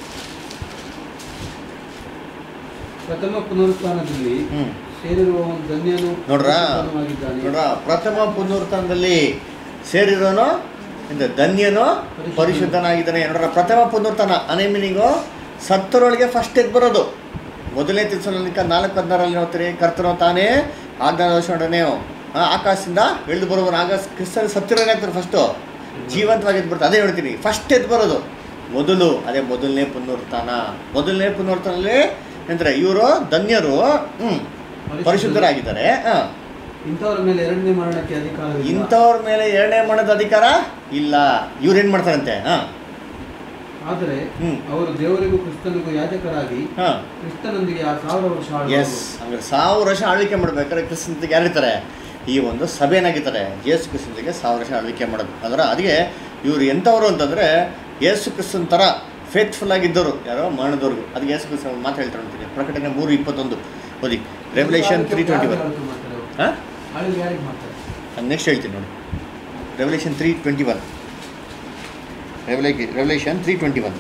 ಪ್ರಥಮ ಪುನರುತ್ಥಾನದಲ್ಲಿ ಹ್ಞೂ ಸೇರಿರುವ ಧನ್ಯನು ನೋಡ್ರ ಪರಿಶುದ್ಧನಾಗಿದ್ದಾನೆ. ನೋಡ್ರ ಪ್ರಥಮ ಪುನರುತ್ಥಾನದಲ್ಲಿ ಸೇರಿರೋನು ಇಂದ ಧನ್ಯನು ಪರಿಶುದ್ಧನಾಗಿದ್ದಾನೆ. ನೋಡ್ರ ಪ್ರಥಮ ಪುನರುತ್ಥಾನ ಅನೇ ಮೀನಿಂಗು ಸತ್ತರೊಳಗೆ ಫಸ್ಟ್ ಎದ್ದು ಬರೋದು. ಮೊದಲನೇ ತಿರ್ಸಲಿಕ ನಾಲ್ಕು ಹದಿನಾರಲ್ಲಿ ನೋಡ್ತೀರಿ, ಕರ್ತನು ತಾನೇ ಆಜ್ಞಾನೋಷಣೆ ಆಕಾಶದಿಂದ ಇಳಿದು ಬರುವನು. ಆಗ ಕ್ರಿಸ್ತನ ಸತ್ತಿರೋನೇ ಆಗ್ತಾರೆ ಫಸ್ಟು, ಜೀವಂತವಾಗಿ ಎದ್ದು ಬರ್ತಾರೆ. ಅದೇ ಹೇಳ್ತೀನಿ, ಫಸ್ಟ್ ಎದ್ದು ಬರೋದು ಮೊದಲು. ಅದೇ ಮೊದಲನೇ ಪುನರುತ್ಥಾನ. ಮೊದಲನೇ ಪುನರುತ್ಥಾನದಲ್ಲಿ ಅಂದರೆ ಇವರು ಧನ್ಯರು, ಹ್ಞೂ ಪರಿಶುದ್ಧರಾಗಿದ್ದಾರೆ. ಹಾಂ, ಇಂಥವ್ರ ಮೇಲೆ ಎರಡನೇ ಮರಣಕ್ಕೆ ಅಧಿಕಾರ ಇಲ್ಲ. ಇಂಥವ್ರ ಮೇಲೆ ಎರಡನೇ ಮರಣದ ಅಧಿಕಾರ ಇಲ್ಲ. ಇವ್ರು ಏನು ಮಾಡ್ತಾರಂತೆ? ಹಾಂ, ಆದರೆ ಹ್ಞೂ ಅವರು ದೇವರಿಗೂ ಕ್ರಿಸ್ತನಿಗೂ ಯಾಜಕರಾಗಿ ಹಾಂ ಕ್ರಿಸ್ತನೊಂದಿಗೆ ಆ ಸಾವಿರ ವರ್ಷ ಎಸ್. ಹಂಗಾರೆ ಸಾವಿರ ವರ್ಷ ಆಳ್ವಿಕೆ ಮಾಡ್ಬೇಕಾದ್ರೆ ಕ್ರಿಸ್ತನಿಗೆ ಯಾರಿರ್ತಾರೆ? ಈ ಒಂದು ಸಭೆನಾಗಿರ್ತಾರೆ. ಯೇಸು ಕ್ರಿಸ್ತನಿಗೆ ಸಾವಿರ ವರ್ಷ ಆಳ್ವಿಕೆ ಮಾಡೋದು. ಅದರ ಅದಕ್ಕೆ ಇವರು ಎಂಥವ್ರು ಅಂತಂದರೆ ಯೇಸು ಕ್ರಿಸ್ತನ ಥರ ಫೇತ್ಫುಲ್ ಆಗಿದ್ದವರು. ಯಾರೋ ಮರಣದವ್ರಿಗೂ. ಅದಕ್ಕೆ ಯೇಸು ಕ್ರಿಸ್ತನ ಮಾತು ಹೇಳ್ತಾರೆ ಅಂತೀನಿ. ಪ್ರಕಟಣೆ ಮೂರು ಇಪ್ಪತ್ತೊಂದು ಓದಿ. Revelation three twenty one. ಹಾಂ, ಯಾರಿಗೆ ಮಾಡ್ತಾರೆ? ನಾನು ನೆಕ್ಸ್ಟ್ ಹೇಳ್ತೀನಿ ನೋಡಿ. ರೆವಲ್ಯೂಷನ್ ತ್ರೀ ಟ್ವೆಂಟಿ ಒನ್ ರೆವಲೇ revelation three twenty one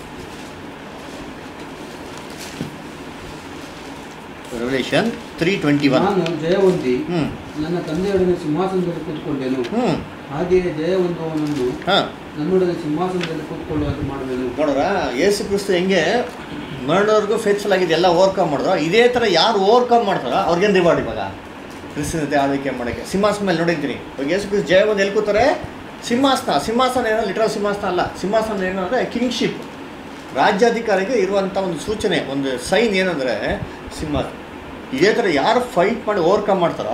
revelation three twenty one. ನಾನು ಜಯವಂತಿ ಹ್ಞೂ ನನ್ನ ತಂದೆಯೊಡನೆ ಸಿಂಹಾಸನದಲ್ಲಿ ಕೂತ್ಕೊಂಡೆನು, ಹ್ಞೂ ಹಾಗೆಯೇ ಜಯವಂತವನನ್ನು ಹಾಂ ನನ್ನೊಡನೆ ಸಿಂಹಾಸನದಲ್ಲಿ ಕೂತ್ಕೊಳ್ಳುವಂತೆ ಮಾಡುವೆನು. ನೋಡ್ರ ಯೇಸು ಕ್ರಿಸ್ತ ಹೆಂಗೆ ಮರಣದವ್ರಿಗೂ ಫೇತ್ಫುಲ್ ಆಗಿದೆ, ಎಲ್ಲ ಓವರ್ಕಮ್ ಮಾಡಿದ್ರು. ಇದೇ ಥರ ಯಾರು ಓವರ್ಕಮ್ ಮಾಡ್ತಾರೋ ಅವ್ರಿಗೇನು ರಿವಾರ್ಡ್ ಇವಾಗ ಕ್ರಿಸ್ತನ ಜೊತೆ ಆಳ್ವಿಕೆ ಮಾಡೋಕ್ಕೆ. ಸಿಂಹಾಸನ ಮೇಲೆ ನೋಡಿರ್ತೀನಿ ಇವಾಗ ಯೇಸು ಕ್ರಿಸ್ತ ಜಯ ಬಂದು ಎಲ್ಲಿ ಕೂತಾರೆ? ಸಿಂಹಾಸನ. ಸಿಂಹಾಸನ ಏನೋ ಲಿಟರಲ್ ಸಿಂಹಾಸನ ಅಲ್ಲ. ಸಿಂಹಾಸನ ಏನು ಅಂದರೆ ಕಿಂಗ್ಶಿಪ್, ರಾಜ್ಯಾಧಿಕಾರಿಗೆ ಇರುವಂಥ ಒಂದು ಸೂಚನೆ, ಒಂದು ಸೈನ್ ಏನಂದರೆ ಸಿಂಹಾಸನ. ಇದೇ ಥರ ಯಾರು ಫೈಟ್ ಮಾಡಿ ಓವರ್ಕಮ್ ಮಾಡ್ತಾರೋ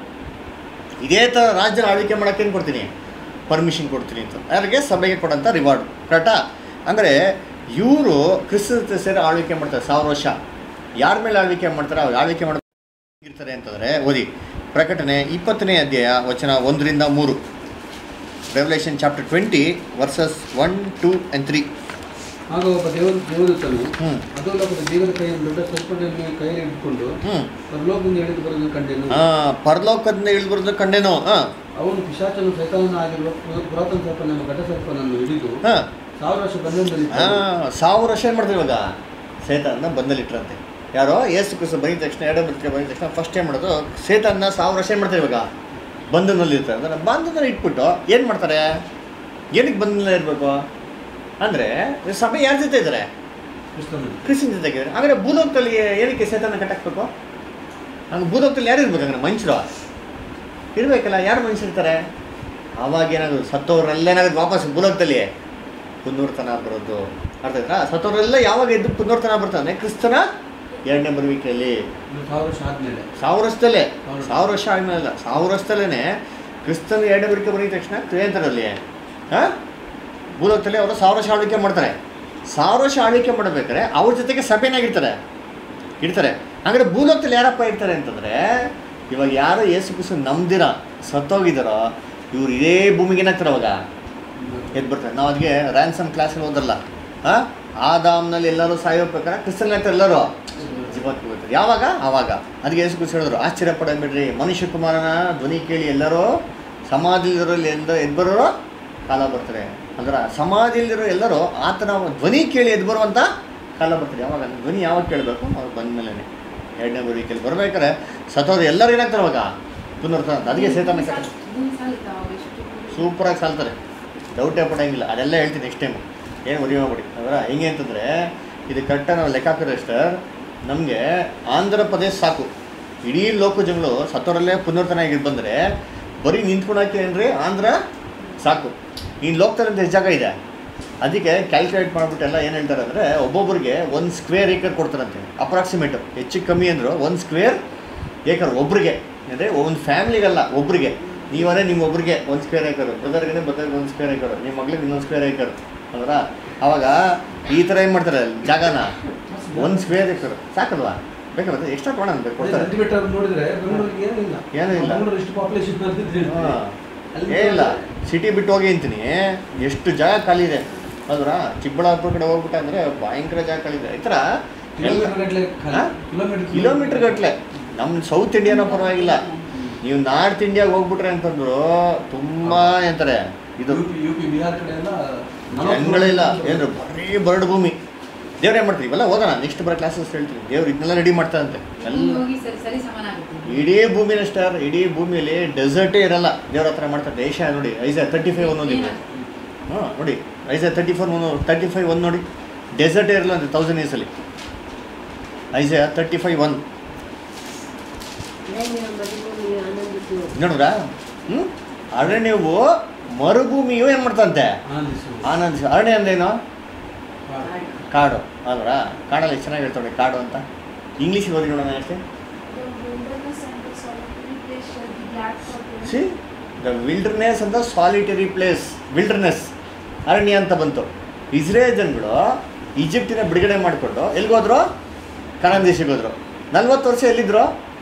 ಇದೇ ಥರ ರಾಜ್ಯದ ಆಳ್ವಿಕೆ ಮಾಡೋಕ್ಕೆ ಏನು ಕೊಡ್ತೀನಿ? ಪರ್ಮಿಷನ್ ಕೊಡ್ತೀನಿ ಅಂತ. ಯಾರಿಗೆ? ಸಭೆಗೆ ಕೊಡೋಂಥ ರಿವಾರ್ಡ್. ಕರೆಕ್ಟಾ? ಅಂದರೆ ಇವರು ಕ್ರಿಸ್ತನ ಸೇರಿ ಆಳ್ವಿಕೆ ಮಾಡ್ತಾರೆ ಸಾವಿರ ವರ್ಷ. ಯಾರ ಮೇಲೆ ಆಳ್ವಿಕೆ ಮಾಡ್ತಾರೆ? ಅವ್ರು ಆಳ್ವಿಕೆ ಮಾಡ ಇರ್ತಾರೆ ಅಂತಂದರೆ ಓದಿ. ಪ್ರಕಟಣೆ ಇಪ್ಪತ್ತನೇ ಅಧ್ಯಾಯ ವಚನ ಒಂದರಿಂದ ಮೂರು. Revelation chapter twenty verses one two and three. ಆಗ ಒಬ್ಬ ದೇವ ದೇವದೂತನು ಹ್ಞೂ ಅಧೋಲೋಕದ ಬೀಗದ ಕೈಯಲ್ಲಿ ದೊಡ್ಡ ಸರ್ಪವನ್ನು ಕೈಯಲ್ಲಿ ಇಟ್ಟುಕೊಂಡು ಹ್ಞೂ ಪರಲೋಕದಿಂದ ಇಳಿದು ಬರೋದನ್ನು ಕಂಡೆನು. ಹಾಂ, ಪರಲೋಕದಿಂದ ಇಳಿದು ಬರೋದು ಕಂಡೇನು. ಹಾಂ, ಅವನು ಪಿಶಾಚನು ಸೈತಾನನ ಆಗಿರುವ ಪುರಾತನ ಸರ್ಪನೆಂಬ ಘಟ ಸರ್ಪನನ್ನು ಹಿಡಿದು ಹಾಂ ಸಾವಿರ ವರ್ಷ ಬಂಧನದಲ್ಲಿ ಹಾಂ ಸಾವಿರ ವರ್ಷ ಏನು ಮಾಡ್ತಾರೆ ಇವಾಗ? ಸೇತಾನ್ನ ಬಂದಲ್ಲಿಟ್ರಂತೆ. ಯಾರೋ ಯೇಸು ಕ್ರಿಸ್ತ ಬಂದಿದ ತಕ್ಷಣ, ಎರಡು ಬದುಕೆ ಬಂದಿದ ತಕ್ಷಣ ಫಸ್ಟ್ ಏನು ಮಾಡೋದು? ಸೇತಾನ್ನ ಸಾವಿರ ವರ್ಷ ಏನು ಮಾಡ್ತಾರೆ ಇವಾಗ? ಬಂಧನಲ್ಲಿ ಇರ್ತಾರೆ. ಅಂದರೆ ಬಂಧನಲ್ಲಿ ಇಟ್ಬಿಟ್ಟು ಏನು ಮಾಡ್ತಾರೆ? ಏನಕ್ಕೆ ಬಂಧನಲ್ಲಿ ಇರಬೇಕು ಅಂದರೆ ಸಭೆ ಯಾರ ಜೊತೆ ಇದ್ದಾರೆ? ಕ್ರಿಸ್ತನ ಜೊತೆಗೆ. ಹಾಗಾದರೆ ಭೂಲೋಕದಲ್ಲಿ ಏನಕ್ಕೆ ಸೇತಾನ ಕಟ್ಟಾಕ್ಬೇಕು? ಹಂಗೆ ಭೂಲೋಕದಲ್ಲಿ ಯಾರು ಇರ್ಬೇಕು? ಅಂದರೆ ಮನುಷ್ಯರು ಇರಬೇಕಲ್ಲ. ಯಾರು ಮನುಷ್ಯರು ಇರ್ತಾರೆ? ಆವಾಗ ಏನಾಗೋದು? ಸತ್ತವರೆಲ್ಲೇನಾಗೋದು ವಾಪಸ್ ಭೂಲೋಕದಲ್ಲಿ ಪುನರ್ತನ ಬರೋದು. ಅರ್ಥ ಆಯ್ತಾ? ಸತ್ತವರೆಲ್ಲ ಯಾವಾಗ ಎದ್ದು ಪುನರ್ತನ ಬರ್ತಾನೆ? ಕ್ರಿಸ್ತನ ಎರಡನೇ ಬರುವಿಕೆಯಲ್ಲಿ. ಸಾವಿರ ವರ್ಷ ಆದಮೇಲೆ, ಸಾವಿರ ವರ್ಷದಲ್ಲೇ, ಸಾವಿರ ವರ್ಷ ಆದ್ಮೇಲೆ ಅಲ್ಲ, ಸಾವಿರ ವರ್ಷದಲ್ಲೇ ಕ್ರಿಸ್ತನ ಎರಡನೇ ಬರುವಿಕೆ ಬಂದಿದ ತಕ್ಷಣ ಕ್ರಿಯಂತರಲ್ಲಿ ಹಾಂ ಭೂಲೋಕದಲ್ಲಿ ಅವರು ಸಾವಿರ ವರ್ಷ ಆಳ್ವಿಕೆ ಮಾಡ್ತಾರೆ. ಸಾವಿರ ವರ್ಷ ಆಳ್ವಿಕೆ ಮಾಡಬೇಕಾದ್ರೆ ಅವ್ರ ಜೊತೆಗೆ ಸಭೆನಾಗಿರ್ತಾರೆ ಇರ್ತಾರೆ. ಹಾಗಾದ್ರೆ ಭೂಲೋಕದಲ್ಲಿ ಯಾರಪ್ಪ ಇರ್ತಾರೆ ಅಂತಂದರೆ, ಇವಾಗ ಯಾರು ಯೇಸು ಕ್ರಿಸ್ತ ನಂಬ್ದಿರ ಸತ್ತೋಗಿದ್ದಾರೋ ಇವ್ರು ಇದೇ ಭೂಮಿಗೆ ಏನಾಗ್ತಾರೆ ಅವಾಗ ಎದ್ದು ಬರ್ತಾರೆ. ನಾವು ಅದಕ್ಕೆ ರ್ಯಾನ್ಸಮ್ ಕ್ಲಾಸಲ್ಲಿ ಓದಲ್ಲ. ಹಾಂ, ಆದಾಮ್ನಲ್ಲಿ ಎಲ್ಲರೂ ಸಾಯೋಬೇಕಾದ್ರೆ ಕ್ರಿಸ್ತನ್ ಆಗ್ತಾರೆ ಎಲ್ಲರೂ ಜೀವಕ್ಕೆ ಬರ್ತಾರೆ. ಯಾವಾಗ? ಆವಾಗ. ಅದಕ್ಕೆ ಯೇಸು ಕ್ರಿಸ್ತ ಹೇಳಿದ್ರು, ಆಶ್ಚರ್ಯ ಪಡಬೇಡ್ರಿ, ಮನುಷ್ಯ ಕುಮಾರನ ಧ್ವನಿ ಕೇಳಿ ಎಲ್ಲರೂ ಸಮಾಧಿಲಿರೋಲ್ಲಿ ಎಂದ ಎದ್ದು ಬರೋರು ಕಾಲ ಬರ್ತಾರೆ. ಅಂದ್ರೆ ಸಮಾಧಿಯಲ್ಲಿರೋ ಎಲ್ಲರೂ ಆತನ ಧ್ವನಿ ಕೇಳಿ ಎದ್ದು ಬರುವಂಥ ಕಾಲ ಬರ್ತಾರೆ. ಯಾವಾಗ ಧ್ವನಿ ಯಾವಾಗ ಕೇಳಬೇಕು? ಅವ್ರು ಬಂದ ಮೇಲೆ ಎರಡನೇ ಬರೀಕೆಯಲ್ಲಿ ಬರ್ಬೇಕಾದ್ರೆ ಸತ್ತೋರು ಎಲ್ಲರೂ ಏನಾಗ್ತಾರೆ ಅವಾಗ ಪುನರ್ತಾನ. ಅದಕ್ಕೆ ಸೇತಾನ ಸೂಪರಾಗಿ ಸಾಲ್ತಾರೆ, ಡೌಟೇ ಪಡೋಂಗಿಲ್ಲ. ಅದೆಲ್ಲ ಹೇಳ್ತೀನಿ ನೆಕ್ಸ್ಟ್ ಟೈಮು, ಏನು ಮದುವೆ ಮಾಡ್ಬಿಡಿ ಅವರ. ಹೆಂಗೆ ಅಂತಂದರೆ ಇದು ಕರೆಕ್ಟಾಗಿ ನಾವು ಲೆಕ್ಕ ಹಾಕಿದ್ರೆ ಸರ್, ನಮಗೆ ಆಂಧ್ರ ಪ್ರದೇಶ ಸಾಕು. ಇಡೀ ಲೋಕ ಜನಗಳು ಸತ್ತೋರಲ್ಲೇ ಪುನರ್ತನ ಆಗಿ ಬಂದರೆ ಬರೀ ನಿಂತ್ಕೊಳಕ್ಕೆ ಏನ್ರಿ ಆಂಧ್ರ ಸಾಕು. ಇನ್ನು ಲೋಕದಲ್ಲಿ ಎಷ್ಟು ಜಾಗ ಇದೆ, ಅದಕ್ಕೆ ಕ್ಯಾಲ್ಕುಲೇಟ್ ಮಾಡಿಬಿಟ್ಟೆಲ್ಲ ಏನು ಹೇಳ್ತಾರೆ ಅಂದರೆ ಒಬ್ಬೊಬ್ಬರಿಗೆ ಒಂದು ಸ್ಕ್ವೇರ್ ಏಕರ್ ಕೊಡ್ತಾರಂತೆ ಅಪ್ರಾಕ್ಸಿಮೇಟು. ಹೆಚ್ಚು ಕಮ್ಮಿ ಅಂದರು ಒಂದು ಸ್ಕ್ವೇರ್ ಏಕರ್ ಒಬ್ರಿಗೆ, ಅಂದರೆ ಒಂದು ಫ್ಯಾಮ್ಲಿಗಲ್ಲ ಒಬ್ರಿಗೆ. ನೀವೇ ನಿಮ್ಮೊಬ್ರಿಗೆ ಒಂದು ಸ್ಕ್ವೇರ್ ಏಕರು, ಬ್ರದರ್ಗೆ ಬ್ರದರ್ಗೆ ಒಂದು ಸ್ಕ್ವೇರ್ ಏಕರು, ನಿಮ್ಮ ಮಗಳಿಗೆ ಇನ್ನೊಂದು ಸ್ಕ್ವೇರ್ ಏಕರು ಅಲ್ರ. ಆವಾಗ ಈ ಥರ ಏನು ಮಾಡ್ತಾರೆ ಜಾಗನ ಒಂದು ಸ್ಕ್ವೇರ್ ಏಕರು ಸಾಕಲ್ವಾ? ಬೇಕಾದ್ರೆ ಎಕ್ಸ್ಟ್ರಾ ಕೊಡೋಣ ಬೇಕು ಕೊಡ್ತಾರೆ. ನೋಡಿದ್ರೆ ಏನೂ ಇಲ್ಲ, ಹಾಂ ಏನಿಲ್ಲ. ಸಿಟಿ ಬಿಟ್ಟು ಹೋಗಿ ಅಂತೀನಿ, ಎಷ್ಟು ಜಾಗ ಖಾಲಿ ಇದೆ ಅಲ್ರ. ಚಿಕ್ಕಬಳ್ಳಾಪುರ ಕಡೆ ಹೋಗ್ಬಿಟ್ಟ ಅಂದರೆ ಭಯಂಕರ ಜಾಗ ಖಾಲಿ ಇದೆ. ಈ ಥರ ಕಿಲೋಮೀಟ್ರ್ ಗಟ್ಟಲೆ. ನಮ್ಮ ಸೌತ್ ಇಂಡಿಯಾನೋ ಪರವಾಗಿಲ್ಲ, ನೀವು ನಾರ್ತ್ ಇಂಡಿಯಾಗೆ ಹೋಗ್ಬಿಟ್ರೆ ಅಂತಂದ್ರು ತುಂಬ ಅಂತಾರೆ ಇದು ಜನಗಳಿಲ್ಲ ಏನ್ರು, ಬರೀ ಬರಡು ಭೂಮಿ. ದೇವ್ರು ಏನು ಮಾಡ್ತೀವಿ ಇವೆಲ್ಲ ಓದೋಣ, ನೆಕ್ಸ್ಟ್ ಬರೋ ಕ್ಲಾಸಸ್ ಹೇಳ್ತೀವಿ. ದೇವ್ರು ಇದನ್ನೆಲ್ಲ ರೆಡಿ ಮಾಡ್ತಾರಂತೆ ಎಲ್ಲ. ಇಡೀ ಭೂಮಿನ ಸ್ಟಾರ್, ಇಡೀ ಭೂಮಿಯಲ್ಲಿ ಡೆಸರ್ಟೇ ಇರಲ್ಲ. ದೇವ್ರ ಹತ್ರ ಮಾಡ್ತಾರೆ. ದೇಶ ನೋಡಿ, ಐಸಾ ತರ್ಟಿ ಫೈವ್ ಒನ್ ಓದಿದೆ. ಹಾಂ ನೋಡಿ, Isaiah thirty four one thirty five one ನೋಡಿ, ಡೆಸರ್ಟೇ ಇರಲ್ಲ ಅಂತ ತೌಸಂಡ್ ಇಯರ್ಸಲ್ಲಿ. ಐಸಾ ತರ್ಟಿ ಫೈವ್ ಒನ್ ನೋಡ್ರಾ. ಹ್ಞೂ ಅರಣ್ಯವು ಮರುಭೂಮಿಯು ಏನು ಮಾಡ್ತಂತೆ ಆನಂದಿಸ. ಅರಣ್ಯ ಅಂದ್ರೇನು? ಕಾಡು ಅಲ್ರ. ಕಾಡಲ್ಲಿ ಚೆನ್ನಾಗಿ ಹೇಳ್ತಾವೆ ಕಾಡು ಅಂತ. ಇಂಗ್ಲೀಷಿಗೆ ಓದಿ ನೋಡೋಣ ಅಷ್ಟೇ. ಸಿ ದ ವಿಲ್ಡರ್ನೆಸ್ ಅಂತ ಸಾಲಿಟರಿ ಪ್ಲೇಸ್, ವಿಲ್ಡರ್ನೆಸ್ ಅರಣ್ಯ ಅಂತ ಬಂತು. ಇಸ್ರೇಲ್ ಜನಗಳು ಈಜಿಪ್ಟಿನ ಬಿಡುಗಡೆ ಮಾಡಿಕೊಂಡು ಎಲ್ಲಿಗೋದ್ರು? ಕಾನಾನ್ ದೇಶಕ್ಕೆ ಹೋದ್ರು. ನಲ್ವತ್ತು ವರ್ಷ ಎಲ್ಲಿದ್ರು?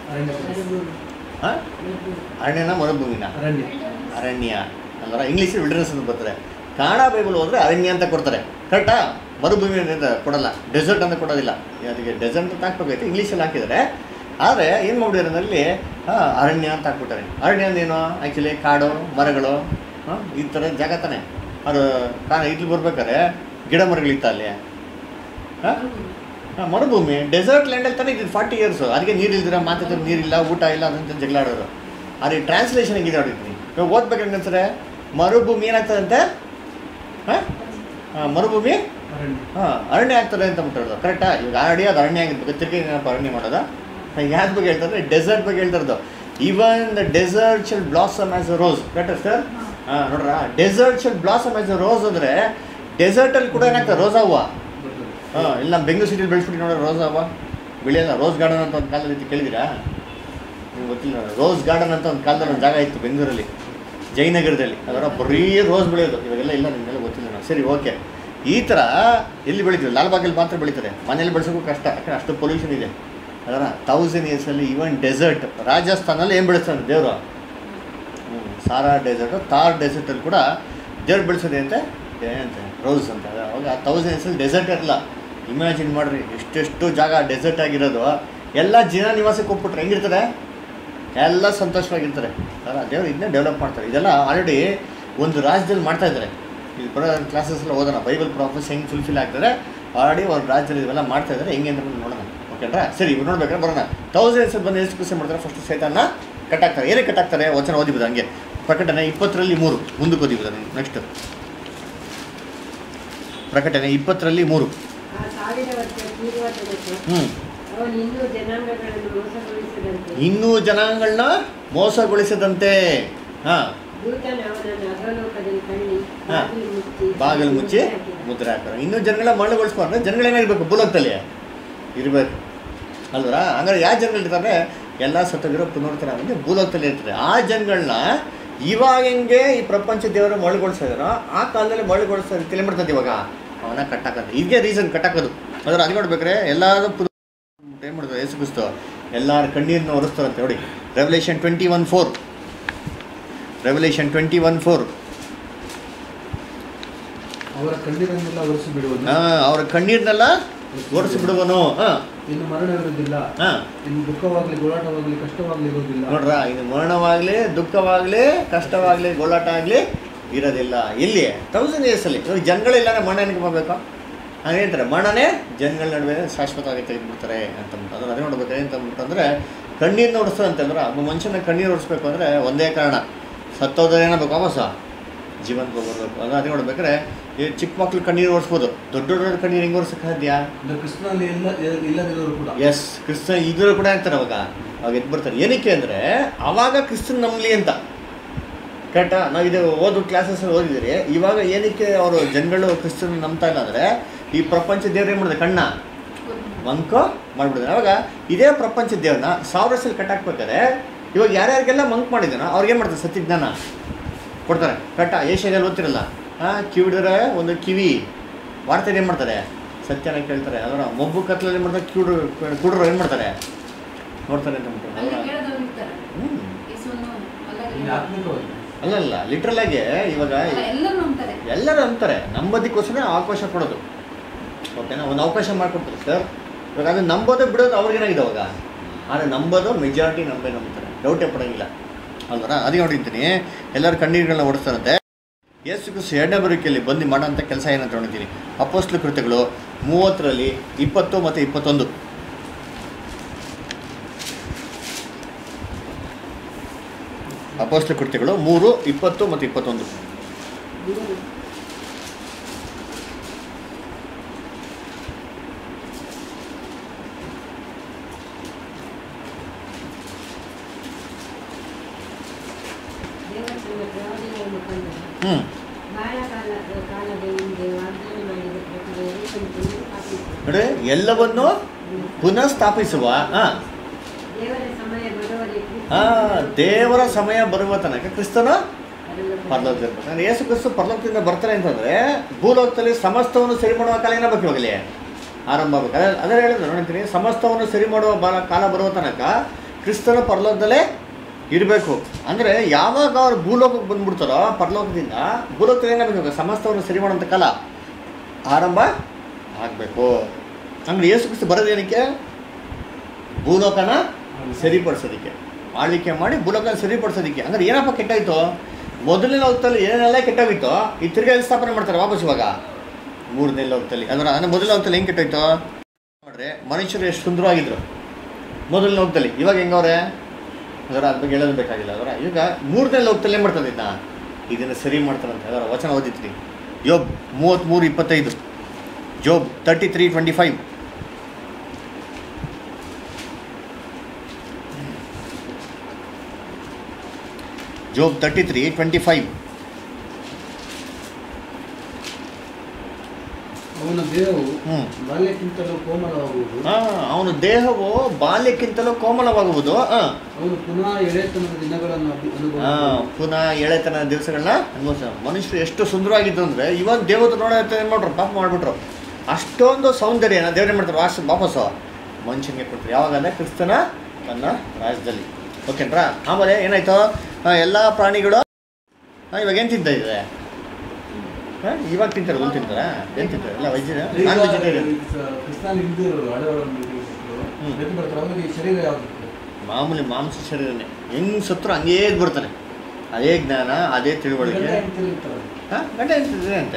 ಹಾಂ, ಅರಣ್ಯನ ಮರುಭೂಮಿನ? ಅರಣ್ಯ ಅಲ್ವರ. ಇಂಗ್ಲೀಷಲ್ಲಿ ವಿಲ್ಡರ್ನೆಸ್ ಅಂತ ಬರ್ತಾರೆ. ಕನ್ನಡ ಬೈಬಲ್ ಹೋದರೆ ಅರಣ್ಯ ಅಂತ ಕೊಡ್ತಾರೆ. ಕರೆಕ್ಟಾ? ಮರುಭೂಮಿ ಅಂತ ಕೊಡಲ್ಲ, ಡೆಸರ್ಟ್ ಅಂತ ಕೊಡೋದಿಲ್ಲ. ಅದಕ್ಕೆ ಡೆಸರ್ಟ್ ಅಂತ ಹಾಕ್ಬೇಕಾಯ್ತು, ಇಂಗ್ಲೀಷಲ್ಲಿ ಹಾಕಿದ್ದಾರೆ. ಆದರೆ ಏನು ಮಾಡಿರೋದ್ರಲ್ಲಿ ಹಾಂ ಅರಣ್ಯ ಅಂತ ಹಾಕ್ಬಿಟ್ಟಾರೆ. ಅರಣ್ಯ ಅಂದೇನು? ಆ್ಯಕ್ಚುಲಿ ಕಾಡು, ಮರಗಳು, ಹಾಂ ಈ ಥರ ಜಾಗ ತಾನೆ. ಅದು ಕಾಣ ಇಡ್ಲಿ ಬರ್ಬೇಕಾದ್ರೆ ಗಿಡ ಮರಗಳಿತ್ತ ಅಲ್ಲಿ. ಹಾಂ ಹಾಂ ಮರುಭೂಮಿ, ಡೆಸರ್ಟ್ ಲ್ಯಾಂಡಲ್ಲಿ ತಾನೇ ಇದ್ದಿದ್ದು ಫಾರ್ಟಿ ಇಯರ್ಸು. ಅದಕ್ಕೆ ನೀರಿಲ್ದಿರ ಮಾತಾಡ್ತಾರೆ, ನೀರಿಲ್ಲ ಊಟ ಇಲ್ಲ ಅದಂತ ಜಗಳ ಆಡೋರು. ಆದರೆ ಟ್ರಾನ್ಸ್ಲೇಷನ್ ಹೆಂಗಿದೆ ಹೊಡಿತೀನಿ ಇವಾಗ ಓದ್ಬೇಕಂಗೆ ಅನ್ಸರೆ. ಮರುಭೂಮಿ ಏನಾಗ್ತದಂತೆ? ಹಾಂ ಹಾಂ ಮರುಭೂಮಿ ಹಾಂ ಅರಣ್ಯ ಆಗ್ತದೆ ಅಂತ ಬಿಟ್ಟಿರೋದು. ಕರೆಕ್ಟಾ? ಇವಾಗ ಆಲ್ರೆಡಿ ಅದು ಅರಣ್ಯ ಆಗಿರ್ಬೇಕು. ತಿರ್ಗಿ ಏನಪ್ಪ ಅರಣ್ಯ ಮಾಡೋದು? ಯಾವ್ದು ಬಗ್ಗೆ ಹೇಳ್ತಾರೆ? ಡೆಸರ್ಟ್ ಬಗ್ಗೆ ಹೇಳ್ತಾರದು. Even the desert shall blossom as a rose. ಕರೆಕ್ಟಾ ಸರ್? ಹಾಂ ನೋಡ್ರ, desert shall blossom as a rose ಅಂದರೆ ಡೆಸರ್ಟಲ್ಲಿ ಕೂಡ ಏನಾಗ್ತದೆ? ರೋಸ್ ಹೂವು. ಹಾಂ ಇಲ್ಲಿ ನಮ್ಮ ಬೆಂಗಳೂರು ಸಿಟಿಲಿ ಬೆಳೆಸ್ಬಿಟ್ಟು ನೋಡೋ ರೋಸ್ ಹೂವು ಬೆಳೆಯಲ್ಲ. ರೋಸ್ ಗಾರ್ಡನ್ ಅಂತ ಒಂದು ಕಾಲದ ರೀತಿ ಕೇಳಿದಿರಾ? ನಿಮ್ಗೆ ಗೊತ್ತಿಲ್ಲ. ರೋಸ್ ಗಾರ್ಡನ್ ಅಂತ ಒಂದು ಕಾಲದಲ್ಲಿ ಒಂದು ಜಾಗ ಇತ್ತು ಬೆಂಗಳೂರಲ್ಲಿ, ಜಯನಗರದಲ್ಲಿ. ಅದರ ಬರೀ ರೋಸ್ ಬೆಳೆಯೋದು. ಇವಾಗೆಲ್ಲ ಇಲ್ಲ, ನಿಮಗೆಲ್ಲ ಗೊತ್ತಿಲ್ಲ ನಾವು. ಸರಿ ಓಕೆ. ಈ ಥರ ಎಲ್ಲಿ ಬೆಳಿತೀವಿ? ಲಾಲ್ಬಾಗಲ್ಲಿ ಮಾತ್ರ ಬೆಳೀತಾರೆ, ಮನೇಲಿ ಬೆಳೆಸೋಕ್ಕೂ ಕಷ್ಟ, ಯಾಕಂದರೆ ಅಷ್ಟು ಪೊಲ್ಯೂಷನ್ ಇದೆ. ಅದರ ತೌಸಂಡ್ ಇಯರ್ಸಲ್ಲಿ ಈವನ್ ಡೆಸರ್ಟ್ ರಾಜಸ್ಥಾನಲ್ಲಿ ಏನು ಬೆಳೆಸ್ತಾನೆ ದೇವರು? ಹ್ಞೂ ಸಾರಾ ಡೆಸರ್ಟು, ಥಾರ್ ಡೆಸರ್ಟಲ್ಲಿ ಕೂಡ ದೇವ್ರು ಬೆಳೆಸೋದೆ ಅಂತ ಏನಂತೆ ರೋಸ್ ಅಂತ. ಅವಾಗ ಆ ತೌಸಂಡ್ ಇಯರ್ಸಲ್ಲಿ ಡೆಸರ್ಟ್ ಇರಲ್ಲ. ಇಮ್ಯಾಜಿನ್ ಮಾಡಿರಿ ಎಷ್ಟೆಷ್ಟು ಜಾಗ ಡೆಸರ್ಟ್ ಆಗಿರೋದು. ಎಲ್ಲ ಜನ ನಿವಾಸಕ್ಕೆ ಹೋಗ್ಬಿಟ್ರೆ ಹೆಂಗಿರ್ತಾರೆ? ಎಲ್ಲ ಸಂತೋಷವಾಗಿರ್ತಾರೆ. ಅಲ್ಲ ದೇವ್ರು ಇದನ್ನೇ ಡೆವಲಪ್ ಮಾಡ್ತಾರೆ. ಇದೆಲ್ಲ ಆಲ್ರೆಡಿ ಒಂದು ರಾಜ್ಯದಲ್ಲಿ ಮಾಡ್ತಾಯಿದ್ದಾರೆ. ಇದು ಬರೋ ಕ್ಲಾಸಸ್ ಎಲ್ಲ ಓದೋಣ, ಬೈಬಲ್ ಪ್ರಾಫೆಸ್ ಹೆಂಗೆ ಫುಲ್ಫಿಲ್ ಆಗ್ತದೆ. ಆಲ್ರೆಡಿ ಒಂದು ರಾಜ್ಯದಲ್ಲಿ ಇವೆಲ್ಲ ಮಾಡ್ತಾಯಿದ್ದಾರೆ. ಹೆಂಗೆ ಅಂತ ನೋಡೋಣ. ಓಕೆನಾ? ಸರಿ ಇವ್ರು ನೋಡ್ಬೇಕಾದ್ರೆ ಬರೋಣ. ತೌಸಂಡ್ ಇಯರ್ಸಲ್ಲಿ ಬಂದು ಎಷ್ಟು ಕೃಷಿ ಮಾಡ್ತಾರೆ? ಫಸ್ಟ್ ಸೈತಾನ ಕಟ್ಟಾಕ್ತಾರೆ. ಏನಕ್ಕೆ ಕಟ್ಟಾಕ್ತಾರೆ? ವಚನ ಓದಿಬೋದು ಹಂಗೆ. ಪ್ರಕಟಣೆ ಇಪ್ಪತ್ತರಲ್ಲಿ ಮೂರು ಮುಂದಕ್ಕೆ ಓದಿಬೋದು. ನೆಕ್ಸ್ಟ್ ಪ್ರಕಟಣೆ ಇಪ್ಪತ್ತರಲ್ಲಿ ಮೂರು. ಹ್ಞೂ ಇನ್ನೂ ಜನಾಂಗಗಳನ್ನ ಮೋಸಗೊಳಿಸದಂತೆ ಹಾಂ ಹಾಂ ಬಾಗಿಲು ಮುಚ್ಚಿ ಮುದ್ರೆ ಹಾಕ್ತಾರೆ. ಇನ್ನೂ ಜನಗಳ ಮರಳುಗೊಳಿಸ್ಬಾರ್ದು. ಜನಗಳೇನಾಗಿರ್ಬೇಕು? ಭೂಲೋಕದಲ್ಲಿ ಇರಬೇಕು ಅಲ್ವರ. ಹಂಗಾರೆ ಯಾವ ಜನಗಳಿರ್ತಾರೆ? ಎಲ್ಲ ಸತ್ತೋಗಿರೋ ಪುನರ್ತನ ಅಂದರೆ ಭೂಲೋಕದಲ್ಲಿ ಇರ್ತಾರೆ. ಆ ಜನಗಳನ್ನ ಇವಾಗ ಹೆಂಗೆ ಈ ಪ್ರಪಂಚ ದೇವರು ಮರಳುಗೊಳಿಸಿದಾರೋ ಆ ಕಾಲದಲ್ಲಿ ಮರಳುಗೊಳಿಸೋ ರೀತಿಯಲ್ಲಿ ಮಾಡ್ತದೆ. ಇವಾಗ ಅವನ ಕಟ್ಟಾಕಂತ ಇದೇ ರೀಸನ್ ಕಟ್ಟಾಕೋದು. ಅದ್ರ ಅದು ನೋಡ್ಬೇಕಾರೆ ಎಲ್ಲರೂ ಪುನಃ ಏನು ಮಾಡ್ತಾರೆ? ಯೇಸು ಕ್ರಿಸ್ತ ಎಲ್ಲರ ಕಣ್ಣೀರನ್ನ ಒರೆಸ್ತಾರಂತೆ. ನೋಡಿ revelation twenty one four revelation twenty one four ಅವರ ಕಣ್ಣೀರನ್ನೆಲ್ಲ ಒರೆಸಿ ಬಿಡುವನು. ಅವರ ಕಣ್ಣೀರನ್ನೆಲ್ಲ ಒರೆಸಿ ಬಿಡುವನು. ಇನ್ನು ಮರಣ ಇರುವುದಿಲ್ಲ, ಇನ್ನು ದುಃಖವಾಗ್ಲಿ ಗೋಳಾಟವಾಗ್ಲಿ ಕಷ್ಟವಾಗ್ಲಿ ಇರುವುದಿಲ್ಲ. ನೋಡ್ರ, ಇನ್ನು ಮರಣವಾಗ್ಲಿ ದುಃಖವಾಗ್ಲಿ ಕಷ್ಟವಾಗ್ಲಿ ಗೋಳಾಟ ಆಗ್ಲಿ ಇರೋದಿಲ್ಲ. ಎಲ್ಲಿ? ತೌಸಂಡ್ ಇಯರ್ಸ್ ಅಲ್ಲಿ ಜನಗಳಿಲ್ಲ ಮರಣ ಏನಕ್ಕೆ ಮಾಡಬೇಕು? ಹಾಗೆ ಹೇಳ್ತಾರೆ, ಮರಣನೇ ಜನಗಳ ನಡುವೆ ಶಾಶ್ವತವಾಗಿ ತೆಗೆದುಬಿಡ್ತಾರೆ ಅಂತಂದ್ಬಿಟ್ಟು. ಅದನ್ನು ಅದೇ ನೋಡ್ಬೇಕು ಅಂತಂದ್ಬಿಟ್ಟು ಅಂದರೆ ಕಣ್ಣೀರನ್ನ ಓಡಿಸ್ತಾರೆ ಅಂತಂದ್ರೆ ಒಬ್ಬ ಮನುಷ್ಯನ ಕಣ್ಣೀರು ಓಡಿಸ್ಬೇಕು ಅಂದರೆ ಒಂದೇ ಕಾರಣ, ಸತ್ತೋದ್ರೆ ಏನಾಗಬೇಕು ವಾಪಸ ಜೀವನಕ್ಕೆ ಬರ್ಬೇಕು. ಅದು ಅದೇ ನೋಡ್ಬೇಕಾದ್ರೆ ಈ ಚಿಕ್ಕ ಮಕ್ಳು ಕಣ್ಣೀರು ಓಡಿಸ್ಬೋದು, ದೊಡ್ಡ ದೊಡ್ಡ ಕಣ್ಣೀರು ಹೆಂಗೆ ಓಡಿಸೋಕೆ ಸಾಧ್ಯ? ಕೃಷ್ಣನಲ್ಲಿ ಎಲ್ಲ ಇಲ್ಲದಿರೋರು ಕೂಡ ಎಸ್ ಕ್ರಿಸ್ತನ್ ಇದ್ರು ಕೂಡ ಇರ್ತಾರೆ ಅವಾಗ ಅವಾಗ ಎದ್ದು ಬರ್ತಾರೆ. ಏನಕ್ಕೆ ಅಂದರೆ ಆವಾಗ ಕ್ರಿಸ್ತನ್ ನಂಬಲಿ ಅಂತ. ಕರೆಕ್ಟಾ? ನಾವು ಇದು ಓದು ಕ್ಲಾಸಸ್ಸಲ್ಲಿ ಓದಿದ್ದೀರಿ. ಇವಾಗ ಏನಕ್ಕೆ ಅವರು ಜನಗಳು ಕ್ರಿಸ್ತನ್ ನಂಬ್ತಾ ಇಲ್ಲ ಅಂದರೆ ಈ ಪ್ರಪಂಚ ದೇವ್ರು ಏನು ಮಾಡಿದೆ, ಕಣ್ಣ ಮಂಕೋ ಮಾಡಿಬಿಡಿದ್ರೆ. ಅವಾಗ ಇದೇ ಪ್ರಪಂಚ ದೇವ್ರನ್ನ ಸಾವಿರ ವರ್ಷದಲ್ಲಿ ಕಟ್ಟಾಕ್ಬೇಕಾದ್ರೆ ಇವಾಗ ಯಾರ್ಯಾರಿಗೆಲ್ಲ ಮಂಕ್ ಮಾಡಿದ್ದಾನೋ ಅವ್ರಿಗೇನು ಮಾಡ್ತಾರೆ, ಸತ್ಯಜ್ಞಾನ ಕೊಡ್ತಾರೆ. ಕರೆಕ್ಟಾ? ಏಷ್ಯಾದಲ್ಲಿ ಓದ್ತಿರಲ್ಲ, ಹಾಂ ಕಿವಿಡಿದ್ರೆ ಒಂದು ಕಿವಿ ವಾರ್ತೆ ಏನು ಮಾಡ್ತಾರೆ, ಸತ್ಯನ ಕೇಳ್ತಾರೆ. ಅದರ ಮೊಬ್ಬು ಕತ್ಲಲ್ಲಿ ಏನು ಮಾಡ್ತಾರೆ, ಕಿವಿಡು ಕುಡ್ರು ಏನು ಮಾಡ್ತಾರೆ, ನೋಡ್ತಾರೆ ಅಂತ ಅಂದ್ಬಿಟ್ಟು. ಹ್ಞೂ ಅಲ್ಲಲ್ಲ ಲಿಟ್ರಲ್ ಆಗಿ ಇವಾಗ ಎಲ್ಲರೂ ಅಂತಾರೆ, ನಂಬೋದಕ್ಕೋಸ್ಕರ ಅವಕಾಶ ಕೊಡೋದು. ಓಕೆನಾ? ಒಂದು ಅವಕಾಶ ಮಾಡಿಕೊಡ್ತಾರೆ ಸರ್. ಇವಾಗ ಅದು ನಂಬೋದೇ ಬಿಡೋದು ಅವ್ರಿಗೇನಾಗಿದೆ ಅವಾಗ. ಆದರೆ ನಂಬೋದು ಮೆಜಾರಿಟಿ ನಂಬೇ ನಂಬ್ತಾರೆ, ಡೌಟೇ ಪಡೋಂಗಿಲ್ಲ ಅಲ್ವರ. ಅದಕ್ಕೆ ನೋಡಿರ್ತೀನಿ ಎಲ್ಲರೂ ಕಣ್ಣೀರುಗಳನ್ನ ಓಡಿಸ್ತಾರಂತೆ. ಯೇಸು ಕ್ರಿಸ್ತ ಎರಡನೇ ಬರುವಿಕೆಯಲ್ಲಿ ಬಂದು ಮಾಡೋಂಥ ಕೆಲಸ ಏನಂತ ನೋಡಿದ್ದೀನಿ. ಅಪೊಸ್ತಲ ಕೃತ್ಯಗಳು ಮೂವತ್ತರಲ್ಲಿ ಇಪ್ಪತ್ತು ಮತ್ತು ಇಪ್ಪತ್ತೊಂದು. ಅಪೊಸ್ತಲ ಕೃತ್ಯಗಳು ಮೂರು ಇಪ್ಪತ್ತು ಮತ್ತು ಇಪ್ಪತ್ತೊಂದು. ಹ್ಞೂ ನೋಡಿ, ಎಲ್ಲವನ್ನು ಪುನಃ ಸ್ಥಾಪಿಸುವ ಹಾಂ ದೇವರ ಸಮಯ ಬರುವ ತನಕ ಕ್ರಿಸ್ತನ ಪರಲೋಕದಲ್ಲಿರ್ಬೇಕು. ಅಂದರೆ ಯೇಸು ಕ್ರಿಸ್ತ ಪರಲೋಕದಿಂದ ಬರ್ತಾರೆ ಅಂತಂದರೆ ಭೂಲೋಕದಲ್ಲಿ ಸಮಸ್ತವನ್ನು ಸರಿ ಮಾಡುವ ಕಾಲ ಏನಾಗಬೇಕು, ಇವಾಗಲೇ ಆರಂಭ ಆಗಬೇಕು. ಅದೇ ಅದೇ ಹೇಳಿದ್ರೆ ನೋಡ್ತೀನಿ, ಸಮಸ್ತವನ್ನು ಸರಿ ಮಾಡುವ ಬರ ಕಾಲ ಬರುವ ತನಕ ಕ್ರಿಸ್ತನ ಪರಲೋಕದಲ್ಲೇ ಇರಬೇಕು. ಅಂದರೆ ಯಾವಾಗ ಅವ್ರು ಭೂಲೋಕಕ್ಕೆ ಬಂದ್ಬಿಡ್ತಾರೋ ಪರಲೋಕದಿಂದ, ಭೂಲೋಕದಲ್ಲಿ ಏನಾಗಬೇಕು, ಸಮಸ್ತವನ್ನು ಸರಿ ಮಾಡುವಂಥ ಕಾಲ ಆರಂಭ ಆಗಬೇಕು. ಅಂದರೆ ಯೇಸು ಕ್ರಿಸ್ತ ಬರೋದೇನಕ್ಕೆ, ಭೂಲೋಕನ ಸರಿಪಡಿಸೋದಕ್ಕೆ, ಆಳ್ವಿಕೆ ಮಾಡಿ ಭೂಲೋಕನ ಸರಿಪಡಿಸೋದಕ್ಕೆ. ಅಂದರೆ ಏನಪ್ಪ ಕೆಟ್ಟಾಯಿತು, ಮೊದಲನೇ ಲೋಕದಲ್ಲಿ ಏನೆಲ್ಲ ಕೆಟ್ಟೋಗಿತ್ತು ಈ ತಿರ್ಗಾ ಸ್ಥಾಪನೆ ಮಾಡ್ತಾರೆ ವಾಪಸ್ ಇವಾಗ ಮೂರನೇ ಲೋಕದಲ್ಲಿ. ಅಂದ್ರೆ ಅಂದರೆ ಮೊದಲನೇ ಲೋಕದಲ್ಲಿ ಹೆಂಗೆ ಕೆಟ್ಟೋಯ್ತು ನೋಡ್ರಿ, ಮನುಷ್ಯರು ಎಷ್ಟು ಸುಂದರವಾಗಿದ್ರು ಮೊದಲನೇ ಲೋಕದಲ್ಲಿ, ಇವಾಗ ಹೆಂಗವ್ರೆ ಅದರ ಅದ್ರ ಬಗ್ಗೆ ಹೇಳೋದು ಬೇಕಾಗಿಲ್ಲ. ಅದರ ಈಗ ಮೂರನೇ ಲೋಕದಲ್ಲಿ ಏನು ಮಾಡ್ತಾರೆ, ಇದನ್ನ ಇದನ್ನು ಸರಿ ಮಾಡ್ತಾರಂತೆ. ಅದರ ವಚನ ಓದಿದ್ರಿ, ಯೋಬ್ ಮೂವತ್ತ್ಮೂರು ಇಪ್ಪತ್ತೈದು, Job thirty three twenty five. Job thirty three twenty five. ಅವನ ದೇಹವು ಬಾಲ್ಯಕ್ಕಿಂತಲೂ ಕೋಮಲವಾಗುವುದು. ಅವನ ದೇಹವು ಬಾಲ್ಯಕ್ಕಿಂತಲೂ ಕೋಮಲವಾಗುವುದು. ಅವನು ಪುನಃ ಎಳೆತನದ ದಿನಗಳನ್ನು ಪುನಃ ಎಳೆತನದ ದಿವಸಗಳನ್ನ ಅನುಭವಿಸ. ಮನುಷ್ಯರು ಎಷ್ಟು ಸುಂದರವಾಗಿದ್ದು ಅಂದರೆ ಇವಾಗ ದೇವತೆ ನೋಡೋ ಏನು ಮಾಡ್ರು, ಪಾಪ ಮಾಡಿಬಿಟ್ರು. ಅಷ್ಟೊಂದು ಸೌಂದರ್ಯನ ದೇವ್ರೇನು ಮಾಡ್ತಾರೆ, ವಾಸ ವಾಪಸ್ಸು ಮನುಷ್ಯನಿಗೆ ಕೊಟ್ಟರು. ಯಾವಾಗಂದರೆ ಕ್ರಿಸ್ತನ ತನ್ನ ರಾಜ್ಯದಲ್ಲಿ. ಓಕೆನ್ರಾ? ಆಮೇಲೆ ಏನಾಯ್ತು, ಎಲ್ಲ ಪ್ರಾಣಿಗಳು ಇವಾಗ ಏನು ತಿಂತಾ ಇದೆ, ಇವಾಗ ತಿಂತಾರೆ, ಹುಲ್ ತಿಂತಾರಾ, ಏನು ತಿಂತಾರೆ, ಎಲ್ಲ ವೆಜ್ ನಾನ್ ವೆಜಿಟೇರಿಯನ್. ಮಾಮೂಲಿ ಮಾಂಸ ಶರೀರನೇ, ಹೆಂಗೆ ಸತ್ರು ಹಂಗೇ ಬಿಡ್ತಾನೆ. ಅದೇ ಜ್ಞಾನ, ಅದೇ ತಿಳುವಳಿಕೆ. ಹಾಂ ಗಂಟೆ ಅಂತಿದ್ರೆ ಅಂತೆ.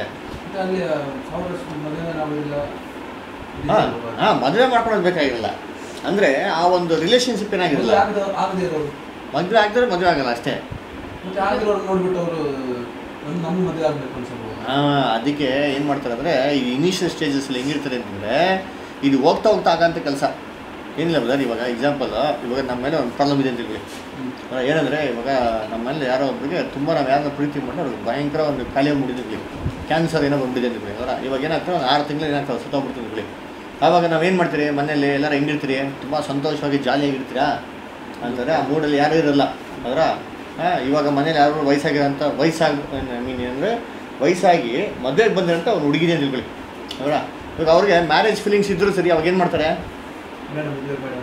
ಹಾಂ ಹಾಂ ಮದುವೆ ಮಾಡ್ಕೊಳೋದು ಬೇಕಾಗಿರಲ್ಲ. ಅಂದರೆ ಆ ಒಂದು ರಿಲೇಷನ್ಶಿಪ್ ಏನಾಗಿರಲ್ಲ, ಮದುವೆ ಆಗಿದ್ರೆ ಮದುವೆ ಆಗಲ್ಲ ಅಷ್ಟೇ. ಹಾಂ ಅದಕ್ಕೆ ಏನು ಮಾಡ್ತಾರೆ ಅಂದರೆ ಈ ಇನಿಷಿಯಲ್ ಸ್ಟೇಜಸ್ಸಲ್ಲಿ ಹೆಂಗಿರ್ತಾರೆ ಅಂತಂದರೆ ಇದು ಹೋಗ್ತಾ ಹೋಗ್ತಾ ಆಗಂಥ ಕೆಲಸ ಏನಿಲ್ಲ ಬ್ರದರ್. ಇವಾಗ ಎಕ್ಸಾಂಪಲ್, ಇವಾಗ ನಮ್ಮ ಮೇಲೆ ಒಂದು ಪ್ರಾಬ್ಲಮ್ ಇದೆ ಅಂತ ಹೇಳಿ, ಏನಂದರೆ ಇವಾಗ ನಮ್ಮ ಮೇಲೆ ಯಾರೋ ಒಬ್ಬರಿಗೆ ತುಂಬ ನಾವು ಯಾರನ್ನ ಪ್ರೀತಿ ಮಾಡಿ ಅವ್ರಿಗೆ ಭಯಂಕರ ಒಂದು ಕಾಯಿಲೆ ಮುಡಿದಿದ್ವಿ, ಕ್ಯಾನ್ಸರ್ ಏನೋ ಬಂದಿದೆ ಅಂತ ಹೇಳಿ. ಅವರ ಇವಾಗ ಏನಾಗ್ತದೆ, ಒಂದು ಆರು ತಿಂಗಳು ಏನಾಗ್ತದೆ, ಸುತ್ತೋಗ್ಬಿಡ್ತೀವಿ ಹೇಳಿ. ಆವಾಗ ನಾವೇನು ಮಾಡ್ತೀರಿ, ಮನೇಲಿ ಎಲ್ಲರೂ ಹೆಂಗಿರ್ತೀರಿ, ತುಂಬ ಸಂತೋಷವಾಗಿ ಜಾಲಿಯಾಗಿರ್ತೀರಾ ಅಂದರೆ ಆ ಮೂಡಲ್ಲಿ ಯಾರೂ ಇರಲ್ಲ. ಅದರ ಹಾಂ ಇವಾಗ ಮನೇಲಿ ಯಾರು ವಯಸ್ಸಾಗಿರೋಂಥ ವಯಸ್ಸಾಗಿ ಐ ಮೀನ್ ಅಂದರೆ ವಯಸ್ಸಾಗಿ ಮದುವೆಗೆ ಬಂದಿರೋಂಥ ಅವ್ರು ಹುಡುಗಿದೆ ಅಂತ ತಿಳ್ಕೊಳ್ಳಿ. ಅವರ ಇವಾಗ ಅವ್ರಿಗೆ ಮ್ಯಾರೇಜ್ ಫೀಲಿಂಗ್ಸ್ ಇದ್ದರೂ ಸರಿ, ಅವಾಗ ಏನು ಮಾಡ್ತಾರೆ,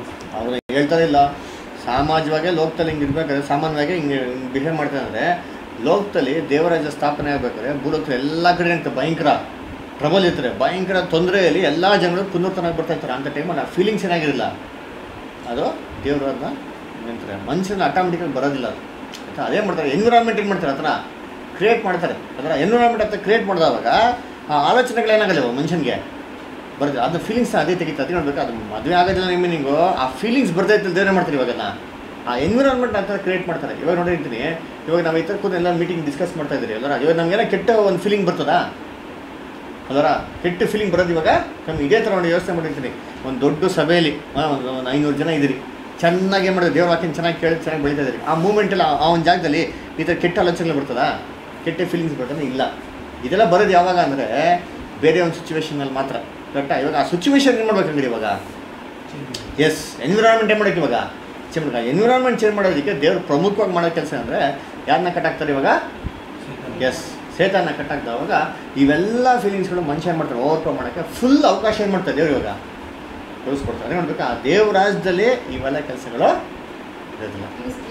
ಅವ್ರು ಹೇಳ್ತಾರೆ ಇಲ್ಲ, ಸಮಾಜವಾಗಿ ಲೋಕದಲ್ಲಿ ಹಿಂಗೆ ಇರಬೇಕಾದ್ರೆ ಸಾಮಾನ್ಯವಾಗಿ ಹಿಂಗೆ ಹಿಂಗೆ ಬಿಹೇವ್ ಮಾಡ್ತಾರೆ ಅಂದರೆ ಲೋಕದಲ್ಲಿ ದೇವರಾಜ್ಯ ಸ್ಥಾಪನೆ ಆಗಬೇಕಾದ್ರೆ ಭೂಲೋಕದಲ್ಲಿ ಎಲ್ಲ ಕಡೆ ಅಂತ ಭಯಂಕರ ಟ್ರಬಲ್ ಇರ್ತಾರೆ, ಭಯಂಕರ ತೊಂದರೆಯಲ್ಲಿ ಎಲ್ಲ ಜನಗಳು ಪುನರ್ತನಾಗಿ ಬರ್ತಾ ಇರ್ತಾರೆ. ಅಂಥ ಟೈಮಲ್ಲಿ ಆ ಫೀಲಿಂಗ್ಸ್ ಏನಾಗಿರಲಿಲ್ಲ, ಅದು ದೇವರನ್ನ ಏನಂತಾರೆ ಮನುಷ್ಯನ ಆಟೋಮೆಟಿಕಾಗಿ ಬರೋದಿಲ್ಲ ಅದು ಆಯಿತಾ. ಅದೇ ಮಾಡ್ತಾರೆ, ಎನ್ವಿರಾನ್ಮೆಂಟ್ ಏನು ಮಾಡ್ತಾರೆ, ಆ ಥರ ಕ್ರಿಯೇಟ್ ಮಾಡ್ತಾರೆ. ಅದರ ಎನ್ವಿರಾನ್ಮೆಂಟ್ ಅಂತ ಕ್ರಿಯೇಟ್ ಮಾಡಿದವಾಗ ಆ ಆಲೋಚನೆಗಳೇನಾಗಲ್ಲ ಮನುಷ್ಯನಿಗೆ ಬರ್ತದೆ, ಅದು ಫೀಲಿಂಗ್ಸ್ ಅದೇ ತೆಗಿತಾ ಅದೇ ನೋಡ್ಬೇಕು. ಅದು ಮದುವೆ ಆಗೋದಿಲ್ಲ ನಿಮ್ಮ ನೀವು ಆ ಫೀಲಿಂಗ್ಸ್ ಬರ್ತಾ ಇತ್ತು ದೇವರೇ ಮಾಡ್ತಾರೆ. ಇವಾಗೆಲ್ಲ ಆ ಎನ್ವಿರಾನ್ಮೆಂಟ್ ಅಂತ ಕ್ರಿಯೇಟ್ ಮಾಡ್ತಾರೆ. ಇವಾಗ ನೋಡಿರ್ತೀನಿ, ಇವಾಗ ನಾವು ಈ ಥರ ಕೂತು ಎಲ್ಲ ಮೀಟಿಂಗ್ ಡಿಸ್ಕಸ್ ಮಾಡ್ತಾ ಇದ್ದೀರಿ ಅಲ್ವರ, ಇವಾಗ ನಮಗೆಲ್ಲ ಕೆಟ್ಟ ಒಂದು ಫೀಲಿಂಗ್ ಬರ್ತದಾ ಅಲ್ವರ, ಕೆಟ್ಟ ಫೀಲಿಂಗ್ ಬರೋದು. ಇವಾಗ ನಮ್ಗೆ ಇದೇ ಥರ ಒಂದು ಯೋಚನೆ ಮಾಡಿರ್ತೀನಿ, ಒಂದು ದೊಡ್ಡ ಸಭೆಯಲ್ಲಿ ಒಂದು ಒಂದು ಐನೂರು ಜನ ಇದ್ದೀರಿ, ಚೆನ್ನಾಗಿ ಏನು ಮಾಡಿದ್ರೆ ದೇವ್ರ ವಾಕ್ಯನ ಚೆನ್ನಾಗಿ ಕೇಳಿ ಚೆನ್ನಾಗಿ ಬೆಳೀತಾ ಇದ್ದೀರಿ. ಆ ಮೂಮೆಂಟಲ್ಲಿ ಆ ಒಂದು ಜಾಗದಲ್ಲಿ ಈ ಥರ ಕೆಟ್ಟ ಆಲೋಚನೆಗಳು ಬರ್ತದಾ, ಕೆಟ್ಟ ಫೀಲಿಂಗ್ಸ್ ಬರ್ತದೆ ಇಲ್ಲ. ಇದೆಲ್ಲ ಬರೋದು ಯಾವಾಗ ಅಂದರೆ ಬೇರೆ ಒಂದು ಸಿಚುವೇಶನಲ್ಲಿ ಮಾತ್ರ. ಕರೆಕ್ಟಾ? ಇವಾಗ ಆ ಸಿಚುವೇಶನ್ ಏನು ಮಾಡ್ಬೇಕಂದ್ರೆ ಇವಾಗ ಎಸ್ ಎನ್ವಿರಾನ್ಮೆಂಟ್ ಏನು ಮಾಡೋಕ್ಕೆ ಇವಾಗ ಚೇಂಜ್ ಮಾಡೋಕೆ ಎನ್ವಿರಾನ್ಮೆಂಟ್ ಚೇಂಜ್ ಮಾಡೋದಕ್ಕೆ ದೇವ್ರು ಪ್ರಮುಖವಾಗಿ ಮಾಡೋ ಕೆಲಸ ಅಂದರೆ ಯಾರನ್ನ ಕಟ್ಟಾಕ್ತಾರೆ ಇವಾಗ, ಎಸ್ ಸೇತಾನ ಕಟ್ಟಾಕ್ದವಾಗ ಇವೆಲ್ಲ ಫೀಲಿಂಗ್ಸ್ಗಳು ಮನುಷ್ಯ ಏನು ಮಾಡ್ತಾರೆ ಓವರ್ಕಮ್ ಮಾಡೋಕ್ಕೆ ಫುಲ್ ಅವಕಾಶ ಏನು ಮಾಡ್ತಾರೆ ದೇವ್ರು ಇವಾಗ ತೋರಿಸ್ಕೊಡ್ತಾರೆ. ಅದೇ ನೋಡ್ಬೇಕು, ಆ ದೇವ್ರ ರಾಜ್ಯದಲ್ಲಿ ಇವೆಲ್ಲ ಕೆಲಸಗಳು ಇರೋದಿಲ್ಲ.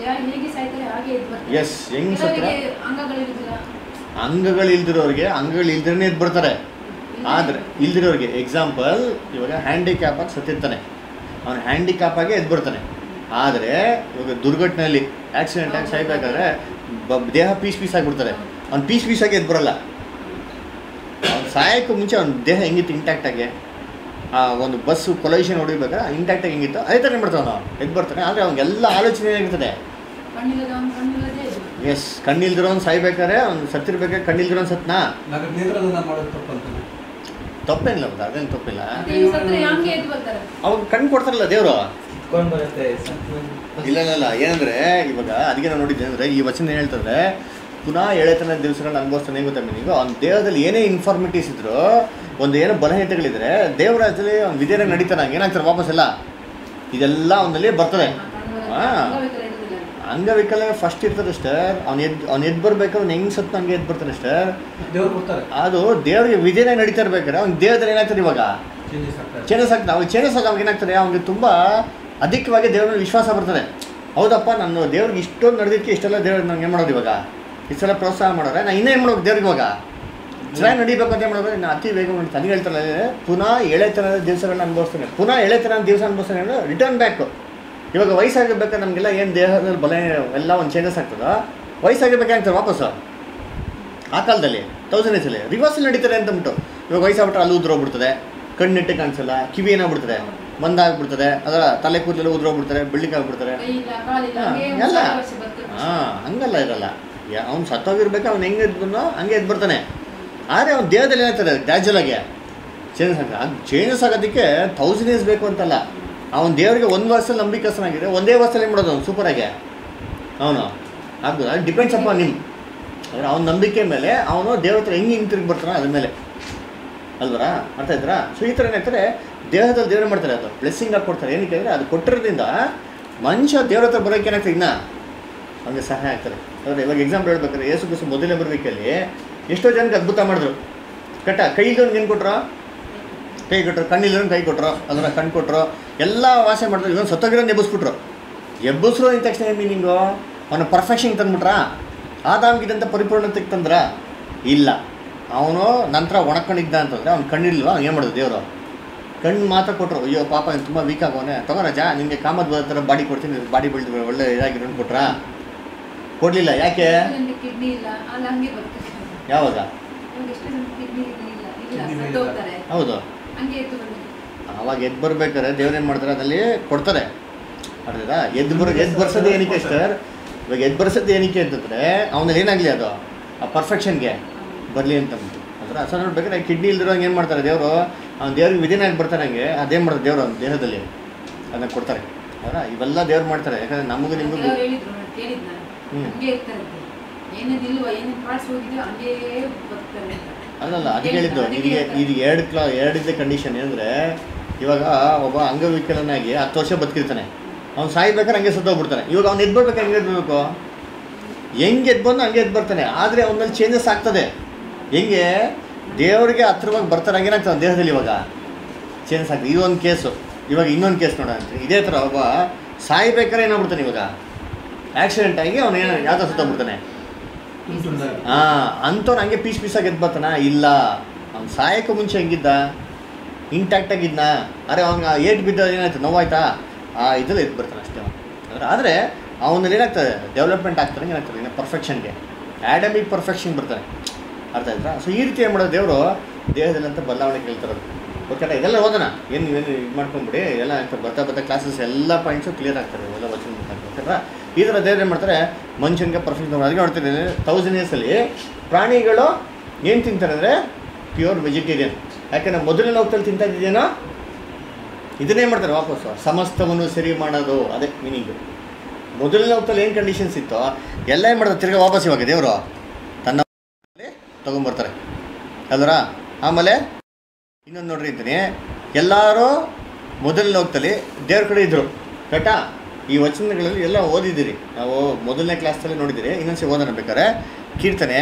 ಎಸ್ ಹೆಂಗ್ ಸತ್ರ ಅಂಗಗಳು ಇಲ್ದಿರೋರಿಗೆ ಅಂಗಗಳು ಇಲ್ದಿರೇ ಎದ್ದು ಬರ್ತಾರೆ. ಆದರೆ ಇಲ್ದಿರೋರಿಗೆ ಎಕ್ಸಾಂಪಲ್ ಇವಾಗ ಹ್ಯಾಂಡಿಕ್ಯಾಪ್ ಆಗಿ ಸತ್ತಿರ್ತಾನೆ, ಅವನು ಹ್ಯಾಂಡಿಕ್ಯಾಪ್ ಆಗಿ ಎದ್ದು ಬರ್ತಾನೆ. ಆದರೆ ಇವಾಗ ದುರ್ಘಟನೆಯಲ್ಲಿ ಆಕ್ಸಿಡೆಂಟ್ ಆಗಿ ಸಾಯ್ಬೇಕಾದ್ರೆ ಬ ದೇಹ ಪೀಸ್ ಪೀಸ್ ಆಗಿಬಿಡ್ತಾರೆ, ಅವ್ನು ಪೀಸ್ ಪೀಸ್ ಆಗಿ ಎದ್ದು ಬರೋಲ್ಲ. ಅವ್ನು ಸಾಯಕ್ಕೂ ಮುಂಚೆ ಅವ್ನ ದೇಹ ಹೆಂಗಿತ್ತು ಇಂಟ್ಯಾಕ್ಟಾಗಿ, ಆ ಒಂದು ಬಸ್ಸು ಕೊಲೈಷನ್ ಹೊಡಿಬೇಕಾದ್ರೆ ಇಂಟ್ಯಾಕ್ಟಾಗಿ ಹೆಂಗಿತ್ತು ಅದೇ ಥರ ಮಾಡ್ತಾವೆ ನಾವು ಎದ್ದು ಬರ್ತಾನೆ. ಆದರೆ ಅವ್ನಿಗೆಲ್ಲ ಆಲೋಚನೆ ಏನಾಗಿರ್ತದೆ, ಎಸ್ ಕಣ್ಣಿಲ್ದಿರೋನು ಸಾಯ್ಬೇಕಾದ್ರೆ ಅವ್ನು ಸತ್ತಿರ್ಬೇಕಾದ್ರೆ ಕಣ್ಣಿಲ್ದಿರೋನು ಸತ್ನಾ ತಪ್ಪೇನಿಲ್ಲ, ಬದ ಅದೇನು ತಪ್ಪಿಲ್ಲ. ಅವಾಗ ಕಣ್ಣು ಕೊಡ್ತಾರಲ್ಲ ದೇವರು, ಇಲ್ಲ ಇಲ್ಲ ಏನಂದರೆ ಇವಾಗ ಅದಕ್ಕೆ ನಾನು ನೋಡಿದ್ದೆ ಅಂದರೆ ಈ ವಚನ ಏನು ಹೇಳ್ತಾರೆ, ಪುನಃ ಎಳೆತನ ದಿವಸಗಳನ್ನ ಅನುಭವಿಸ್ತಾನೆ. ಹೆಂಗೆ ಗೊತ್ತಾ ಈಗ ಅವ್ನ ದೇಹದಲ್ಲಿ ಏನೇ ಇನ್ಫಾರ್ಮಿಟೀಸ್ ಇದ್ರು, ಒಂದು ಏನೋ ಬಲಹೀನತೆಗಳಿದ್ರೆ ದೇವರಾಜ್ಯದಲ್ಲಿ ಅವ್ನು ವಿದ್ಯೆಯಾಗಿ ನಡೀತಾನೆ, ಏನಾಗ್ತಾರೆ ವಾಪಸ್ ಎಲ್ಲ ಇದೆಲ್ಲ ಅವನಲ್ಲಿ ಬರ್ತದೆ. ಹಾಂ ಅಂಗವಿಕಲ ಫಸ್ಟ್ ಇರ್ತದೆ ಸ್ಟರ್, ಅವ್ನು ಎದ್ದು ಅವ್ನು ಎದ್ದು ಬರ್ಬೇಕಾದ್ರೆ ಅವ್ನು ಹೆಂಗೆ ಸತ್ತು ಹಂಗೆ ಎದ್ದು ಬರ್ತಾನೆ ಸ್ಟರ್. ಅದು ದೇವ್ರಿಗೆ ವಿದ್ಯೆಯಾಗಿ ನಡೀತಾ ಇರ್ಬೇಕಾದ್ರೆ ಅವ್ನ ದೇಹದಲ್ಲಿ ಏನಾಗ್ತದೆ ಇವಾಗ ಚೇಂಜಸ್ ಆಗ್ತದೆ. ಅವಾಗ ಚೇಂಜಸ್ ಆಗ ಅವಾಗ ಏನಾಗ್ತದೆ ಅವ್ನಿಗೆ ತುಂಬ ಅಧಿಕವಾಗಿ ದೇವ್ರ ವಿಶ್ವಾಸ ಬರ್ತದೆ. ಹೌದಪ್ಪ ನಾನು ದೇವ್ರಿಗೆ ಇಷ್ಟೊಂದು ನಡೆದಿಕ್ಕೆ ಇಷ್ಟೆಲ್ಲ ದೇವ್ರಿಗೆ ನಂಗೆ ಏನು ಮಾಡೋದು ಇವಾಗ ಇಷ್ಟೆಲ್ಲ ಪ್ರೋತ್ಸಾಹ ಮಾಡೋರೆ, ನಾನು ಇನ್ನೇನು ಮಾಡೋದು ದೇವ್ರಿಗೆ ಇವಾಗ ಚೆನ್ನಾಗಿ ನಡೀಬೇಕು ಅಂತ ಏನು ಮಾಡೋದು, ನಾನು ಅತಿ ವೇಗ ನೋಡಿ ತನಗೆ ಹೇಳ್ತಾರೆ ಪುನಃ ಎಳೆತನದ ದಿವಸಗಳನ್ನ ಅನುಭವಿಸ್ತಾನೆ. ಪುನಃ ಎಳೆತನದ ದಿವಸ ಅನುಭವಿಸ್ತಾನೆ ಅಂದರೆ ರಿಟರ್ನ್ ಬ್ಯಾಕ್. ಇವಾಗ ವಯಸ್ಸಾಗಿರ್ಬೇಕಾದ್ರೆ ನಮಗೆಲ್ಲ ಏನು ದೇಹದಲ್ಲಿ ಬಲ ಎಲ್ಲ ಒಂದು ಚೇಂಜಸ್ ಆಗ್ತದೋ, ವಯಸ್ಸಾಗಿರ್ಬೇಕಾಗ್ತದೆ ವಾಪಸ್ಸು. ಆ ಕಾಲದಲ್ಲಿ ತೌಸಂಡ್ ಏಜಲ್ಲಿ ರಿವರ್ಸಲ್ಲಿ ನಡೀತಾರೆ ಅಂತಂದ್ಬಿಟ್ಟು ಇವಾಗ ವಯಸ್ಸಾಗ್ಬಿಟ್ರೆ ಅಲ್ಲಿ ಉದ್ರೋಗ್ಬಿಡ್ತದೆ, ಕಣ್ಣಿಟ್ಟೆ ಕಾಣಿಸಲ್ಲ, ಕಿವಿ ಏನಾಗ್ಬಿಡ್ತದೆ ಮಂದಾಗ್ಬಿಡ್ತದೆ, ಅದರ ತಲೆ ಕೂದಲೆಲ್ಲ ಉದ್ರೋಗ್ಬಿಡ್ತಾರೆ, ಬೆಳ್ಳಿಗಾಗ್ಬಿಡ್ತಾರೆ ಎಲ್ಲ. ಹಾಂ ಹಂಗಲ್ಲ ಇರಲ್ಲ, ಅವ್ನು ಸತ್ತೋಗಿರ್ಬೇಕು, ಅವ್ನು ಹೆಂಗೆ ಎದ್ದು ಹಂಗೆ ಎದ್ದು ಬರ್ತಾನೆ. ಆದರೆ ಅವ್ನ ದೇಹದಲ್ಲಿ ಏನಾಗ್ತದೆ ಗ್ರ್ಯಾಜುವಲ್ ಆಗಿ ಚೇಂಜಸ್ ಆಗ್ತದೆ. ಅದು ಚೇಂಜಸ್ ಆಗೋದಕ್ಕೆ ತೌಸಂಡ್ ಇಯರ್ಸ್ ಬೇಕು ಅಂತಲ್ಲ. ಅವನ ದೇವರಿಗೆ ಒಂದು ವರ್ಷದಲ್ಲಿ ನಂಬಿಕಸ್ತನಾಗಿದೆ, ಒಂದೇ ವರ್ಷದಲ್ಲಿ ಏನು ಮಾಡೋದು ಅವ್ನು ಸೂಪರಾಗಿ ಅವನು ಆಗ್ಬೋದು. ಅದು ಡಿಪೆಂಡ್ಸ್ ಅಪ್ಪ ನಿಮ್ಮ ಅಂದರೆ ಅವನ ನಂಬಿಕೆ ಮೇಲೆ ಅವನು ದೇವ್ರ ಹತ್ರ ಹೆಂಗೆ ಹಿಂಗೆ ತಿರುಗಿ ಬರ್ತಾನೆ ಅದ್ರ ಮೇಲೆ ಅಲ್ವರಾ, ಅರ್ಥ ಇದ್ರಾ? ಸೊ ಈ ಥರ ಏನಾಗ್ತಾರೆ ದೇಹದಲ್ಲಿ ದೇವ್ರು ಮಾಡ್ತಾರೆ, ಅದು ಬ್ಲೆಸ್ಸಿಂಗ್ ಆಗಿ ಕೊಡ್ತಾರೆ. ಏನಕ್ಕೆ ಅಂದರೆ ಅದು ಕೊಟ್ಟಿರೋದ್ರಿಂದ ಮನುಷ್ಯ ದೇವ್ರ ಹತ್ರ ಬರೋಕ್ಕೆ ಏನಾಗ್ತದೆ ಇನ್ನೂ ಅವ್ನಿಗೆ ಸಹಾಯ ಆಗ್ತಾರೆ. ಅಂದರೆ ಇವಾಗ ಎಕ್ಸಾಂಪಲ್ ಹೇಳ್ಬೇಕಾದ್ರೆ ಯೇಸು ಕ್ರಿಸ್ತ ಮೊದಲನೇ ಬರುವಿಕೆಯಲ್ಲಿ ಎಷ್ಟೋ ಜನಕ್ಕೆ ಅದ್ಭುತ ಮಾಡಿದ್ರು. ಕಟ್ಟ ಕೈಲಿದ್ದವ್ನಿಗೆ ಏನು ಕೊಟ್ಟರು, ಕೈ ಕೊಟ್ಟರು, ಕಣ್ಣಿಲ್ಲೋನ್ ಕೈ ಕೊಟ್ಟರು, ಅದನ್ನು ಕಣ್ಣು ಕೊಟ್ಟರು, ಎಲ್ಲ ವಾಸೆ ಮಾಡಿದ್ರು. ಇವನು ಸತ್ತೋಗಿರೋನು ಎಬ್ಬಿಸ್ಬಿಟ್ರು. ಎಬ್ಬಿಸ್ರು ಅಂದ ತಕ್ಷಣ ಏನು ಮೀನಿಂಗು, ಅವನು ಪರ್ಫೆಕ್ಷನ್ ತಂದ್ಬಿಟ್ರಾ, ಆದಾಮ್ಗಿದ್ದಂಥ ಪರಿಪೂರ್ಣತೆಗೆ ತಂದ್ರ ಇಲ್ಲ. ಅವನು ನಂತರ ಒಣಕೊಂಡಿದ್ದ ಅಂತಂದರೆ ಅವ್ನು ಕಣ್ಣಿಲ್ವ, ಅವ್ನು ಏನು ಮಾಡೋದು ದೇವರು ಕಣ್ಣು ಮಾತ್ರ ಕೊಟ್ಟರು. ಅಯ್ಯೋ ಪಾಪ ಅವ್ನು ತುಂಬ ವೀಕ್ ಆಗೋನೆ, ತಗೋರಾಜ ನಿಮಗೆ ಕಾಮದ್ ಬರೋ ಥರ ಬಾಡಿ ಕೊಡ್ತೀನಿ, ಬಾಡಿ ಬೆಳೆದು ಒಳ್ಳೆ ಇದಾಗಿರೋನು ಕೊಟ್ರಾ, ಕೊಡಲಿಲ್ಲ. ಯಾಕೆ ಯಾವಾಗ ಹೌದು ಅವಾಗ ಎದ್ದು ಬರ್ಬೇಕಾದ್ರೆ ದೇವ್ರೇನು ಮಾಡ್ತಾರೆ ಅದಲ್ಲಿ ಕೊಡ್ತಾರೆ. ಅರ್ಥದ ಎದ್ದು ಬರೋ ಎದ್ದು ಬರ್ಸೋದು ಏನಕ್ಕೆ ಸರ್, ಇವಾಗ ಎದ್ದು ಬರ್ಸೋದು ಏನಕ್ಕೆ ಅಂತಂದರೆ ಅವನಲ್ಲಿ ಏನಾಗಲಿ ಅದು ಆ ಪರ್ಫೆಕ್ಷನ್ಗೆ ಬರಲಿ ಅಂತಂದ್ಬಿಟ್ಟು ಅಂದ್ರೆ ಅಸ ನೋಡ್ಬೇಕಾದ್ರೆ ಕಿಡ್ನಿ ಇಲ್ದಿರೋಂಗೆ ಏನು ಮಾಡ್ತಾರೆ ದೇವರು, ಅವ್ನು ದೇವ್ರಿಗೆ ವಿಧಿನಾಗಿ ಬರ್ತಾರೆ ಹಂಗೆ ಅದೇನು ಮಾಡ್ತಾರೆ ದೇವರು ಅವ್ನ ದೇಹದಲ್ಲಿ ಅದನ್ನು ಕೊಡ್ತಾರೆ. ಅವರ ಇವೆಲ್ಲ ದೇವ್ರು ಮಾಡ್ತಾರೆ. ಯಾಕಂದರೆ ನಮಗೂ ನಿಮಗೂ ಹ್ಞೂ ಅಲ್ಲಲ್ಲ ಅದಕ್ಕೆ ಹೇಳಿದ್ದು. ಇದಕ್ಕೆ ಇದು ಎರಡು ಕ್ಲಾ ಎರಡಿದ್ದ ಕಂಡೀಷನ್ ಏನಂದರೆ ಇವಾಗ ಒಬ್ಬ ಅಂಗವಿಕಲನಾಗಿ ಹತ್ತು ವರ್ಷ ಬದುಕಿರ್ತಾನೆ, ಅವ್ನು ಸಾಯ್ಬೇಕಾದ್ರೆ ಹಂಗೆ ಸತ್ತೋಗ್ಬಿಡ್ತಾನೆ. ಇವಾಗ ಅವ್ನು ಎದ್ದು ಬರ್ಬೇಕು, ಹಂಗೆ ಎದ್ದು ಬರ್ಬೇಕು, ಹೆಂಗೆ ಎದ್ದು ಬಂದು ಹಂಗೆ ಎದ್ದು ಬರ್ತಾನೆ. ಆದರೆ ಅವನಲ್ಲಿ ಚೇಂಜಸ್ ಆಗ್ತದೆ. ಹೆಂಗೆ ದೇವರಿಗೆ ಹತ್ರವಾಗಿ ಬರ್ತಾರೆ ಹಂಗೇನಾಗ್ತದೆ ದೇಹದಲ್ಲಿ ಇವಾಗ ಚೇಂಜಸ್ ಆಗ್ತದೆ. ಇದೊಂದು ಕೇಸು. ಇವಾಗ ಇನ್ನೊಂದು ಕೇಸ್ ನೋಡೋಣ ಅಂತ ಇದೇ ಥರ ಒಬ್ಬ ಸಾಯ್ಬೇಕಾದ್ರೆ ಏನಾಗ್ಬಿಡ್ತಾನೆ, ಇವಾಗ ಆಕ್ಸಿಡೆಂಟ್ ಆಗಿ ಅವನು ಏನೋ ಯಾವುದೋ ಸತ್ತೋಗ್ಬಿಡ್ತಾನೆ. ಹಾಂ ಅಂಥವ್ನು ಹಂಗೆ ಪೀಸ್ ಪೀಸಾಗಿ ಎದ್ದು ಬರ್ತಾನ? ಇಲ್ಲ, ಅವ್ನು ಸಾಯಕ್ಕೆ ಮುಂಚೆ ಹೆಂಗಿದ್ದ? ಇಂಟ್ಯಾಕ್ಟಾಗಿದ್ನ? ಅರೆ ಅವ್ನಿಗೆ ಏಟ್ ಬಿದ್ದ ಏನಾಯ್ತು, ನೋವಾಯ್ತಾ? ಆ ಇದ್ರಲ್ಲಿ ಎದ್ದು ಬರ್ತಾನೆ ಅಷ್ಟೇ ಅಂದರೆ. ಆದರೆ ಅವನಲ್ಲಿ ಏನಾಗ್ತದೆ, ಡೆವಲಪ್ಮೆಂಟ್ ಆಗ್ತಾನೆ, ಏನಾಗ್ತದೆ ಇನ್ನು ಪರ್ಫೆಕ್ಷನ್ಗೆ, ಆ್ಯಡಮಿಕ್ ಪರ್ಫೆಕ್ಷನ್ ಬರ್ತಾನೆ. ಅರ್ಥ ಆಯ್ತಾ? ಸೊ ಈ ರೀತಿ ಏನು ಮಾಡೋದು, ದೇವರು ದೇಹದಲ್ಲಂತ ಬದಲಾವಣೆ ಕೇಳ್ತಾರೋದು. ಓಕೆ, ಇದೆಲ್ಲ ಓದೋಣ, ಏನು ಏನು ಇದು ಮಾಡ್ಕೊಂಬಿಡಿ, ಎಲ್ಲ ಬರ್ತಾ ಬರ್ತಾ ಕ್ಲಾಸಸ್ ಎಲ್ಲ ಪಾಯಿಂಟ್ಸು ಕ್ಲಿಯರ್ ಆಗ್ತಾರೆ ಎಲ್ಲ ವಚನ ಮುಖಾಂತರ. ಓಕೆನಾ? ಈ ಥರ ದೇವ್ರು ಏನು ಮಾಡ್ತಾರೆ, ಮನುಷ್ಯನಿಗೆ ಪರ್ಫೆಕ್ಟ್. ಅದಕ್ಕೆ ನೋಡ್ತೀನಿ ತೌಸಂಡ್ ಇಯರ್ಸಲ್ಲಿ ಪ್ರಾಣಿಗಳು ಏನು ತಿಂತಾರೆ ಅಂದರೆ ಪ್ಯೂರ್ ವೆಜಿಟೇರಿಯನ್. ಯಾಕೆಂದರೆ ಮೊದಲನೇ ಲೋಕದಲ್ಲಿ ತಿಂತಾ ಇದ್ದೇನೋ ಇದನ್ನೇ ಮಾಡ್ತಾರೆ ವಾಪಸ್ಸು, ಸಮಸ್ತವನ್ನು ಸರಿ ಮಾಡೋದು, ಅದೇ ಮೀನಿಂಗು. ಮೊದಲನೇ ಲೋಕದಲ್ಲಿ ಏನು ಕಂಡೀಷನ್ಸ್ ಇತ್ತೋ ಎಲ್ಲ ಏನು ಮಾಡ್ತಾರೆ, ತಿರ್ಗಿ ವಾಪಸ್ ಇವಾಗ ದೇವರು ತನ್ನ ತೊಗೊಂಬರ್ತಾರೆ ಅಲ್ವರ. ಆಮೇಲೆ ಇನ್ನೊಂದು ನೋಡ್ರಿ ಅಂತೀನಿ, ಎಲ್ಲರೂ ಮೊದಲನೇ ಲೋಕದಲ್ಲಿ ದೇವ್ರ ಕಡೆ ಇದ್ದರು, ಕರೆಕ್ಟಾ? ಈ ವಚನಗಳಲ್ಲಿ ಎಲ್ಲ ಓದಿದ್ದೀರಿ ನಾವು, ಮೊದಲನೇ ಕ್ಲಾಸಲ್ಲಿ ನೋಡಿದ್ದೀರಿ. ಇನ್ನೊಂದ್ಸರಿ ಓದೋಣ ಬೇಕಾರೆ. ಕೀರ್ತನೆ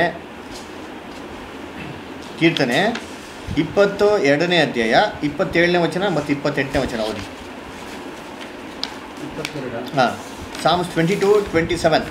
ಕೀರ್ತನೆ ಇಪ್ಪತ್ತು ಎರಡನೇ ಅಧ್ಯಾಯ ಇಪ್ಪತ್ತೇಳನೇ ವಚನ ಮತ್ತು ಇಪ್ಪತ್ತೆಂಟನೇ ವಚನ ಓದಿ. ಹಾಂ, Psalms twenty two twenty seven.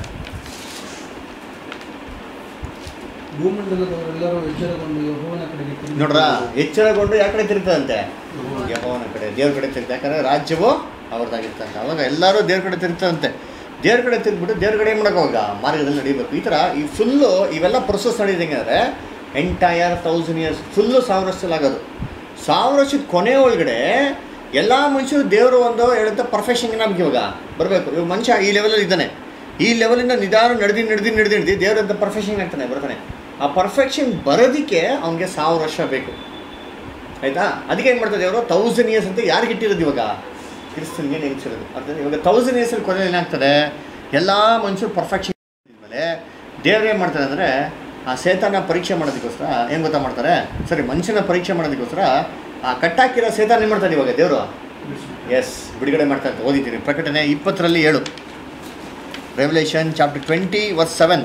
ಭೂಮಂಡಲದವರೆಲ್ಲರೂ ಎಚ್ಚರಗೊಂಡು ಯೆಹೋವನ ಕಡೆಗೆ ತಿರುಗಿ ನೋಡ್ರಾ, ಎಚ್ಚರಗೊಂಡು ಯಾವ ಕಡೆ ತಿರುಗ್ತದಂತೆ? ಯೆಹೋವನ ಕಡೆ, ದೇವ್ರ ಕಡೆ ತಿರುಗ್ತದೆ. ಯಾಕಂದರೆ ರಾಜ್ಯವು ಅವ್ರದ್ದಾಗಿರ್ತಂತೆ. ಅವಾಗ ಎಲ್ಲರೂ ದೇವ್ರ ಕಡೆ ತಿರುಗ್ತದಂತೆ. ದೇವ್ರ ಕಡೆ ತಿರುಗ್ಬಿಟ್ಟು ದೇವ್ರ ಕಡೆ ಏನು ಮಾಡೋಕೆ, ಅವಾಗ ಮಾರ್ಗದಲ್ಲಿ ನಡೀಬೇಕು. ಈ ಥರ ಈ ಫುಲ್ಲು ಇವೆಲ್ಲ ಪ್ರೊಸೆಸ್ ನಡೀದಂಗೆ ಅಂದರೆ ಎಂಟೈರ್ ತೌಸಂಡ್ ಇಯರ್ಸ್ ಫುಲ್ಲು ಸಾವಿರ ವರ್ಷದಲ್ಲಿ ಆಗೋದು. ಸಾವಿರ ವರ್ಷದ ಕೊನೆ ಒಳಗಡೆ ಎಲ್ಲ ಮನುಷ್ಯರು ದೇವರು ಒಂದು ಹೇಳುತ್ತೆ ಪರ್ಫೆಕ್ಷನ್ಗೆ ನಮ್ಗೆ ಇವಾಗ ಬರಬೇಕು. ಇವಾಗ ಮನುಷ್ಯ ಈ ಲೆವೆಲಲ್ಲಿ ಇದ್ದಾನೆ, ಈ ಲೆವೆಲಿಂದ ನಿಧಾನ ನಡೆದು ನಡೆದು ನಡೆದು ನಡೆದು ದೇವರಂತ ಪರ್ಫೆಕ್ಷನ್ ಆಗ್ತಾನೆ ಬರ್ತಾನೆ. ಆ ಪರ್ಫೆಕ್ಷನ್ ಬರೋದಕ್ಕೆ ಅವನಿಗೆ ಸಾವಿರ ವರ್ಷ ಬೇಕು, ಆಯಿತಾ? ಅದಕ್ಕೆ ಏನು ಮಾಡ್ತಾರೆ ದೇವರು ತೌಸಂಡ್ ಇಯರ್ಸ್ ಅಂತ ಯಾರಿಗೆ ಇಟ್ಟಿರೋದು ಇವಾಗ? ಕ್ರಿಸ್ತನ್ಗೆ ನೆನಪಿಸಿರೋದು. ಅರ್ಥಾತ್ ಇವಾಗ ತೌಸಂಡ್ ಇಯರ್ಸಲ್ಲಿ ಕೊನೆ ಏನಾಗ್ತದೆ, ಎಲ್ಲ ಮನುಷ್ಯರು ಪರ್ಫೆಕ್ಷನ್ ಮೇಲೆ ದೇವ್ರು ಏನು ಮಾಡ್ತಾರೆ ಅಂದರೆ ಆ ಸೇತಾನ ಪರೀಕ್ಷೆ ಮಾಡೋದಕ್ಕೋಸ್ಕರ ಏನು ಗೊತ್ತಾ ಮಾಡ್ತಾರೆ, ಸರಿ ಮನುಷ್ಯನ ಪರೀಕ್ಷೆ ಮಾಡೋದಕ್ಕೋಸ್ಕರ ಆ ಕಟ್ಟಾಕಿರೋ ಸೇತಾನ ಏನು ಮಾಡ್ತಾರೆ ಇವಾಗ ದೇವರು? ಎಸ್, ಬಿಡುಗಡೆ ಮಾಡ್ತಾ ಇರ್ತಾರೆ. ಓದಿದ್ದೀರಿ ಪ್ರಕಟಣೆ ಇಪ್ಪತ್ತರಲ್ಲಿ ಏಳು, revelation chapter twenty verse seven.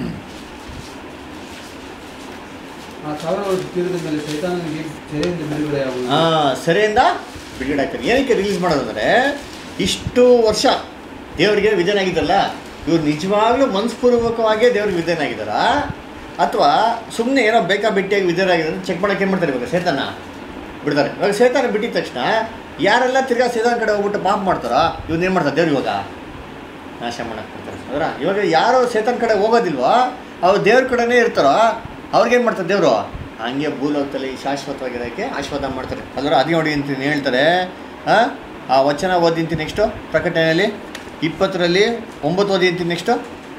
ಆ ಸಾವಿರ ವರ್ಷ ತೀರದ ಮೇಲೆ ಸೈತಾನನಿಗೆ ಸೆರೆಯಿಂದ ಬಿಡುಗಡೆ ಆಗುವುದು. ಹಾಂ, ಸೆರೆಯಿಂದ ಬಿಡುಗಡೆ ಆಗ್ತಾರೆ. ಏನಕ್ಕೆ ರಿಲೀಸ್ ಮಾಡೋದಂದರೆ, ಇಷ್ಟು ವರ್ಷ ದೇವರಿಗೆ ವಿಧೇಯನಾಗಿದ್ದಲ್ಲ, ಇವ್ರು ನಿಜವಾಗ್ಲೂ ಮನಸ್ಪೂರ್ವಕವಾಗಿಯೇ ದೇವ್ರಿಗೆ ವಿಧೇಯನಾಗಿದ್ದಾರಾ ಅಥವಾ ಸುಮ್ಮನೆ ಏನೋ ಬೇಕಾ ಬಿಟ್ಟಿಯಾಗಿ ವಿಧೇಯರಾಗಿದ್ದಾರೆ ಚೆಕ್ ಮಾಡೋಕೆ ಏನು ಮಾಡ್ತಾರೆ ಇವಾಗ? ಸೇತಾನ ಬಿಡ್ತಾರೆ. ಇವಾಗ ಸೇತಾನ ಬಿಟ್ಟಿದ ತಕ್ಷಣ ಯಾರೆಲ್ಲ ತಿರ್ಗಾ ಸೇತಾನ ಕಡೆ ಹೋಗ್ಬಿಟ್ಟು ಪಾಪ ಮಾಡ್ತಾರೋ ಇವ್ನು ಏನು ಮಾಡ್ತಾರೆ ದೇವ್ರು ಇವಾಗ? ನಾಶ ಮಾಡಕ್ಕೆ ಬಿಡ್ತಾರೆ. ಅದರ ಇವಾಗ ಯಾರು ಸೇತಾನ ಕಡೆ ಹೋಗೋದಿಲ್ವೋ ಅವ್ರು ದೇವ್ರ ಕಡೆನೇ ಇರ್ತಾರೋ ಅವ್ರಿಗೇನು ಮಾಡ್ತಾರೆ ದೇವರು? ಹಂಗೆ ಭೂಲೋಕದಲ್ಲಿ ಶಾಶ್ವತವಾಗಿರೋಕ್ಕೆ ಆಶೀರ್ವಾದ ಮಾಡ್ತಾರೆ. ಅದರ ಅದೇ ನೋಡಿ ಅಂತೀನಿ ಹೇಳ್ತಾರೆ. ಹಾಂ, ಆ ವಚನ ಓದಿಂತೀನಿ ನೆಕ್ಸ್ಟು ಪ್ರಕಟಣೆಯಲ್ಲಿ ಇಪ್ಪತ್ತರಲ್ಲಿ ಒಂಬತ್ತು ಓದಿ ಅಂತೀನಿ ನೆಕ್ಸ್ಟು.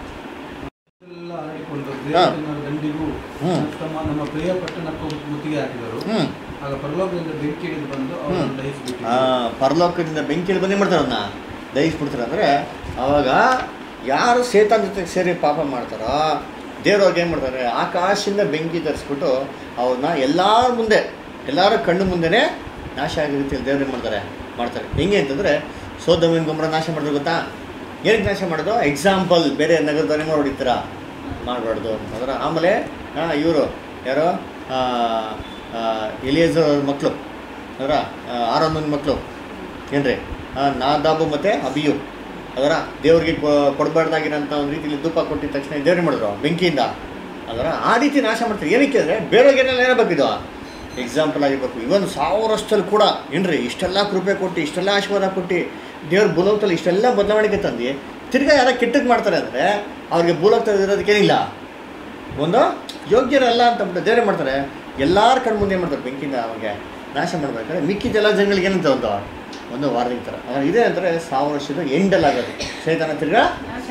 ದಂಡಿಗೂ ತಮ್ಮ ನಮ್ಮ ಪ್ರಿಯ ಪಟ್ಟಣಕ್ಕೂ ಮುತ್ತಿಗೆ ಹಾಕಿದರು. ಆಗ ಪರಲೋಕದಿಂದ ಬೆಂಕಿ ಹಿಡಿದು ಬಂದು ಅವರನ್ನು ದಹಿಸಿಬಿಟ್ಟು ಹಾಂ, ಪರಲೋಕದಿಂದ ಬೆಂಕಿ ಹಿಡಿದು ಬಂದು ಏನು ಮಾಡ್ತಾರೆ, ಅವನ್ನ ದಹಿಸ್ಬಿಡ್ತಾರೆ. ಅಂದರೆ ಅವಾಗ ಯಾರು ಸೇತಾನ ಜೊತೆಗೆ ಸೇರಿ ಪಾಪ ಮಾಡ್ತಾರೋ ದೇವ್ರವ್ರಿಗೆ ಏನು ಮಾಡ್ತಾರೆ, ಆಕಾಶದಿಂದ ಬೆಂಕಿ ತರಿಸ್ಬಿಟ್ಟು ಅವ್ರನ್ನ ಎಲ್ಲರ ಮುಂದೆ ಎಲ್ಲರ ಕಣ್ಣು ಮುಂದೆನೇ ನಾಶ ಆಗೋ ರೀತಿಯಲ್ಲಿ ದೇವ್ರು ಏನು ಮಾಡ್ತಾರೆ ಮಾಡ್ತಾರೆ. ಹೆಂಗೆ ಅಂತಂದರೆ ಸೋದೋಮಿನ ಗೊಮರ ನಾಶ ಮಾಡಿದ್ರು ಗೊತ್ತಾ? ಏನಕ್ಕೆ ನಾಶ ಮಾಡೋದು? ಎಕ್ಸಾಂಪಲ್, ಬೇರೆ ನಗರದವರೇ ಮಾಡಿ ಹೊಡಿತೀರ ಮಾಡಬಾರ್ದು ಅದರ. ಆಮೇಲೆ ಇವರು ಯಾರೋ ಎಲಿಯೇಜರ್ ಅವ್ರ ಮಕ್ಕಳು ಅದರ, ಆರೋನನ ಮಕ್ಕಳು ಏನ್ರಿ, ನಾದಾಬು ಮತ್ತು ಅಬಿಯು ಅದರ ದೇವ್ರಿಗೆ ಕೊಡಬಾರ್ದಾಗಿರೋಂಥ ಒಂದು ರೀತಿಯಲ್ಲಿ ಧೂಪ ಕೊಟ್ಟಿದ ತಕ್ಷಣ ದೇವ್ರಿಗೆ ಮಾಡಿದ್ರು ಬೆಂಕಿಯಿಂದ ಅದರ. ಆ ರೀತಿ ನಾಶ ಮಾಡ್ತಾರೆ. ಏನಕ್ಕೆ ಅಂದರೆ ಬೇರೆಗೇನೆಲ್ಲ ಏನಾಗಬೇಕಿದು ಎಕ್ಸಾಂಪಲ್ ಆಗಿರ್ಬೇಕು. ಇವನ್ ಸಾವಿರ ವರ್ಷದಲ್ಲಿ ಕೂಡ ಏನ್ರಿ ಇಷ್ಟೆಲ್ಲ ಕೃಪೆ ಕೊಟ್ಟು ಇಷ್ಟೆಲ್ಲ ಆಶೀರ್ವಾದ ಕೊಟ್ಟು ದೇವ್ರ ಭೂಲೋಕದಲ್ಲಿ ಇಷ್ಟೆಲ್ಲ ಬದಲಾವಣೆಗೆ ತಂದು ತಿರ್ಗಾ ಯಾರ ಕೆಟ್ಟದ್ದು ಮಾಡ್ತಾರೆ ಅಂದರೆ ಅವ್ರಿಗೆ ಭೂಲೋಕದಲ್ಲಿ ಇರೋದಕ್ಕೇನಿಲ್ಲ, ಒಂದು ಯೋಗ್ಯರಲ್ಲ ಅಂತಂದ್ಬಿಟ್ಟು ದೇವ್ರೆ ಮಾಡ್ತಾರೆ. ಎಲ್ಲರ ಕಣ್ಣು ಮುಂದೆ ಏನು ಮಾಡ್ತಾರೆ ಬೆಂಕಿಯಿಂದ ಅವ್ರಿಗೆ ನಾಶ ಮಾಡ್ಬೇಕಾದ್ರೆ ಮಿಕ್ಕಿದ್ದೆಲ್ಲ ಜನಗಳಿಗೆ ಏನಂತ ಒಂದು ಒಂದು ವಾರ್ನಿಂಗ್ ಥರ ಇದೆ ಅಂದರೆ ಸಾವಿರ ವರ್ಷದ ಎಂಡಲ್ಲಿ ಆಗೋದು ಸೈತಾನ ತಿರ್ಗಾ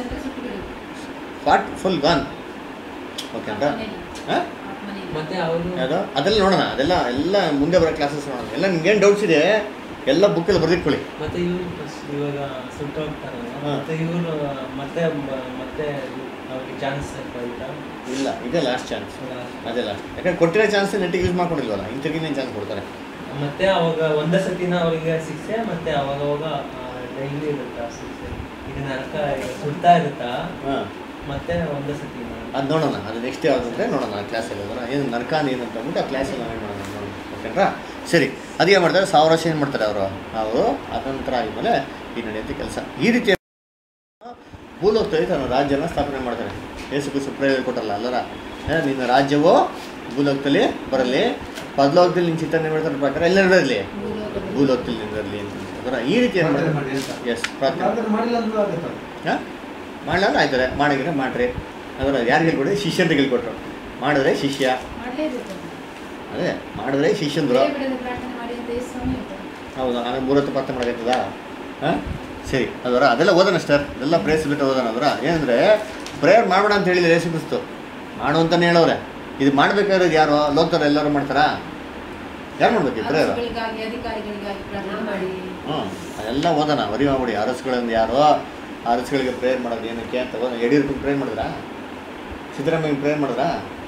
ಫಾಟ್ ಫುಲ್ ಗಾನ್. ಓಕೆ ಅಂತ ಹಾಂ, ಮತ್ತೆ ಅವರು ಯಾವುದು ಅದೆಲ್ಲ ನೋಡೋಣ, ಅದೆಲ್ಲ ಎಲ್ಲ ಮುಂದೆ ಬರೋ ಕ್ಲಾಸಸ್ ನೋಡೋಣ. ಎಲ್ಲ ನಿಮ್ಗೇನು ಡೌಟ್ಸ್ ಇದೆ ಎಲ್ಲ ಬುಕ್ಕಲ್ಲಿ ಬರೆದಿಟ್ಕೊಳ್ಳಿ. ಮತ್ತೆ ಇವರು ಇವಾಗ ಸುಟ್ಟೋಗ್ತಾರಲ್ಲ, ಮತ್ತೆ ಇವರು ಮತ್ತೆ ಮತ್ತೆ ಅವ್ರಿಗೆ ಚಾನ್ಸ್ ಇಲ್ಲ, ಇದೇ ಲಾಸ್ಟ್ ಚಾನ್ಸ್, ಅದೇ ಲಾಸ್ಟ್. ಯಾಕಂದ್ರೆ ಕೊಟ್ಟಿರೋ ಚಾನ್ಸ್ ನೆಟ್ಟಿಗೆ ಯೂಸ್ ಮಾಡ್ಕೊಂಡಿಲ್ವಲ್ಲ, ಇಂಥಗಿನ ಚಾನ್ಸ್ ಕೊಡ್ತಾರೆ. ಮತ್ತೆ ಅವಾಗ ಒಂದೇ ಸತಿನ ಅವರಿಗೆ ಶಿಕ್ಷೆ, ಮತ್ತೆ ಅವಾಗ ಅವಾಗ ಡೈಲಿ ಇರುತ್ತಾ ಶಿಕ್ಷೆ? ಇದು ನರಕ ಸುಡ್ತಾ ಇರುತ್ತಾ? ಹಾಂ, ಮತ್ತೆ ಒಂದೇ ಸತಿ ಅದು ನೋಡೋಣ, ಅದು ನೆಕ್ಸ್ಟ್ ಯಾವುದು ಅಂದರೆ ನೋಡೋಣ ಆ ಕ್ಲಾಸಲ್ಲಿ ಅದರ ಏನು ನರ್ಕಾನ್ ಏನು ಅಂತ ಅಂದ್ಬಿಟ್ಟು ಆ ಕ್ಲಾಸಲ್ಲಿ ನಾವು ಏನು ಮಾಡೋಣ ನೋಡೋಣ. ಓಕೆನಾ? ಸರಿ, ಅದೇ ಮಾಡ್ತಾರೆ ಸಾವಿರ ವರ್ಷ ಏನು ಮಾಡ್ತಾರೆ ಅವರು ಅವರು ಅನಂತರ ಆದಮೇಲೆ ಈ ನಡೆಯುತ್ತೆ ಕೆಲಸ. ಈ ರೀತಿ ಭೂಲೋಕದಲ್ಲಿ ತನ್ನ ರಾಜ್ಯನ ಸ್ಥಾಪನೆ ಮಾಡ್ತಾನೆ. ಯೇಸು ಕ್ರಿಸ್ತು ಪ್ರೇರಣೆ ಕೊಟ್ಟಲ್ಲ ಅಲ್ಲರ, ನಿನ್ನ ರಾಜ್ಯವು ಭೂಲೋಕದಲ್ಲಿ ಬರಲಿ, ಪರಲೋಕದಲ್ಲಿ ನಿನ್ನ ಚಿಂತನೆ ಮಾಡ್ತಾರೆ ಪ್ರಕಾರ ಎಲ್ಲರೂ ಇರಲಿ, ಭೂಲೋಕದಲ್ಲಿ ನಿಂದಿರಲಿ ಅಂತ. ಅದರ ಈ ರೀತಿ ಏನು ಮಾಡ್ತಾರೆ? ಎಸ್, ಪ್ರಾರ್ಥನೆ ಹಾಂ ಮಾಡಲ್ಲ ಆಯ್ತಾರೆ, ಮಾಡಿದ್ರೆ ಮಾಡ್ರಿ. ಅದರ ಯಾರು ಹೇಳ್ಕೊಡಿ? ಶಿಷ್ಯಂತ ಹೇಳ್ಕೊಟ್ರು. ಮಾಡಿದ್ರೆ ಶಿಷ್ಯ, ಅದೇ ಮಾಡಿದ್ರೆ ಶಿಷ್ಯಂದ್ರು. ಹೌದಾ? ಆಮೇಲೆ ಮೂರತ್ತು ಪ್ರಾರ್ಥನೆ ಮಾಡಾಯ್ತದ? ಹಾಂ ಸರಿ. ಅದರ ಅದೆಲ್ಲ ಓದೋಣ ಸರ್, ಎಲ್ಲ ಪ್ರೇಯರ್ಸ್ ಬಿಟ್ಟು ಓದೋಣ. ಅದರ ಏನಂದರೆ ಪ್ರೇಯರ್ ಮಾಡಬೇಡ ಅಂತ ಹೇಳಿದ್ರೆ ಯೇಸು ಕ್ರಿಸ್ತು ಮಾಡು ಅಂತಲೇ ಹೇಳೋರೆ. ಇದು ಮಾಡಬೇಕಾದ್ರೆ ಯಾರು? ಲೋಕದವ್ರು ಎಲ್ಲರೂ ಮಾಡ್ತಾರಾ? ಯಾರು ಮಾಡ್ಬೇಕು ಪ್ರೇಯರ್? ಹ್ಞೂ ಅದೆಲ್ಲ ಓದೋಣ, ವರಿ ಮಾಡ್ಬಿಡಿ. ಅರಸುಗಳಿಂದ ಯಾರು ಅರಸುಗಳಿಗೆ ಪ್ರೇಯರ್ ಮಾಡೋದು ಏನಕ್ಕೆ ಅಂತ ಓದೋಣ. ಯಡಿಯೂರಪ್ಪ ಪ್ರೇಯರ್ ಮಾಡಿದ್ರಾ? ಸಿದ್ದರಾಮಯ್ಯ ಪ್ರೇಯರ್ ಮಾಡಿದ್ರಾ?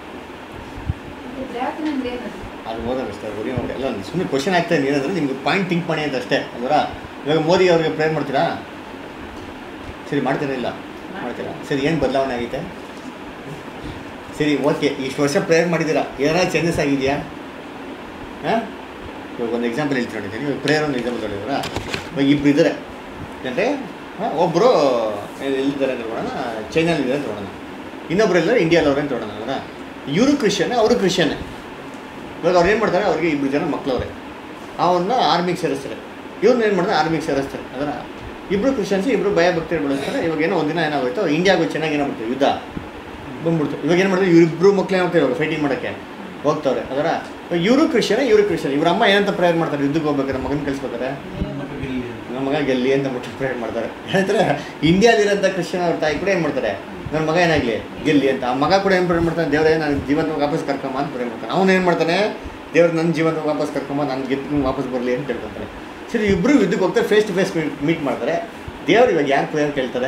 ಅದು ಓದೋಣ ಸರ್, ವರಿ ಮಾಡ್ಬಿಡಿ. ಎಲ್ಲ ಸುಮ್ಮನೆ ಕ್ವಶನ್ ಆಗ್ತಾ ಇದೆ ಏನಂದರೆ ನಿಮ್ಗೆ ಪಾಯಿಂಟ್ ಥಿಂಕ್ ಮಾಡಿ ಅಂತ ಅಷ್ಟೇ ಅಲ್ವರಾ? ಇವಾಗ ಮೋದಿ ಅವ್ರಿಗೆ ಪ್ರೇಯರ್ ಮಾಡ್ತೀರಾ? ಸರಿ ಮಾಡ್ತೀರಾ? ಇಲ್ಲ ಮಾಡ್ತೀರಾ? ಸರಿ, ಏನು ಬದಲಾವಣೆ ಆಗೈತೆ? ಸರಿ ಓಕೆ, ಇಷ್ಟು ವರ್ಷ ಪ್ರೇಯರ್ ಮಾಡಿದ್ದೀರಾ, ಏನಾದ್ರು ಚೇಂಜಸ್ ಆಗಿದೆಯಾ? ಹಾಂ ಇವಾಗ ಒಂದು ಎಕ್ಸಾಂಪಲ್ ಹೇಳ್ತೀನಿ ನೋಡಿದ್ದೀನಿ. ಇವಾಗ ಪ್ರೇಯರ್ ಒಂದು ಎಕ್ಸಾಂಪಲ್ ನೋಡಿದ್ದೀರಾ? ಇವಾಗ ಇಬ್ಬರು ಇದ್ದಾರೆ ಅಂದರೆ ಹಾಂ, ಒಬ್ಬರು ಎಲ್ಲಿದ್ದಾರೆ ಅಂತ ನೋಡೋಣ, ಚೈನಲ್ಲಿದ್ದಾರೆ ಅಂತ ನೋಡೋಣ. ಇನ್ನೊಬ್ರು ಎಲ್ಲರೂ ಇಂಡಿಯಾದವ್ರೆ ಅಂತ ನೋಡೋಣ. ಅವರ ಇವರು ಕ್ರಿಶ್ಚಿಯನ್ನೇ, ಅವರು ಕ್ರಿಶ್ಚಿಯನ್ನೇ. ಇವಾಗ ಅವ್ರು ಏನು ಮಾಡ್ತಾರೆ? ಅವ್ರಿಗೆ ಇಬ್ಬರು ಜನ ಮಕ್ಕಳವ್ರೆ, ಅವನ್ನ ಆರ್ಮಿಗೆ ಸೇರಿಸ್ತಾರೆ. ಇವ್ರನ್ನ ಏನು ಮಾಡಿದ್ರೆ ಆರ್ಮಿಗೆ ಸೇರಿಸ್ತಾರೆ. ಅದರ ಇಬ್ಬರು ಕ್ರಿಶ್ಚಿಯನ್ಸ್, ಇಬ್ಬರು ಭಯ ಭಕ್ತಿ ಬೆಳೆಸ್ತಾರೆ. ಇವಾಗ ಏನೋ ಒಂದಿನ ಏನಾಗೋಯ್ತು, ಇಂಡಿಯಾಗೂ ಚೆನ್ನಾಗಿ ಏನಾಗ್ಬಿಡ್ತು, ಯುದ್ಧ ಬಂದ್ಬಿಡ್ತು. ಇವಾಗ ಏನು ಮಾಡಿದ್ರೆ ಇವರಿಬ್ಬರು ಮಕ್ಳು ಏನಾಗ್ತಾರೆ, ಇವಾಗ ಫೈಟಿಂಗ್ ಮಾಡೋಕ್ಕೆ ಹೋಗ್ತವ್ರೆ. ಅದರ ಇವರು ಕ್ರಿಶ್ಚಿಯನ್, ಇವರು ಕ್ರಿಶ್ಚಿಯನ್. ಇವ್ರ ಅಮ್ಮ ಏನಂತ ಪ್ರೇಯರ್ ಮಾಡ್ತಾರೆ? ಯುದ್ಧಕ್ಕೆ ಹೋಗ್ಬೇಕಾರೆ ಮಗನ ಕಳಿಸ್ಬೇಕಾರೆ ನನ್ನ ಮಗ ಗೆಲ್ಲಿ ಅಂತ ಬಿಟ್ಟು ಪ್ರೇಯರ್ ಮಾಡ್ತಾರೆ. ಹೇಳ್ತಾರೆ ಇಂಡಿಯಾದಿರೋಂಥ ಕ್ರಿಶ್ಚಿಯನ್ ಅವ್ರ ತಾಯಿ ಕೂಡ ಏನು ಮಾಡ್ತಾರೆ? ನನ್ನ ಮಗ ಏನಾಗಲಿ ಗೆಲ್ಲಿ ಅಂತ. ಆ ಮಗ ಕೂಡ ಏನು ಪ್ರೇಯರ್ ಮಾಡ್ತಾನೆ? ದೇವರೇ ನಾನು ಜೀವಂತ ವಾಪಸ್ ಕರ್ಕೊಂಬ ಅಂತ ಪ್ರೇಯರ್ ಮಾಡ್ತಾನೆ. ಅವನು ಏನು ಮಾಡ್ತಾನೆ? ದೇವ್ರು ನನ್ನ ಜೀವಂತ ವಾಪಸ್ ಕರ್ಕೊಂಬ, ನಾನು ಗೆದ್ದು ವಾಪಸ್ ಬರಲಿ ಅಂತ ಕೇಳ್ಕೊತಾರೆ. ಸರಿ, ಇಬ್ಬರು ಯುದ್ಧಕ್ಕೆ ಹೋಗ್ತಾರೆ, ಫೇಸ್ ಟು ಫೇಸ್ ಮೀಟ್ ಮಾಡ್ತಾರೆ. ದೇವ್ರು ಇವಾಗ ಯಾರು ಪ್ರೇಯರ್ ಕೇಳ್ತಾರೆ?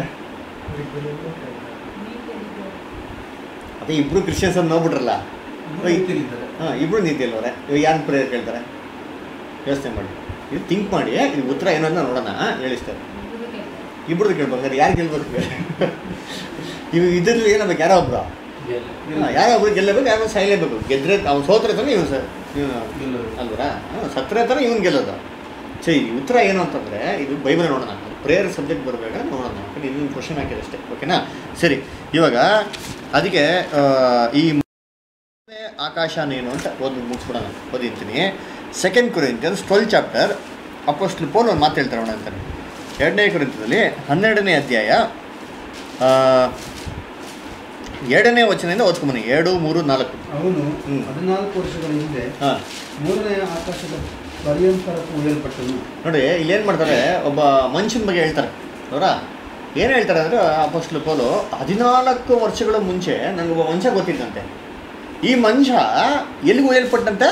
ಅದೇ ಇಬ್ಬರು ಕ್ರಿಶ್ಚಿಯನ್ಸ್ ಅಂತ ನೋಡ್ಬಿಟ್ರಲ್ಲ, ಹಾಂ ಇಬ್ಬರು ನೀತಿ ಅಲ್ವರೆ. ಇವಾಗ ಯಾರು ಪ್ರೇಯರ್ ಕೇಳ್ತಾರೆ? ಯೋಚನೆ ಮಾಡಿ, ಇದು ಥಿಂಕ್ ಮಾಡಿ, ಇದು ಉತ್ತರ ಏನೋ ನೋಡೋಣ. ಹೇಳಿಸ್ತಾರೆ ಇಬ್ಬರದ್ದು ಕೇಳ್ಬೇಕಾದ್ರೆ ಯಾರು ಗೆಲ್ಬೇಕು? ಇವಾಗ ಇದ್ರಲ್ಲಿ ಏನಾಗಬೇಕು? ಯಾರೋ ಒಬ್ರು ಹಾಂ ಯಾರೋ ಒಬ್ರು ಗೆಲ್ಲಬೇಕು, ಯಾರೋ ಸಾಯಲೇಬೇಕು. ಗೆದ್ರೆ ಅವ್ನು ಸೋತ್ರೆ ತಾನೆ ಇವನು ಸರ್ ಇವನು ಅಲ್ವರಾ? ಹಾಂ ಸತ್ತರೆ ತಾನೆ ಇವನು ಗೆಲ್ಲೋದು. ಸರಿ, ಉತ್ತರ ಏನು ಅಂತಂದರೆ ಇದು ಬೈಬಲ್ ನೋಡೋಣ. ಪ್ರೇಯರ್ ಸಬ್ಜೆಕ್ಟ್ ಬರಬೇಕಾದ್ರೆ ನೋಡೋಣ. ಇನ್ನೊಂದು ಕ್ವಶನ್ ಹಾಕಿದೆ ಅಷ್ಟೇ, ಓಕೆನಾ? ಸರಿ, ಇವಾಗ ಅದಕ್ಕೆ ಈ ಆಕಾಶನೇನು ಅಂತ ಓದಿ ಮುಗಿಸ್ಬಿಡೋಣ. ಓದಿರ್ತೀನಿ. Second Corinthians twelve chapter apostle Paul ಒಂದು ಮಾತು ಹೇಳ್ತಾರೆ ಅವನ ಅಂತಾನೆ. ಎರಡನೇ ಕೊರಿಂಥದಲ್ಲಿ ಹನ್ನೆರಡನೇ ಅಧ್ಯಾಯ ಎರಡನೇ ವಚನದಿಂದ ಓದ್ಕೊಂಬನಿ. ಎರಡು ಮೂರು ನಾಲ್ಕು. ಅವನು ಹದಿನಾಲ್ಕು ವರ್ಷಗಳ ಹಿಂದೆ ಮೂರನೇ ಆಕಾಶದ ಪರ್ಯಂತರಕ್ಕೂ ಉಯಲ್ಪಟ್ಟನು. ನೋಡಿ ಇಲ್ಲೇನು ಮಾಡ್ತಾರೆ, ಒಬ್ಬ ಮನುಷ್ಯನ ಬಗ್ಗೆ ಹೇಳ್ತಾರೆ ಅವರ. ಏನು ಹೇಳ್ತಾರೆ ಅಂದರೆ ಅಪೊಸ್ಟಲ್ ಪೌಲು ಹದಿನಾಲ್ಕು ವರ್ಷಗಳ ಮುಂಚೆ ನನಗೊಬ್ಬ ಮನುಷ್ಯ ಗೊತ್ತಿದ್ದಂತೆ. ಈ ಮನುಷ್ಯ ಎಲ್ಲಿಗೂ ಒಯ್ಯಲ್ಪಟ್ಟಂತೆ?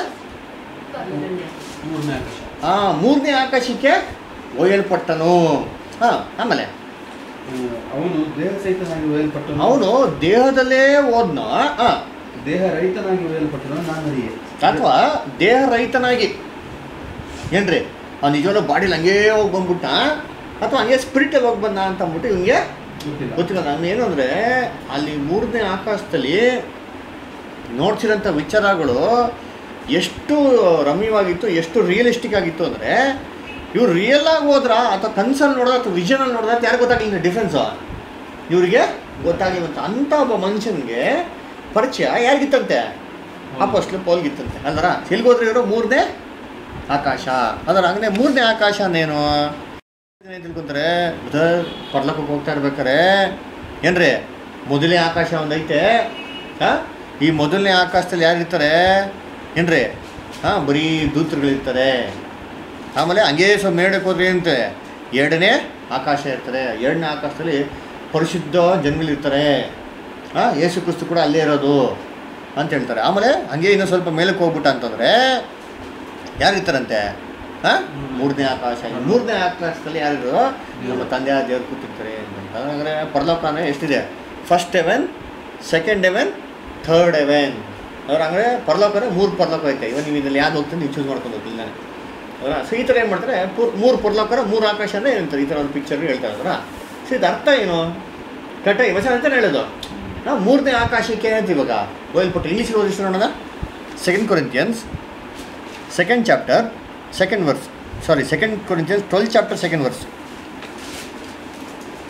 ಮೂರನೇ ಆಕಾಶ. ಹಾಂ, ಮೂರನೇ ಆಕಾಶಕ್ಕೆ ಒಯ್ಯಲ್ಪಟ್ಟನು. ಹಾಂ, ಆಮೇಲೆ ಅವನು ದೇಹ ಸಹಿತನಾಗಿ ಒಯ್ಯಲ್ಪಟ್ಟನು. ಅವನು ದೇಹದಲ್ಲೇ ಹೋದ್ನ. ಹಾಂ, ದೇಹ ರಹಿತನಾಗಿ ಒಯ್ಯಲ್ಪಟ್ಟನು ನಾನು ಅರಿಯೆ. ಅಥವಾ ದೇಹ ರಹಿತನಾಗಿ ಏನ್ರಿ, ಅವ್ನು ನಿಜವಾಗ್ಲೂ ಬಾಡಿಲಿ ಹಂಗೇ ಹೋಗಿ ಬಂದ್ಬಿಟ್ಟ ಅಥವಾ ಹಂಗೆ ಸ್ಪಿರಿಟಲ್ಲಿ ಹೋಗಿ ಬಂದ ಅಂತ ಅಂದ್ಬಿಟ್ಟು ಇವನಿಗೆ ಗೊತ್ತಿಲ್ಲ. ನಾನು ಏನು ಅಂದರೆ ಅಲ್ಲಿ ಮೂರನೇ ಆಕಾಶದಲ್ಲಿ ನೋಡ್ಸಿರೋಂಥ ವಿಚಾರಗಳು ಎಷ್ಟು ರಮ್ಯವಾಗಿತ್ತು, ಎಷ್ಟು ರಿಯಲಿಸ್ಟಿಕ್ ಆಗಿತ್ತು ಅಂದರೆ ಇವ್ರು ರಿಯಲ್ ಆಗಿ ಹೋದ್ರ ಅಥವಾ ಕನ್ಸಲ್ಲಿ ನೋಡಿದ್ರೆ ಅಥವಾ ವಿಷನಲ್ಲಿ ನೋಡಿದ್ರೆ ಯಾರು ಗೊತ್ತಾಗಲಿಲ್ಲ ಡಿಫ್ರೆನ್ಸು, ಇವ್ರಿಗೆ ಗೊತ್ತಾಗಲಿಲ್ಲ. ಅಂಥ ಒಬ್ಬ ಮನುಷ್ಯನಿಗೆ ಪರಿಚಯ ಯಾರಿಗಿತ್ತಂತೆ? ಅಪೊಸ್ಟಲ್ ಪೌಲ್ಗಿತ್ತಂತೆ ಅಲ್ವರ. ಎಲ್ಲಿಗೋದ್ರೆ ಇವರು ಮೂರನೇ ಆಕಾಶ. ಅದರ ಹಂಗನೆ ಮೂರನೇ ಆಕಾಶ ಅಂದೇನು ತಿಳ್ಕೊಂತಾರೆ? ಪರ್ಲಕ್ಕಕ್ಕೆ ಹೋಗ್ತಾ ಇರ್ಬೇಕಾರೆ ಏನ್ರಿ ಮೊದಲನೇ ಆಕಾಶ ಒಂದೈತೆ. ಹಾಂ, ಈ ಮೊದಲನೇ ಆಕಾಶದಲ್ಲಿ ಯಾರಿರ್ತಾರೆ ಏನ್ರಿ? ಹಾಂ, ಬರೀ ದೂತರುಗಳಿರ್ತಾರೆ. ಆಮೇಲೆ ಹಂಗೇ ಸ್ವಲ್ಪ ಮೇಡಕ್ಕೆ ಹೋದ್ರೆ ಏನಂತೆ ಎರಡನೇ ಆಕಾಶ ಇರ್ತಾರೆ. ಎರಡನೇ ಆಕಾಶದಲ್ಲಿ ಪರಿಶುದ್ಧ ಜನಗಳಿರ್ತಾರೆ. ಹಾಂ, ಯೇಸು ಕ್ರಿಸ್ತು ಕೂಡ ಅಲ್ಲೇ ಇರೋದು ಅಂತ ಹೇಳ್ತಾರೆ. ಆಮೇಲೆ ಹಂಗೆ ಇನ್ನೂ ಸ್ವಲ್ಪ ಮೇಲಕ್ಕೆ ಹೋಗ್ಬಿಟ್ಟ ಅಂತಂದರೆ ಯಾರಿರ್ತಾರಂತೆ? ಹಾಂ, ಮೂರನೇ ಆಕಾಶ. ಮೂರನೇ ಆಕಾಶದಲ್ಲಿ ಯಾರು? ನಮ್ಮ ತಂದೆಯ ದೇವ್ರು ಕೂತಿರ್ತಾರೆ ಅಂತ. ಅಂದರೆ ಪರಲೋಕ ಅಂದರೆ ಎಷ್ಟಿದೆ? First heaven, second heaven, third heaven. ಅವ್ರು ಹಂಗಾರೆ ಪರಲೋಕ ಅಂದರೆ ಮೂರು ಪರಲೋಕ ಐತೆ. ಇವಾಗ ನೀವು ಇದರಲ್ಲಿ ಯಾವ್ದು ಹೋಗ್ತೀನಿ ನೀವು ಚೂಸ್ ಮಾಡ್ಕೊಂಡು ಹೋಗಿಲ್ಲ. ಅವರ ಸೊ ಈ ಥರ ಏನು ಮಾಡ್ತಾರೆ? ಪೂರ್ ಮೂರು ಪರಲೋಕರ ಮೂರು ಆಕಾಶ ಅಂದರೆ ಹೇಳ್ತಾರೆ. ಈ ಥರ ಒಂದು ಪಿಕ್ಚರ್ ಹೇಳ್ತಾರೆ ಅವರ. ಸೊ ಇದು ಅರ್ಥ ಏನು? ಕರೆಕ್ಟಾಗಿ ವಚನ ಅಂತಲೇ ಹೇಳೋದು. ನಾವು ಮೂರನೇ ಆಕಾಶಕ್ಕೆ ಏನಂತ ಇವಾಗ ಓದಲ್ಪಟ್ಟು ಇಂಗ್ಲೀಷಲ್ಲಿ ಓದಿಸ್ತು ನೋಡೋಣ. Second Corinthians second chapter second verse. Sorry, second Corinthians twelve chapter second verse. And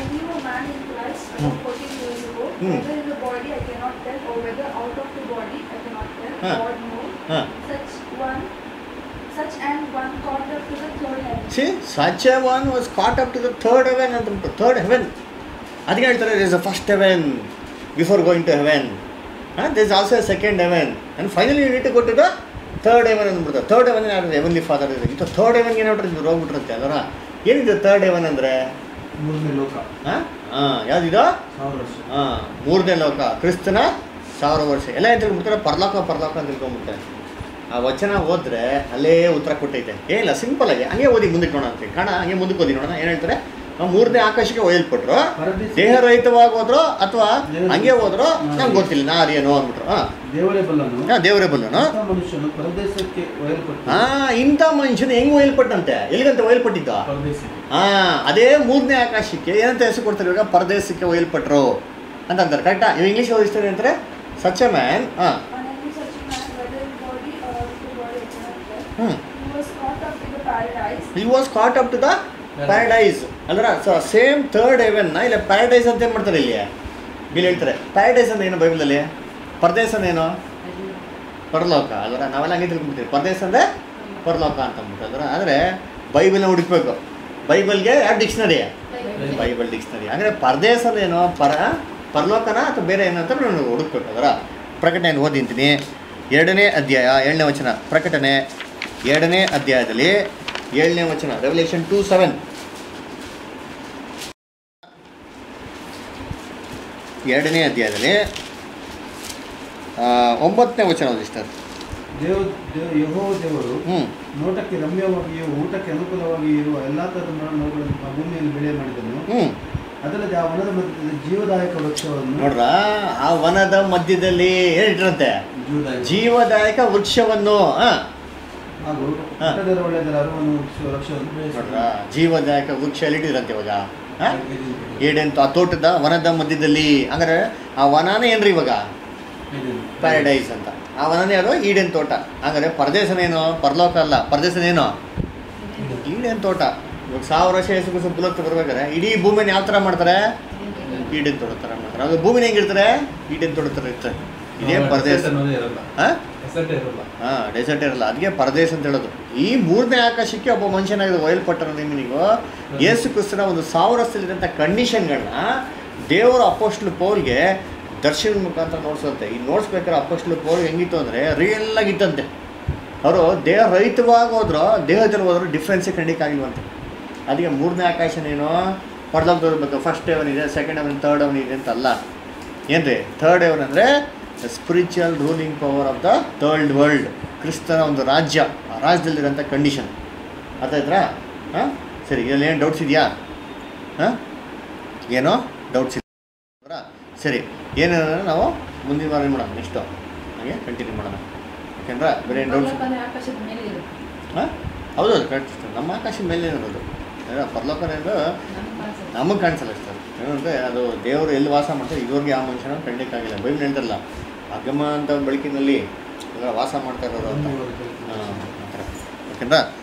knew a man in Christ Hmm. about fourteen years ago. Hmm. Whether in the body I cannot tell, or whether out of the body I cannot tell. Huh. God knows. Huh. Such one, such and one caught up to the third heaven. See such a one was caught up to the third heaven ಅಂತ ಉಂಟು. ಥರ್ಡ್ ಹೆವೆನ್ ಅದಕ್ಕೆ ಹೇಳ್ತಾರೆ is a first heaven before going to heaven. This is also second heaven and finally you need to go to the third heaven ಅಂದ್ಬಿಡ್ತಾರೆ. ಥರ್ಡ್ ಹೆವೆನ್ ಯಾರು ಹೆವೆನ್ಲಿ ಫಾದರ್ ಇದೆ. ಇಂಥ ಥರ್ಡ್ ಹೆವೆನ್ಗೆ ಏನು ನೋಡ್ರಿ ಇವ್ರು ಹೋಗ್ಬಿಟ್ರಂತೆ ಅದರ. ಏನಿದೆ ಥರ್ಡ್ ಹೆವೆನ್ ಅಂದರೆ? ಮೂರನೇ ಲೋಕ. ಹಾಂ ಹಾಂ ಯಾವುದಿದೋ? ಸಾವಿರ ವರ್ಷ. ಹಾಂ ಮೂರನೇ ಲೋಕ, ಕ್ರಿಸ್ತನ ಸಾವಿರ ವರ್ಷ. ಎಲ್ಲ ಏನು ತಿಳ್ಕೊಂಬಿಡ್ತಾರೆ? ಪರಲೋಕ ಪರಲೋಕ ಅಂತ ತಿಳ್ಕೊಂಬಿಡ್ತಾರೆ. ಆ ವಚನ ಓದಿದ್ರೆ ಅಲ್ಲೇ ಉತ್ತರ ಕೊಟ್ಟೈತೆ. ಏನಿಲ್ಲ, ಸಿಂಪಲ್ ಆಗಿ ಹಂಗೆ ಓದಿ ಮುಂದಕ್ಕೆ ನೋಡೋಣ ಅಂತ ಕಾಣ. ಹಂಗೆ ಮುಂದಕ್ಕೆ ಓದಿ ನೋಡೋಣ. ಏನು ಹೇಳ್ತಾರೆ? ಮೂರನೇ ಆಕಾಶಕ್ಕೆ ಒಯ್ಯಲ್ಪಟ್ರು, ದೇಹರಹಿತವಾಗಿ ಹೋದ್ರು ಅಥವಾ ಹಂಗೆ ಹೋದ್ರು ನಂಗೆ ಗೊತ್ತಿಲ್ಲ, ನಾ ಅದೇನೋ ಅಂದ್ಬಿಟ್ರು. ಹಾಂ ದೇವರೇ ಬಲ್ಲನು. ಹಾಂ ದೇವರೇ ಬಲ್ಲನು. ಮನುಷ್ಯನು ಪರದೇಶಕ್ಕೆ ಒಯ್ಯಲ್ಪಟ್ಟ. ಹಾಂ ಇಂಥ ಮನುಷ್ಯನು ಹೆಂಗೆ ಒಯ್ಯಲ್ಪಟ್ಟಂತೆ? ಎಲ್ಲಿಗಂತ ಒಯ್ಯಲ್ಪಟ್ಟಿದ್ದ? ಪರದೇಶಕ್ಕೆ. ಹಾಂ ಅದೇ ಮೂರನೇ ಆಕಾಶಕ್ಕೆ ಏನಂತ ಹೆಸರು ಕೊಡ್ತಾರೆ ಇವಾಗ? ಪರದೇಶಕ್ಕೆ ಒಯ್ಯಲ್ಪಟ್ರು ಅಂತ ಅಂತಾರೆ. ಕರೆಕ್ಟಾ? ಇವು ಇಂಗ್ಲೀಷ್ ಓದಿಸ್ತಾರೆ ಅಂತಾರೆ ಸಚ್ ಎ ಮ್ಯಾನ್. ಹಾಂ And any such man, whether in body or out of the body I cannot tell. ಹ್ಞೂ He was caught up to the paradise. he was caught up to the paradise. ಅಲ್ರ ಸೊ ಸೇಮ್ ಥರ್ಡ್ ಹೆವೆನ್ನ ಇಲ್ಲ ಪ್ಯಾರಡೈಸ್ ಅಂತ ಏನು ಮಾಡ್ತಾರೆ ಇಲ್ಲಿ ಇಲ್ಲಿ ಹೇಳ್ತಾರೆ. ಪ್ಯಾರಡೈಸ್ ಅಂದ್ರೆ ಏನು ಬೈಬಲಲ್ಲಿ? ಪರದೇಶ ಏನು? ಪರಲೋಕ ಅಲ್ರ. ನಾವೆಲ್ಲ ಹಂಗೆ ತಿಳ್ಕೊಂಡ್ಬಿಡ್ತೀವಿ ಪರದೇಶ ಅಂದರೆ ಪರಲೋಕ ಅಂತ ಅಂದ್ಬಿಟ್ಟು ಅಲ್ರ. ಆದರೆ ಬೈಬಲ್ನ ಹುಡುಕ್ಬೇಕು. ಬೈಬಲ್ಗೆ ಯಾವ ಡಿಕ್ಷನರಿ? Bible dictionary. ಅಂದರೆ ಪರದೇಶ ಏನು? ಪರ ಪರಲೋಕನ ಅಥವಾ ಬೇರೆ ಏನು ಅಂತ ನಾವು ಹುಡುಕ್ಬೇಕು ಅದರ. ಪ್ರಕಟಣೆ ಓದಿಂತೀನಿ ಎರಡನೇ ಅಧ್ಯಾಯ ಏಳನೇ ವಚನ. ಪ್ರಕಟಣೆ ಎರಡನೇ ಅಧ್ಯಾಯದಲ್ಲಿ ಏಳನೇ ವಚನ. Revelation two seven. ಎರಡನೇ ಅಧ್ಯಾಯದಲ್ಲಿ ಒಂಬತ್ತನೇ ವಚನ ಓದಿಸ್ತಾರೆ. ದೇವ ದೇವ ಯೆಹೋವ ದೇವರು ಹ್ಞೂ ನೋಟಕ್ಕೆ ರಮ್ಯವಾಗಿಯೂ ಊಟಕ್ಕೆ ಅನುಕೂಲವಾಗಿ ಇರುವ ಎಲ್ಲ ಥರದ ಮರಗಳನ್ನು ಆ ಭೂಮಿಯಲ್ಲಿ ಬೆಳೆ ಮಾಡಿದನು. ಹ್ಞೂ ಅದಲ್ಲದೆ ಆ ವನದ ಮಧ್ಯದಲ್ಲಿ ಜೀವದಾಯಕ ವೃಕ್ಷವನ್ನು ನೋಡ್ರ, ಆ ವನದ ಮಧ್ಯದಲ್ಲಿ ಏನಿಟ್ರಂತೆ? ಜೀವದಾಯಕ ಜೀವದಾಯಕ ವೃಕ್ಷವನ್ನು. ಹಾಂ ಹಾಗೂ ಹಾ. ಪಟ್ಟದರ ಒಳ್ಳೆಯದರ ಅರವನ್ನು ವೃಕ್ಷ- ವೃಕ್ಷವನ್ನು ನೋಡ್ರ, ಬೆಳೆಸಿದನು. ಜೀವದಾಯಕ ವೃಕ್ಷ ಎಲ್ಲಿಟ್ಟಿದ್ರಂತೆ ಇವಾಗ? ಹಾಂ ಏಡೆಂತ ಆ ತೋಟದ ವನದ ಮಧ್ಯದಲ್ಲಿ. ಹಂಗಾರೆ ಆ ವನನೇ ಏನ್ರಿ ಇವಾಗ? ಪ್ಯಾರಡೈಸ್ ಅಂತ. ಆ ವನನೇ ಅದು ಈಡೇನ್ ತೋಟ. ಹಂಗಾರೆ ಪರದೇಶನೇನು? ಪರಲೋಕ ಅಲ್ಲ. ಪರದೇಶನೇನು? ಈಡೇನ್ ತೋಟ. ಇವಾಗ ಸಾವಿರ ವರ್ಷ ಹೆಸರು ಕುಸು ಪುಲತ್ತು ಬರ್ಬೇಕಾದ್ರೆ ಇಡೀ ಭೂಮಿನ ಯಾವ ಥರ ಮಾಡ್ತಾರೆ? ಈಡೇನ್ ತೋಟ ಥರ ಮಾಡ್ತಾರೆ. ಅದು ಭೂಮಿನ ಹೆಂಗಿರ್ತಾರೆ? ಈಡೇನ್ ತೋಟ ಥರ ಇರ್ತಾರೆ. ಇದೇ ಪರದೇಶ. ಹಾಂ ಹಾಂ ಡೆಸರ್ಟ್ ಇರಲ್ಲ. ಅದಕ್ಕೆ ಪರದೇಶ ಅಂತ ಹೇಳೋದು. ಈ ಮೂರನೇ ಆಕಾಶಕ್ಕೆ ಒಬ್ಬ ಮನುಷ್ಯನಾಗಿದ್ದು ಒಯ್ಯಲ್ಪಟ್ಟರು. ನಿಮಗೂ ಯೇಸು ಕ್ರಿಸ್ತನ ಒಂದು ಸಾವಿರ ವರ್ಷದಲ್ಲಿರೋಂಥ ಕಂಡೀಷನ್ಗಳನ್ನ ದೇವರ ಅಪೋಸ್ಟ್ಲ್ ಪೌಲ್ಗೆ ದರ್ಶನದ ಮುಖಾಂತರ ನೋಡ್ಸುತ್ತೆ. ಈ ನೋಡ್ಸ್ಬೇಕಾದ್ರೆ ಅಪೋಸ್ಟ್ಲ್ ಪೌಲ್ ಹೆಂಗಿತ್ತು ಅಂದರೆ ರಿಯಲ್ ಆಗಿತ್ತಂತೆ. ಅವರು ದೇಹ ರಹಿತವಾಗಿ ಹೋದ್ರು, ದೇಹದಲ್ಲಿ ಹೋದ್ರು ಡಿಫ್ರೆನ್ಸೇ ಖಂಡಿತ ಆಗಿಲ್ವಂತೆ. ಅದಕ್ಕೆ ಮೂರನೇ ಆಕಾಶನೇನು? ಪರಲೋಕದಲ್ಲಿ ಇರಬೇಕು. ಫಸ್ಟ್ ಹೆವನ್ ಇದೆ, ಸೆಕೆಂಡ್ ಹೆವನ್, ಥರ್ಡ್ ಹೆವನ್ ಇದೆ ಅಂತ ಅಲ್ಲ. ಏನು ರೀ ಥರ್ಡ್ ಹೆವನ್ ಅಂದರೆ the spiritual ruling power of the third world. ಕ್ರಿಸ್ತನ ಒಂದು ರಾಜ್ಯ, ಆ ರಾಜ್ಯದಲ್ಲಿರೋಂಥ ಕಂಡೀಷನ್. ಅರ್ಥ ಆಯ್ತಾ? ಹಾಂ ಸರಿ. ಇದರಲ್ಲಿ ಏನು ಡೌಟ್ಸ್ ಇದೆಯಾ? ಹಾಂ ಏನೋ ಡೌಟ್ಸ್ ಇದೆಯಾ? ಸರಿ. ಏನೇನ ನಾವು ಮುಂದಿನ ವಾರ ಏನು ಮಾಡೋಣ? ನೆಕ್ಸ್ಟು ಹಾಗೆ ಕಂಟಿನ್ಯೂ ಮಾಡೋಣ. ಓಕೆನಾ? ಬೇರೆ ಏನು ಡೌಟ್ಸ್? ಆಕಾಶದ ಮೇಲೆ ಇರುತ್ತೆ. ಹಾಂ ಹೌದು, ಕರೆಕ್ಟ್. ನಮ್ಮ ಆಕಾಶದ ಮೇಲೆ ಇರೋದು ಪರಲೋಕನ ಎಂದು ನಮಗೆ ಕಾಣಿಸಲ್ಲ ಸರ್. ಏನಂದರೆ ಅದು ದೇವರು ಎಲ್ಲಿ ವಾಸ ಮಾಡ್ತಾರೆ ಇವ್ರಿಗೆ ಆ ಮನುಷ್ಯನ ಕಂಡಿಕ್ಕಾಗಿಲ್ಲ. ಬೈಬಲ್ ಹೇಳ್ತಾರಲ್ಲ, ಅಗಮ ಅಂತ ಬೆಳಕಿನಲ್ಲಿ ವಾಸ ಮಾಡ್ತಾ ಇರೋರು ಅಂತ. ಹಾಂ ಆ ಥರ. ಓಕೆನಾ?